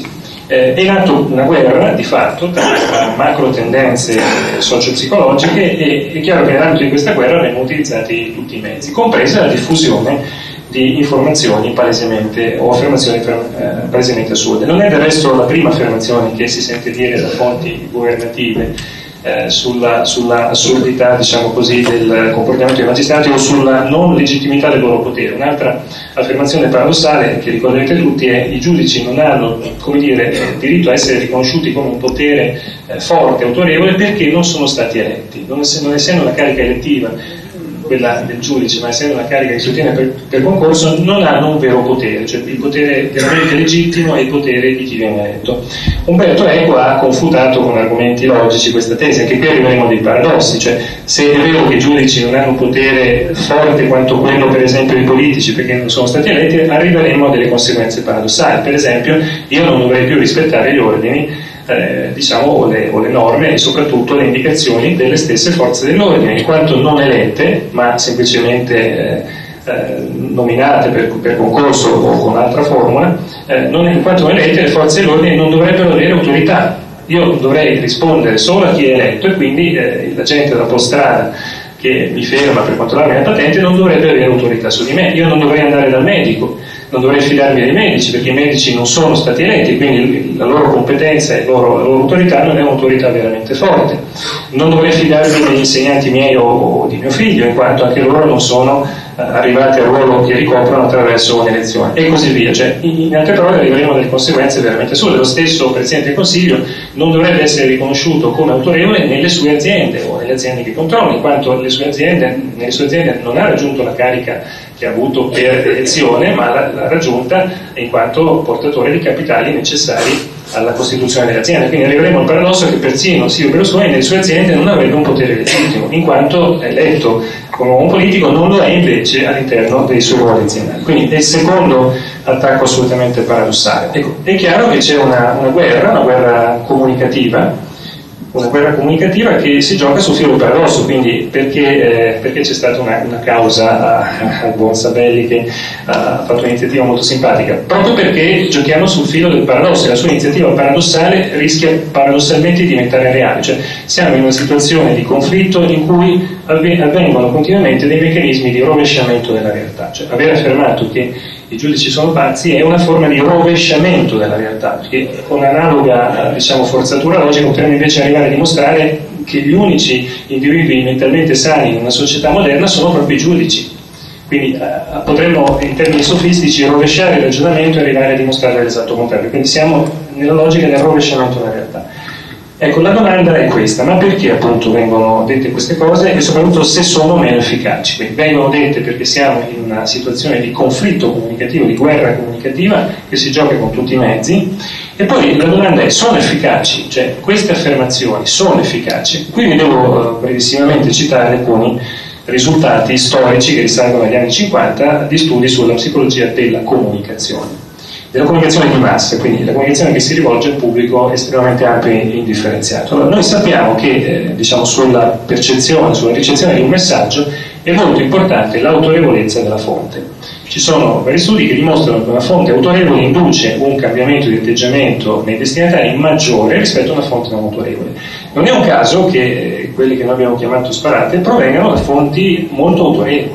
Eh, è in atto una guerra di fatto tra, tra macro tendenze socio-psicologiche e è chiaro che nell'ambito di questa guerra vengono utilizzati tutti i mezzi, compresa la diffusione di informazioni palesemente o affermazioni eh, palesemente assurde. Non è del resto la prima affermazione che si sente dire da fonti governative Eh, sulla, sulla assurdità, diciamo così, del comportamento dei magistrati o sulla non legittimità del loro potere. Un'altra affermazione paradossale che ricorderete tutti è che i giudici non hanno, come dire, eh, diritto a essere riconosciuti come un potere eh, forte, autorevole, perché non sono stati eletti, non, ess- non essendo una carica elettiva quella del giudice, ma essendo una carica che si ottiene per, per concorso, non hanno un vero potere, cioè il potere veramente legittimo è il potere di chi viene eletto. Umberto Eco ha confutato con argomenti logici questa tesi, anche qui arriveremo a dei paradossi, cioè se è vero che i giudici non hanno un potere forte quanto quello per esempio dei politici perché non sono stati eletti, arriveremo a delle conseguenze paradossali. Per esempio, io non dovrei più rispettare gli ordini Eh, diciamo, o le, o le norme e soprattutto le indicazioni delle stesse forze dell'ordine, in quanto non elette, ma semplicemente eh, eh, nominate per, per concorso o con altra formula, eh, non, in quanto non elette, le forze dell'ordine non dovrebbero avere autorità. Io dovrei rispondere solo a chi è eletto e quindi eh, la gente della postrada che mi ferma per controllare la patente non dovrebbe avere autorità su di me. Io non dovrei andare dal medico, non dovrei fidarmi dei medici perché i medici non sono stati eletti, quindi la loro competenza e la loro, la loro autorità non è un'autorità veramente forte. Non dovrei fidarmi degli insegnanti miei o, o di mio figlio, in quanto anche loro non sono eh, arrivati al ruolo che ricoprono attraverso un'elezione, e così via. Cioè, in, in altre parole arriveremo a delle conseguenze veramente assurde. Lo stesso Presidente del Consiglio non dovrebbe essere riconosciuto come autorevole nelle sue aziende o nelle aziende che controlla, in quanto le sue aziende, nelle sue aziende non ha raggiunto la carica che ha avuto per elezione, ma l'ha, l'ha raggiunta in quanto portatore di capitali necessari alla costituzione dell'azienda. Quindi arriveremo al paradosso che persino Silvio Berlusconi nelle sue aziende non avrebbe un potere legittimo, in quanto eletto come uomo politico non lo è invece all'interno dei suoi ruoli aziendali. Quindi è il secondo attacco assolutamente paradossale. Ecco, è chiaro che c'è una, una guerra, una guerra comunicativa, una guerra comunicativa che si gioca sul filo del paradosso, quindi perché, eh, perché c'è stata una, una causa al buon Sabelli che ha fatto un'iniziativa molto simpatica, proprio perché giochiamo sul filo del paradosso e la sua iniziativa paradossale rischia paradossalmente di diventare reale, cioè siamo in una situazione di conflitto in cui avvengono continuamente dei meccanismi di rovesciamento della realtà, cioè aver affermato che i giudici sono pazzi è una forma di rovesciamento della realtà, perché con analoga, diciamo, forzatura logica potremmo invece arrivare a dimostrare che gli unici individui mentalmente sani in una società moderna sono proprio i giudici. Quindi eh, potremmo in termini sofistici rovesciare il ragionamento e arrivare a dimostrare l'esatto contrario, quindi siamo nella logica del rovesciamento della realtà. Ecco, la domanda è questa: ma perché appunto vengono dette queste cose e soprattutto se sono meno efficaci? Quindi vengono dette perché siamo in una situazione di conflitto comunicativo, di guerra comunicativa che si gioca con tutti i mezzi, e poi la domanda è: sono efficaci? Cioè, queste affermazioni sono efficaci? Qui vi devo uh, brevissimamente citare alcuni risultati storici che risalgono agli anni cinquanta di studi sulla psicologia della comunicazione. Della comunicazione di massa, quindi la comunicazione che si rivolge al pubblico estremamente ampio e indifferenziato. Allora, noi sappiamo che eh, diciamo, sulla percezione, sulla ricezione di un messaggio è molto importante l'autorevolezza della fonte. Ci sono vari studi che dimostrano che una fonte autorevole induce un cambiamento di atteggiamento nei destinatari maggiore rispetto a una fonte non autorevole. Non è un caso che eh, quelli che noi abbiamo chiamato sparate provengano da fonti molto autorevoli.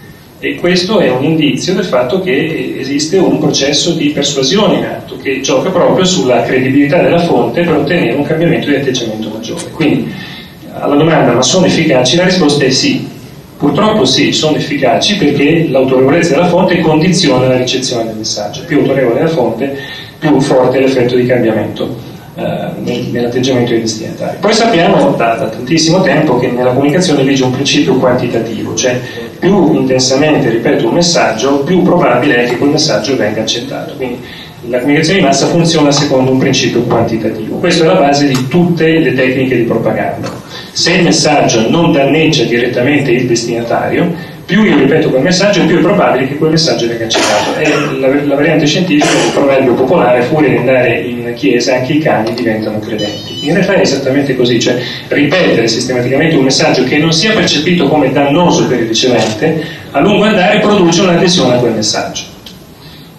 E questo è un indizio del fatto che esiste un processo di persuasione in atto che gioca proprio sulla credibilità della fonte per ottenere un cambiamento di atteggiamento maggiore. Quindi alla domanda: ma sono efficaci? La risposta è sì. Purtroppo sì, sono efficaci perché l'autorevolezza della fonte condiziona la ricezione del messaggio. Più autorevole la fonte, più forte è l'effetto di cambiamento eh, nell'atteggiamento dei destinatari. Poi sappiamo da, da tantissimo tempo che nella comunicazione vige un principio quantitativo, cioè più intensamente ripeto un messaggio, più probabile è che quel messaggio venga accettato. Quindi la comunicazione di massa funziona secondo un principio quantitativo. Questo è la base di tutte le tecniche di propaganda. Se il messaggio non danneggia direttamente il destinatario, più io ripeto quel messaggio, più è probabile che quel messaggio venga accettato. È la, la variante scientifica del proverbio popolare: fuori di andare in chiesa anche i cani diventano credenti. In realtà è esattamente così, cioè ripetere sistematicamente un messaggio che non sia percepito come dannoso per il ricevente, a lungo andare produce un'adesione a quel messaggio.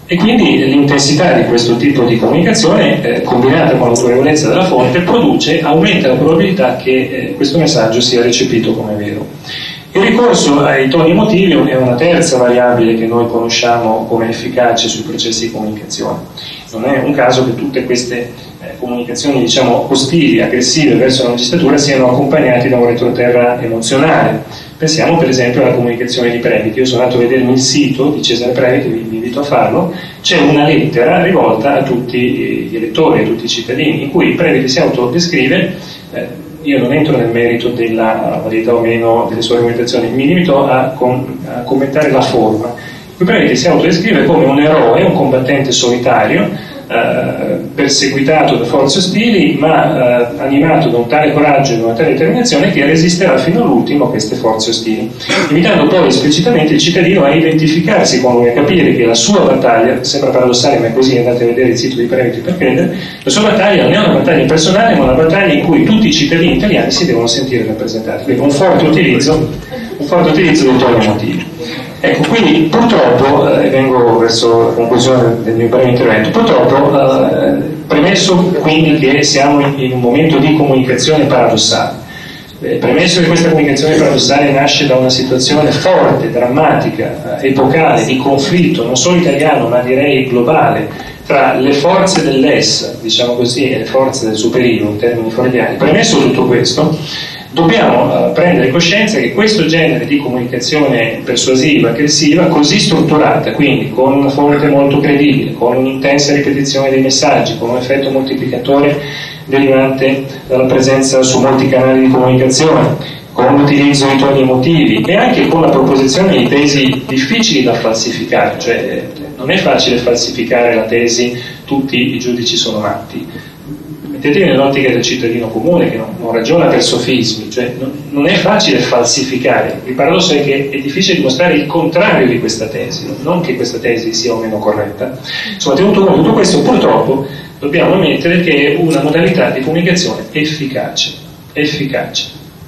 E quindi l'intensità di questo tipo di comunicazione, eh, combinata con l'autorevolezza della fonte, produce, aumenta la probabilità che eh, questo messaggio sia recepito come vero. Il ricorso ai toni emotivi è una terza variabile che noi conosciamo come efficace sui processi di comunicazione. Non è un caso che tutte queste eh, comunicazioni, diciamo, ostili, aggressive verso la magistratura siano accompagnate da un retroterra emozionale. Pensiamo per esempio alla comunicazione di Previti. Io sono andato a vedermi il sito di Cesare Previti, vi invito a farlo. C'è una lettera rivolta a tutti gli elettori, a tutti i cittadini, in cui Previti si autodescrive. Eh, io non entro nel merito della validità o meno delle sue argomentazioni, mi limito a, com- a commentare la forma. Qui Previti si autodescrive come un eroe, un combattente solitario, Eh, perseguitato da forze ostili, ma eh, animato da un tale coraggio e da una tale determinazione che resisterà fino all'ultimo a queste forze ostili, invitando poi esplicitamente il cittadino a identificarsi con lui, a capire che la sua battaglia, sembra paradossale ma è così, andate a vedere il sito di Previti per credere, la sua battaglia non è una battaglia personale ma una battaglia in cui tutti i cittadini italiani si devono sentire rappresentati, quindi un forte utilizzo, un forte utilizzo dei toni emotivi. Ecco, quindi purtroppo, e eh, vengo verso la conclusione del mio breve intervento, purtroppo, eh, premesso quindi che siamo in, in un momento di comunicazione paradossale, eh, premesso che questa comunicazione paradossale nasce da una situazione forte, drammatica, eh, epocale, di conflitto, non solo italiano ma direi globale, tra le forze dell'Es, diciamo così, e le forze del superio in termini freudiani, premesso tutto questo, dobbiamo uh, prendere coscienza che questo genere di comunicazione persuasiva, aggressiva, così strutturata, quindi con una fonte molto credibile, con un'intensa ripetizione dei messaggi, con un effetto moltiplicatore derivante dalla presenza su molti canali di comunicazione, con l'utilizzo di toni emotivi e anche con la proposizione di tesi difficili da falsificare, cioè non è facile falsificare la tesi tutti i giudici sono matti. Mettetevi nell'ottica del cittadino comune che non, non ragiona per sofismi, cioè non, non è facile falsificare. Il paradosso è che è difficile dimostrare il contrario di questa tesi, non che questa tesi sia o meno corretta. Insomma, tenuto conto di tutto questo, purtroppo dobbiamo ammettere che è una modalità di comunicazione efficace, efficace,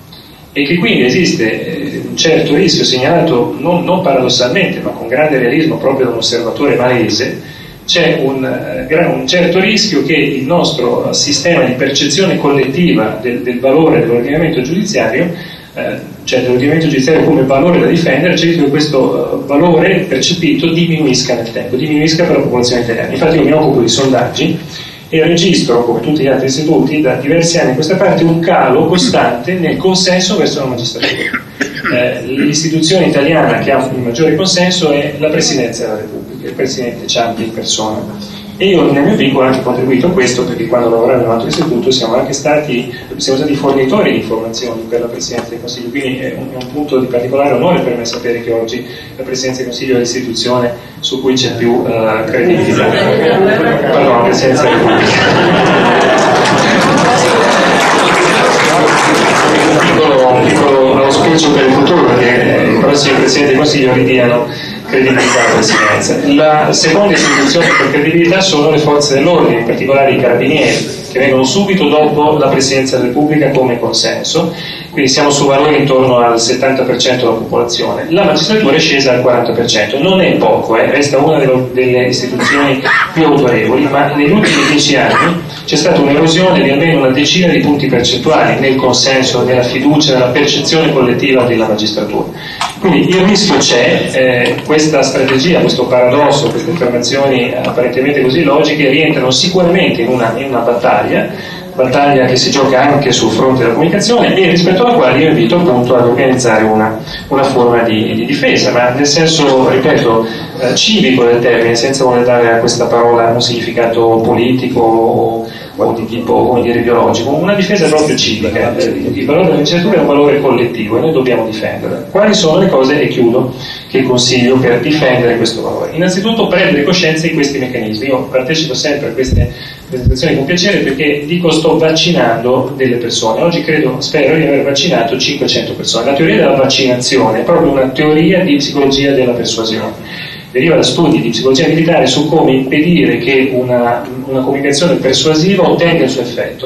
e che quindi esiste un certo rischio segnalato non, non paradossalmente, ma con grande realismo proprio da un osservatore malese. C'è un, un certo rischio che il nostro sistema di percezione collettiva del, del valore dell'ordinamento giudiziario, eh, cioè dell'ordinamento giudiziario come valore da difendere, c'è il rischio che questo uh, valore percepito diminuisca nel tempo, diminuisca per la popolazione italiana. Infatti io mi occupo di sondaggi e registro, come tutti gli altri istituti, da diversi anni a questa parte un calo costante nel consenso verso la magistratura. Eh, l'istituzione italiana che ha il maggiore consenso è la Presidenza della Repubblica, il Presidente Ciampi in persona, e io nel mio piccolo ho anche contribuito a questo, perché quando lavoravo in un altro istituto siamo anche stati, siamo stati fornitori di informazioni per la Presidenza del Consiglio, quindi è un, è un punto di particolare onore per me sapere che oggi la Presidenza del Consiglio è l'istituzione su cui c'è più uh, credibilità. Pardon, la Presidenza della Repubblica. Un piccolo auspicio per il futuro, perché i prossimi Presidenti del Consiglio ridiano credibilità alla Presidenza. La seconda istituzione per credibilità sono le forze dell'ordine, in particolare i carabinieri, che vengono subito dopo la Presidenza della Repubblica come consenso, quindi siamo su valori intorno al settanta per cento della popolazione. La magistratura è scesa al quaranta per cento, non è poco, eh, resta una delle, delle istituzioni più autorevoli, ma negli ultimi dieci anni c'è stata un'erosione di almeno una decina di punti percentuali nel consenso, nella fiducia, nella percezione collettiva della magistratura. Quindi il rischio c'è, eh, questa strategia, questo paradosso, queste affermazioni apparentemente così logiche rientrano sicuramente in una, in una battaglia, battaglia che si gioca anche sul fronte della comunicazione e rispetto alla quale io invito appunto ad organizzare una, una forma di, di difesa, ma nel senso, ripeto, eh, civico del termine, senza voler dare a questa parola un significato politico o, o di tipo, come dire, biologico, una difesa proprio civica. Il valore della magistratura è un valore collettivo e noi dobbiamo difenderlo. Quali sono le cose, e chiudo, che consiglio per difendere questo valore? Innanzitutto prendere coscienza di questi meccanismi. Io partecipo sempre a queste presentazioni con piacere perché dico sto vaccinando delle persone. Oggi credo, spero di aver vaccinato cinquecento persone. La teoria della vaccinazione è proprio una teoria di psicologia della persuasione. Deriva da studi di psicologia militare su come impedire che una, una comunicazione persuasiva ottenga il suo effetto.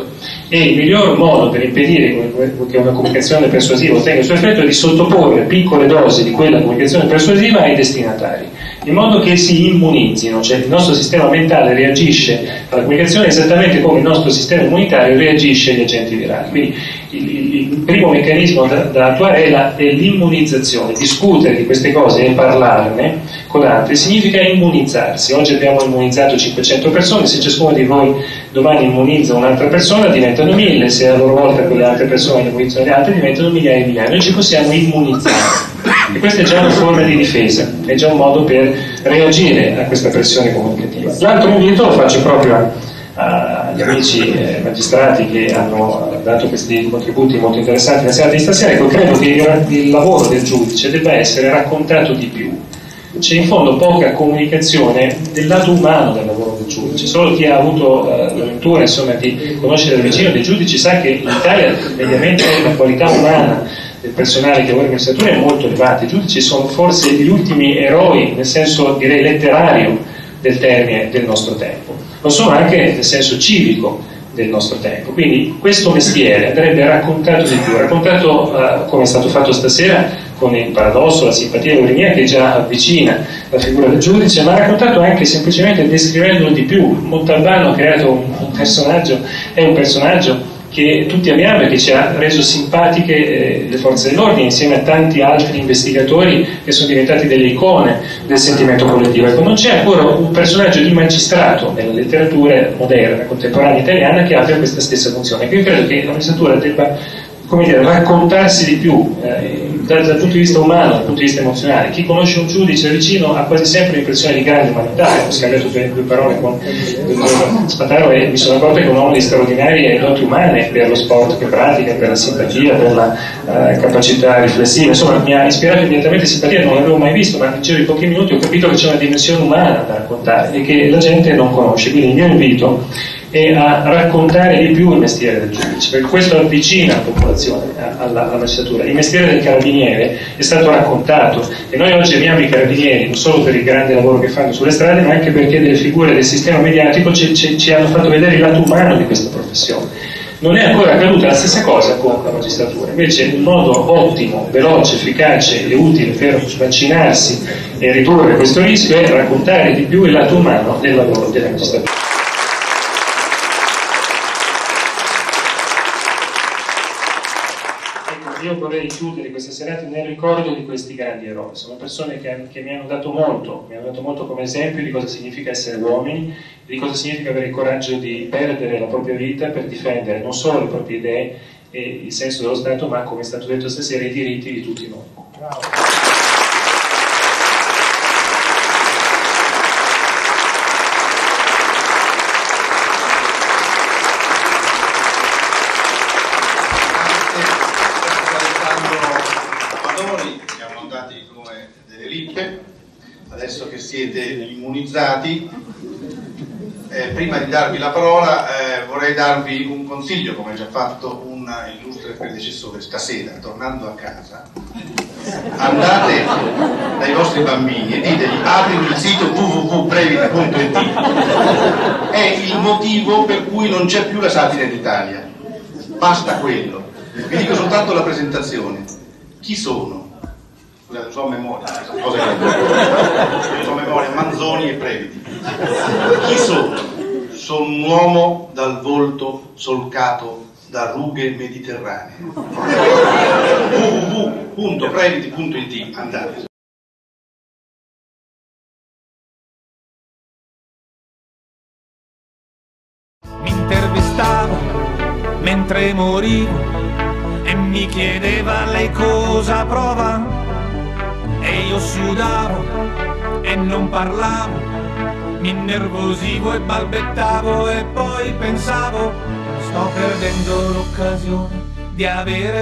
e il miglior modo per impedire che una comunicazione persuasiva ottenga il suo effetto è di sottoporre piccole dosi di quella comunicazione persuasiva ai destinatari, in modo che si immunizzino, cioè il nostro sistema mentale reagisce alla comunicazione esattamente come il nostro sistema immunitario reagisce agli agenti virali. Quindi il, il primo meccanismo da, da attuare è, la, è l'immunizzazione. Discutere di queste cose e parlarne con altri significa immunizzarsi. Oggi abbiamo immunizzato cinquecento persone, se ciascuno di voi domani immunizza un'altra persona diventano mille, se a loro volta quelle altre persone immunizzano le altre diventano migliaia e migliaia. Noi ci possiamo imunizzare e questa è già una forma di difesa, è già un modo per reagire a questa pressione comunicativa. L'altro invito lo faccio proprio a agli amici eh, magistrati che hanno dato questi contributi molto interessanti nella serata di stasera. Ecco, credo che il, il lavoro del giudice debba essere raccontato di più. C'è in fondo poca comunicazione del lato umano del lavoro del giudice. Solo chi ha avuto eh, l'avventura insomma, di conoscere da vicino dei giudici sa che in Italia mediamente la qualità umana del personale che lavora in magistratura è molto elevata. I giudici sono forse gli ultimi eroi, nel senso direi letterario del termine, del nostro tempo. Lo sono anche nel senso civico del nostro tempo, quindi questo mestiere andrebbe raccontato di più, raccontato uh, come è stato fatto stasera con il paradosso, la simpatia e l'ironia che già avvicina la figura del giudice, ma raccontato anche semplicemente descrivendolo di più. Montalbano ha creato un, un personaggio, è un personaggio che tutti amiamo e che ci ha reso simpatiche eh, le forze dell'ordine insieme a tanti altri investigatori che sono diventati delle icone del sentimento collettivo. Ecco, non c'è ancora un personaggio di magistrato nella letteratura moderna, contemporanea italiana che abbia questa stessa funzione. Io credo che la magistratura debba, come dire, raccontarsi di più eh, dal, dal punto di vista umano, dal punto di vista emozionale. Chi conosce un giudice vicino ha quasi sempre l'impressione di grande umanità. Ho scambiato due, due parole con il dottor Spataro e mi sono accorto che è un uomo di straordinarie doti umane per lo sport che pratica, per la simpatia, per la uh, capacità riflessiva. Insomma, mi ha ispirato immediatamente simpatia, non l'avevo mai visto, ma nel giro di pochi minuti ho capito che c'è una dimensione umana da raccontare e che la gente non conosce. Quindi il mio invito è a raccontare di più il mestiere del giudice, perché questo avvicina la popolazione alla, alla magistratura. Il mestiere del carabiniere è stato raccontato e noi oggi amiamo i carabinieri non solo per il grande lavoro che fanno sulle strade, ma anche perché delle figure del sistema mediatico ci, ci, ci hanno fatto vedere il lato umano di questa professione. Non è ancora accaduta la stessa cosa con la magistratura, invece un modo ottimo, veloce, efficace e utile per vaccinarsi e ridurre questo rischio è raccontare di più il lato umano del lavoro della magistratura. Io vorrei chiudere questa serata nel ricordo di questi grandi eroi. Sono persone che, che mi hanno dato molto, mi hanno dato molto come esempio di cosa significa essere uomini, di cosa significa avere il coraggio di perdere la propria vita per difendere non solo le proprie idee e il senso dello Stato, ma, come è stato detto stasera, i diritti di tutti noi. Bravo. Adesso che siete immunizzati, eh, prima di darvi la parola eh, vorrei darvi un consiglio, come ha già fatto un illustre predecessore stasera. Tornando a casa, andate dai vostri bambini e ditegli: apri il sito w w w punto previt punto i t, è il motivo per cui non c'è più la satira in Italia, basta quello. Vi dico soltanto la presentazione: chi sono? Scusate, non so a memoria, cosa che non so a memoria, Manzoni e Previti. Chi sono? Sono un uomo dal volto solcato da rughe mediterranee. w w w punto previti punto i t, andate. Mi intervistavo mentre morivo e mi chiedeva lei cosa prova. E io sudavo e non parlavo, mi innervosivo e balbettavo e poi pensavo: sto perdendo l'occasione di avere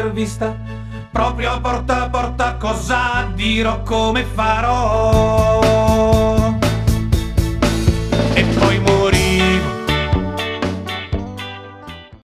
un'intervista proprio a porta a porta, cosa dirò, come farò?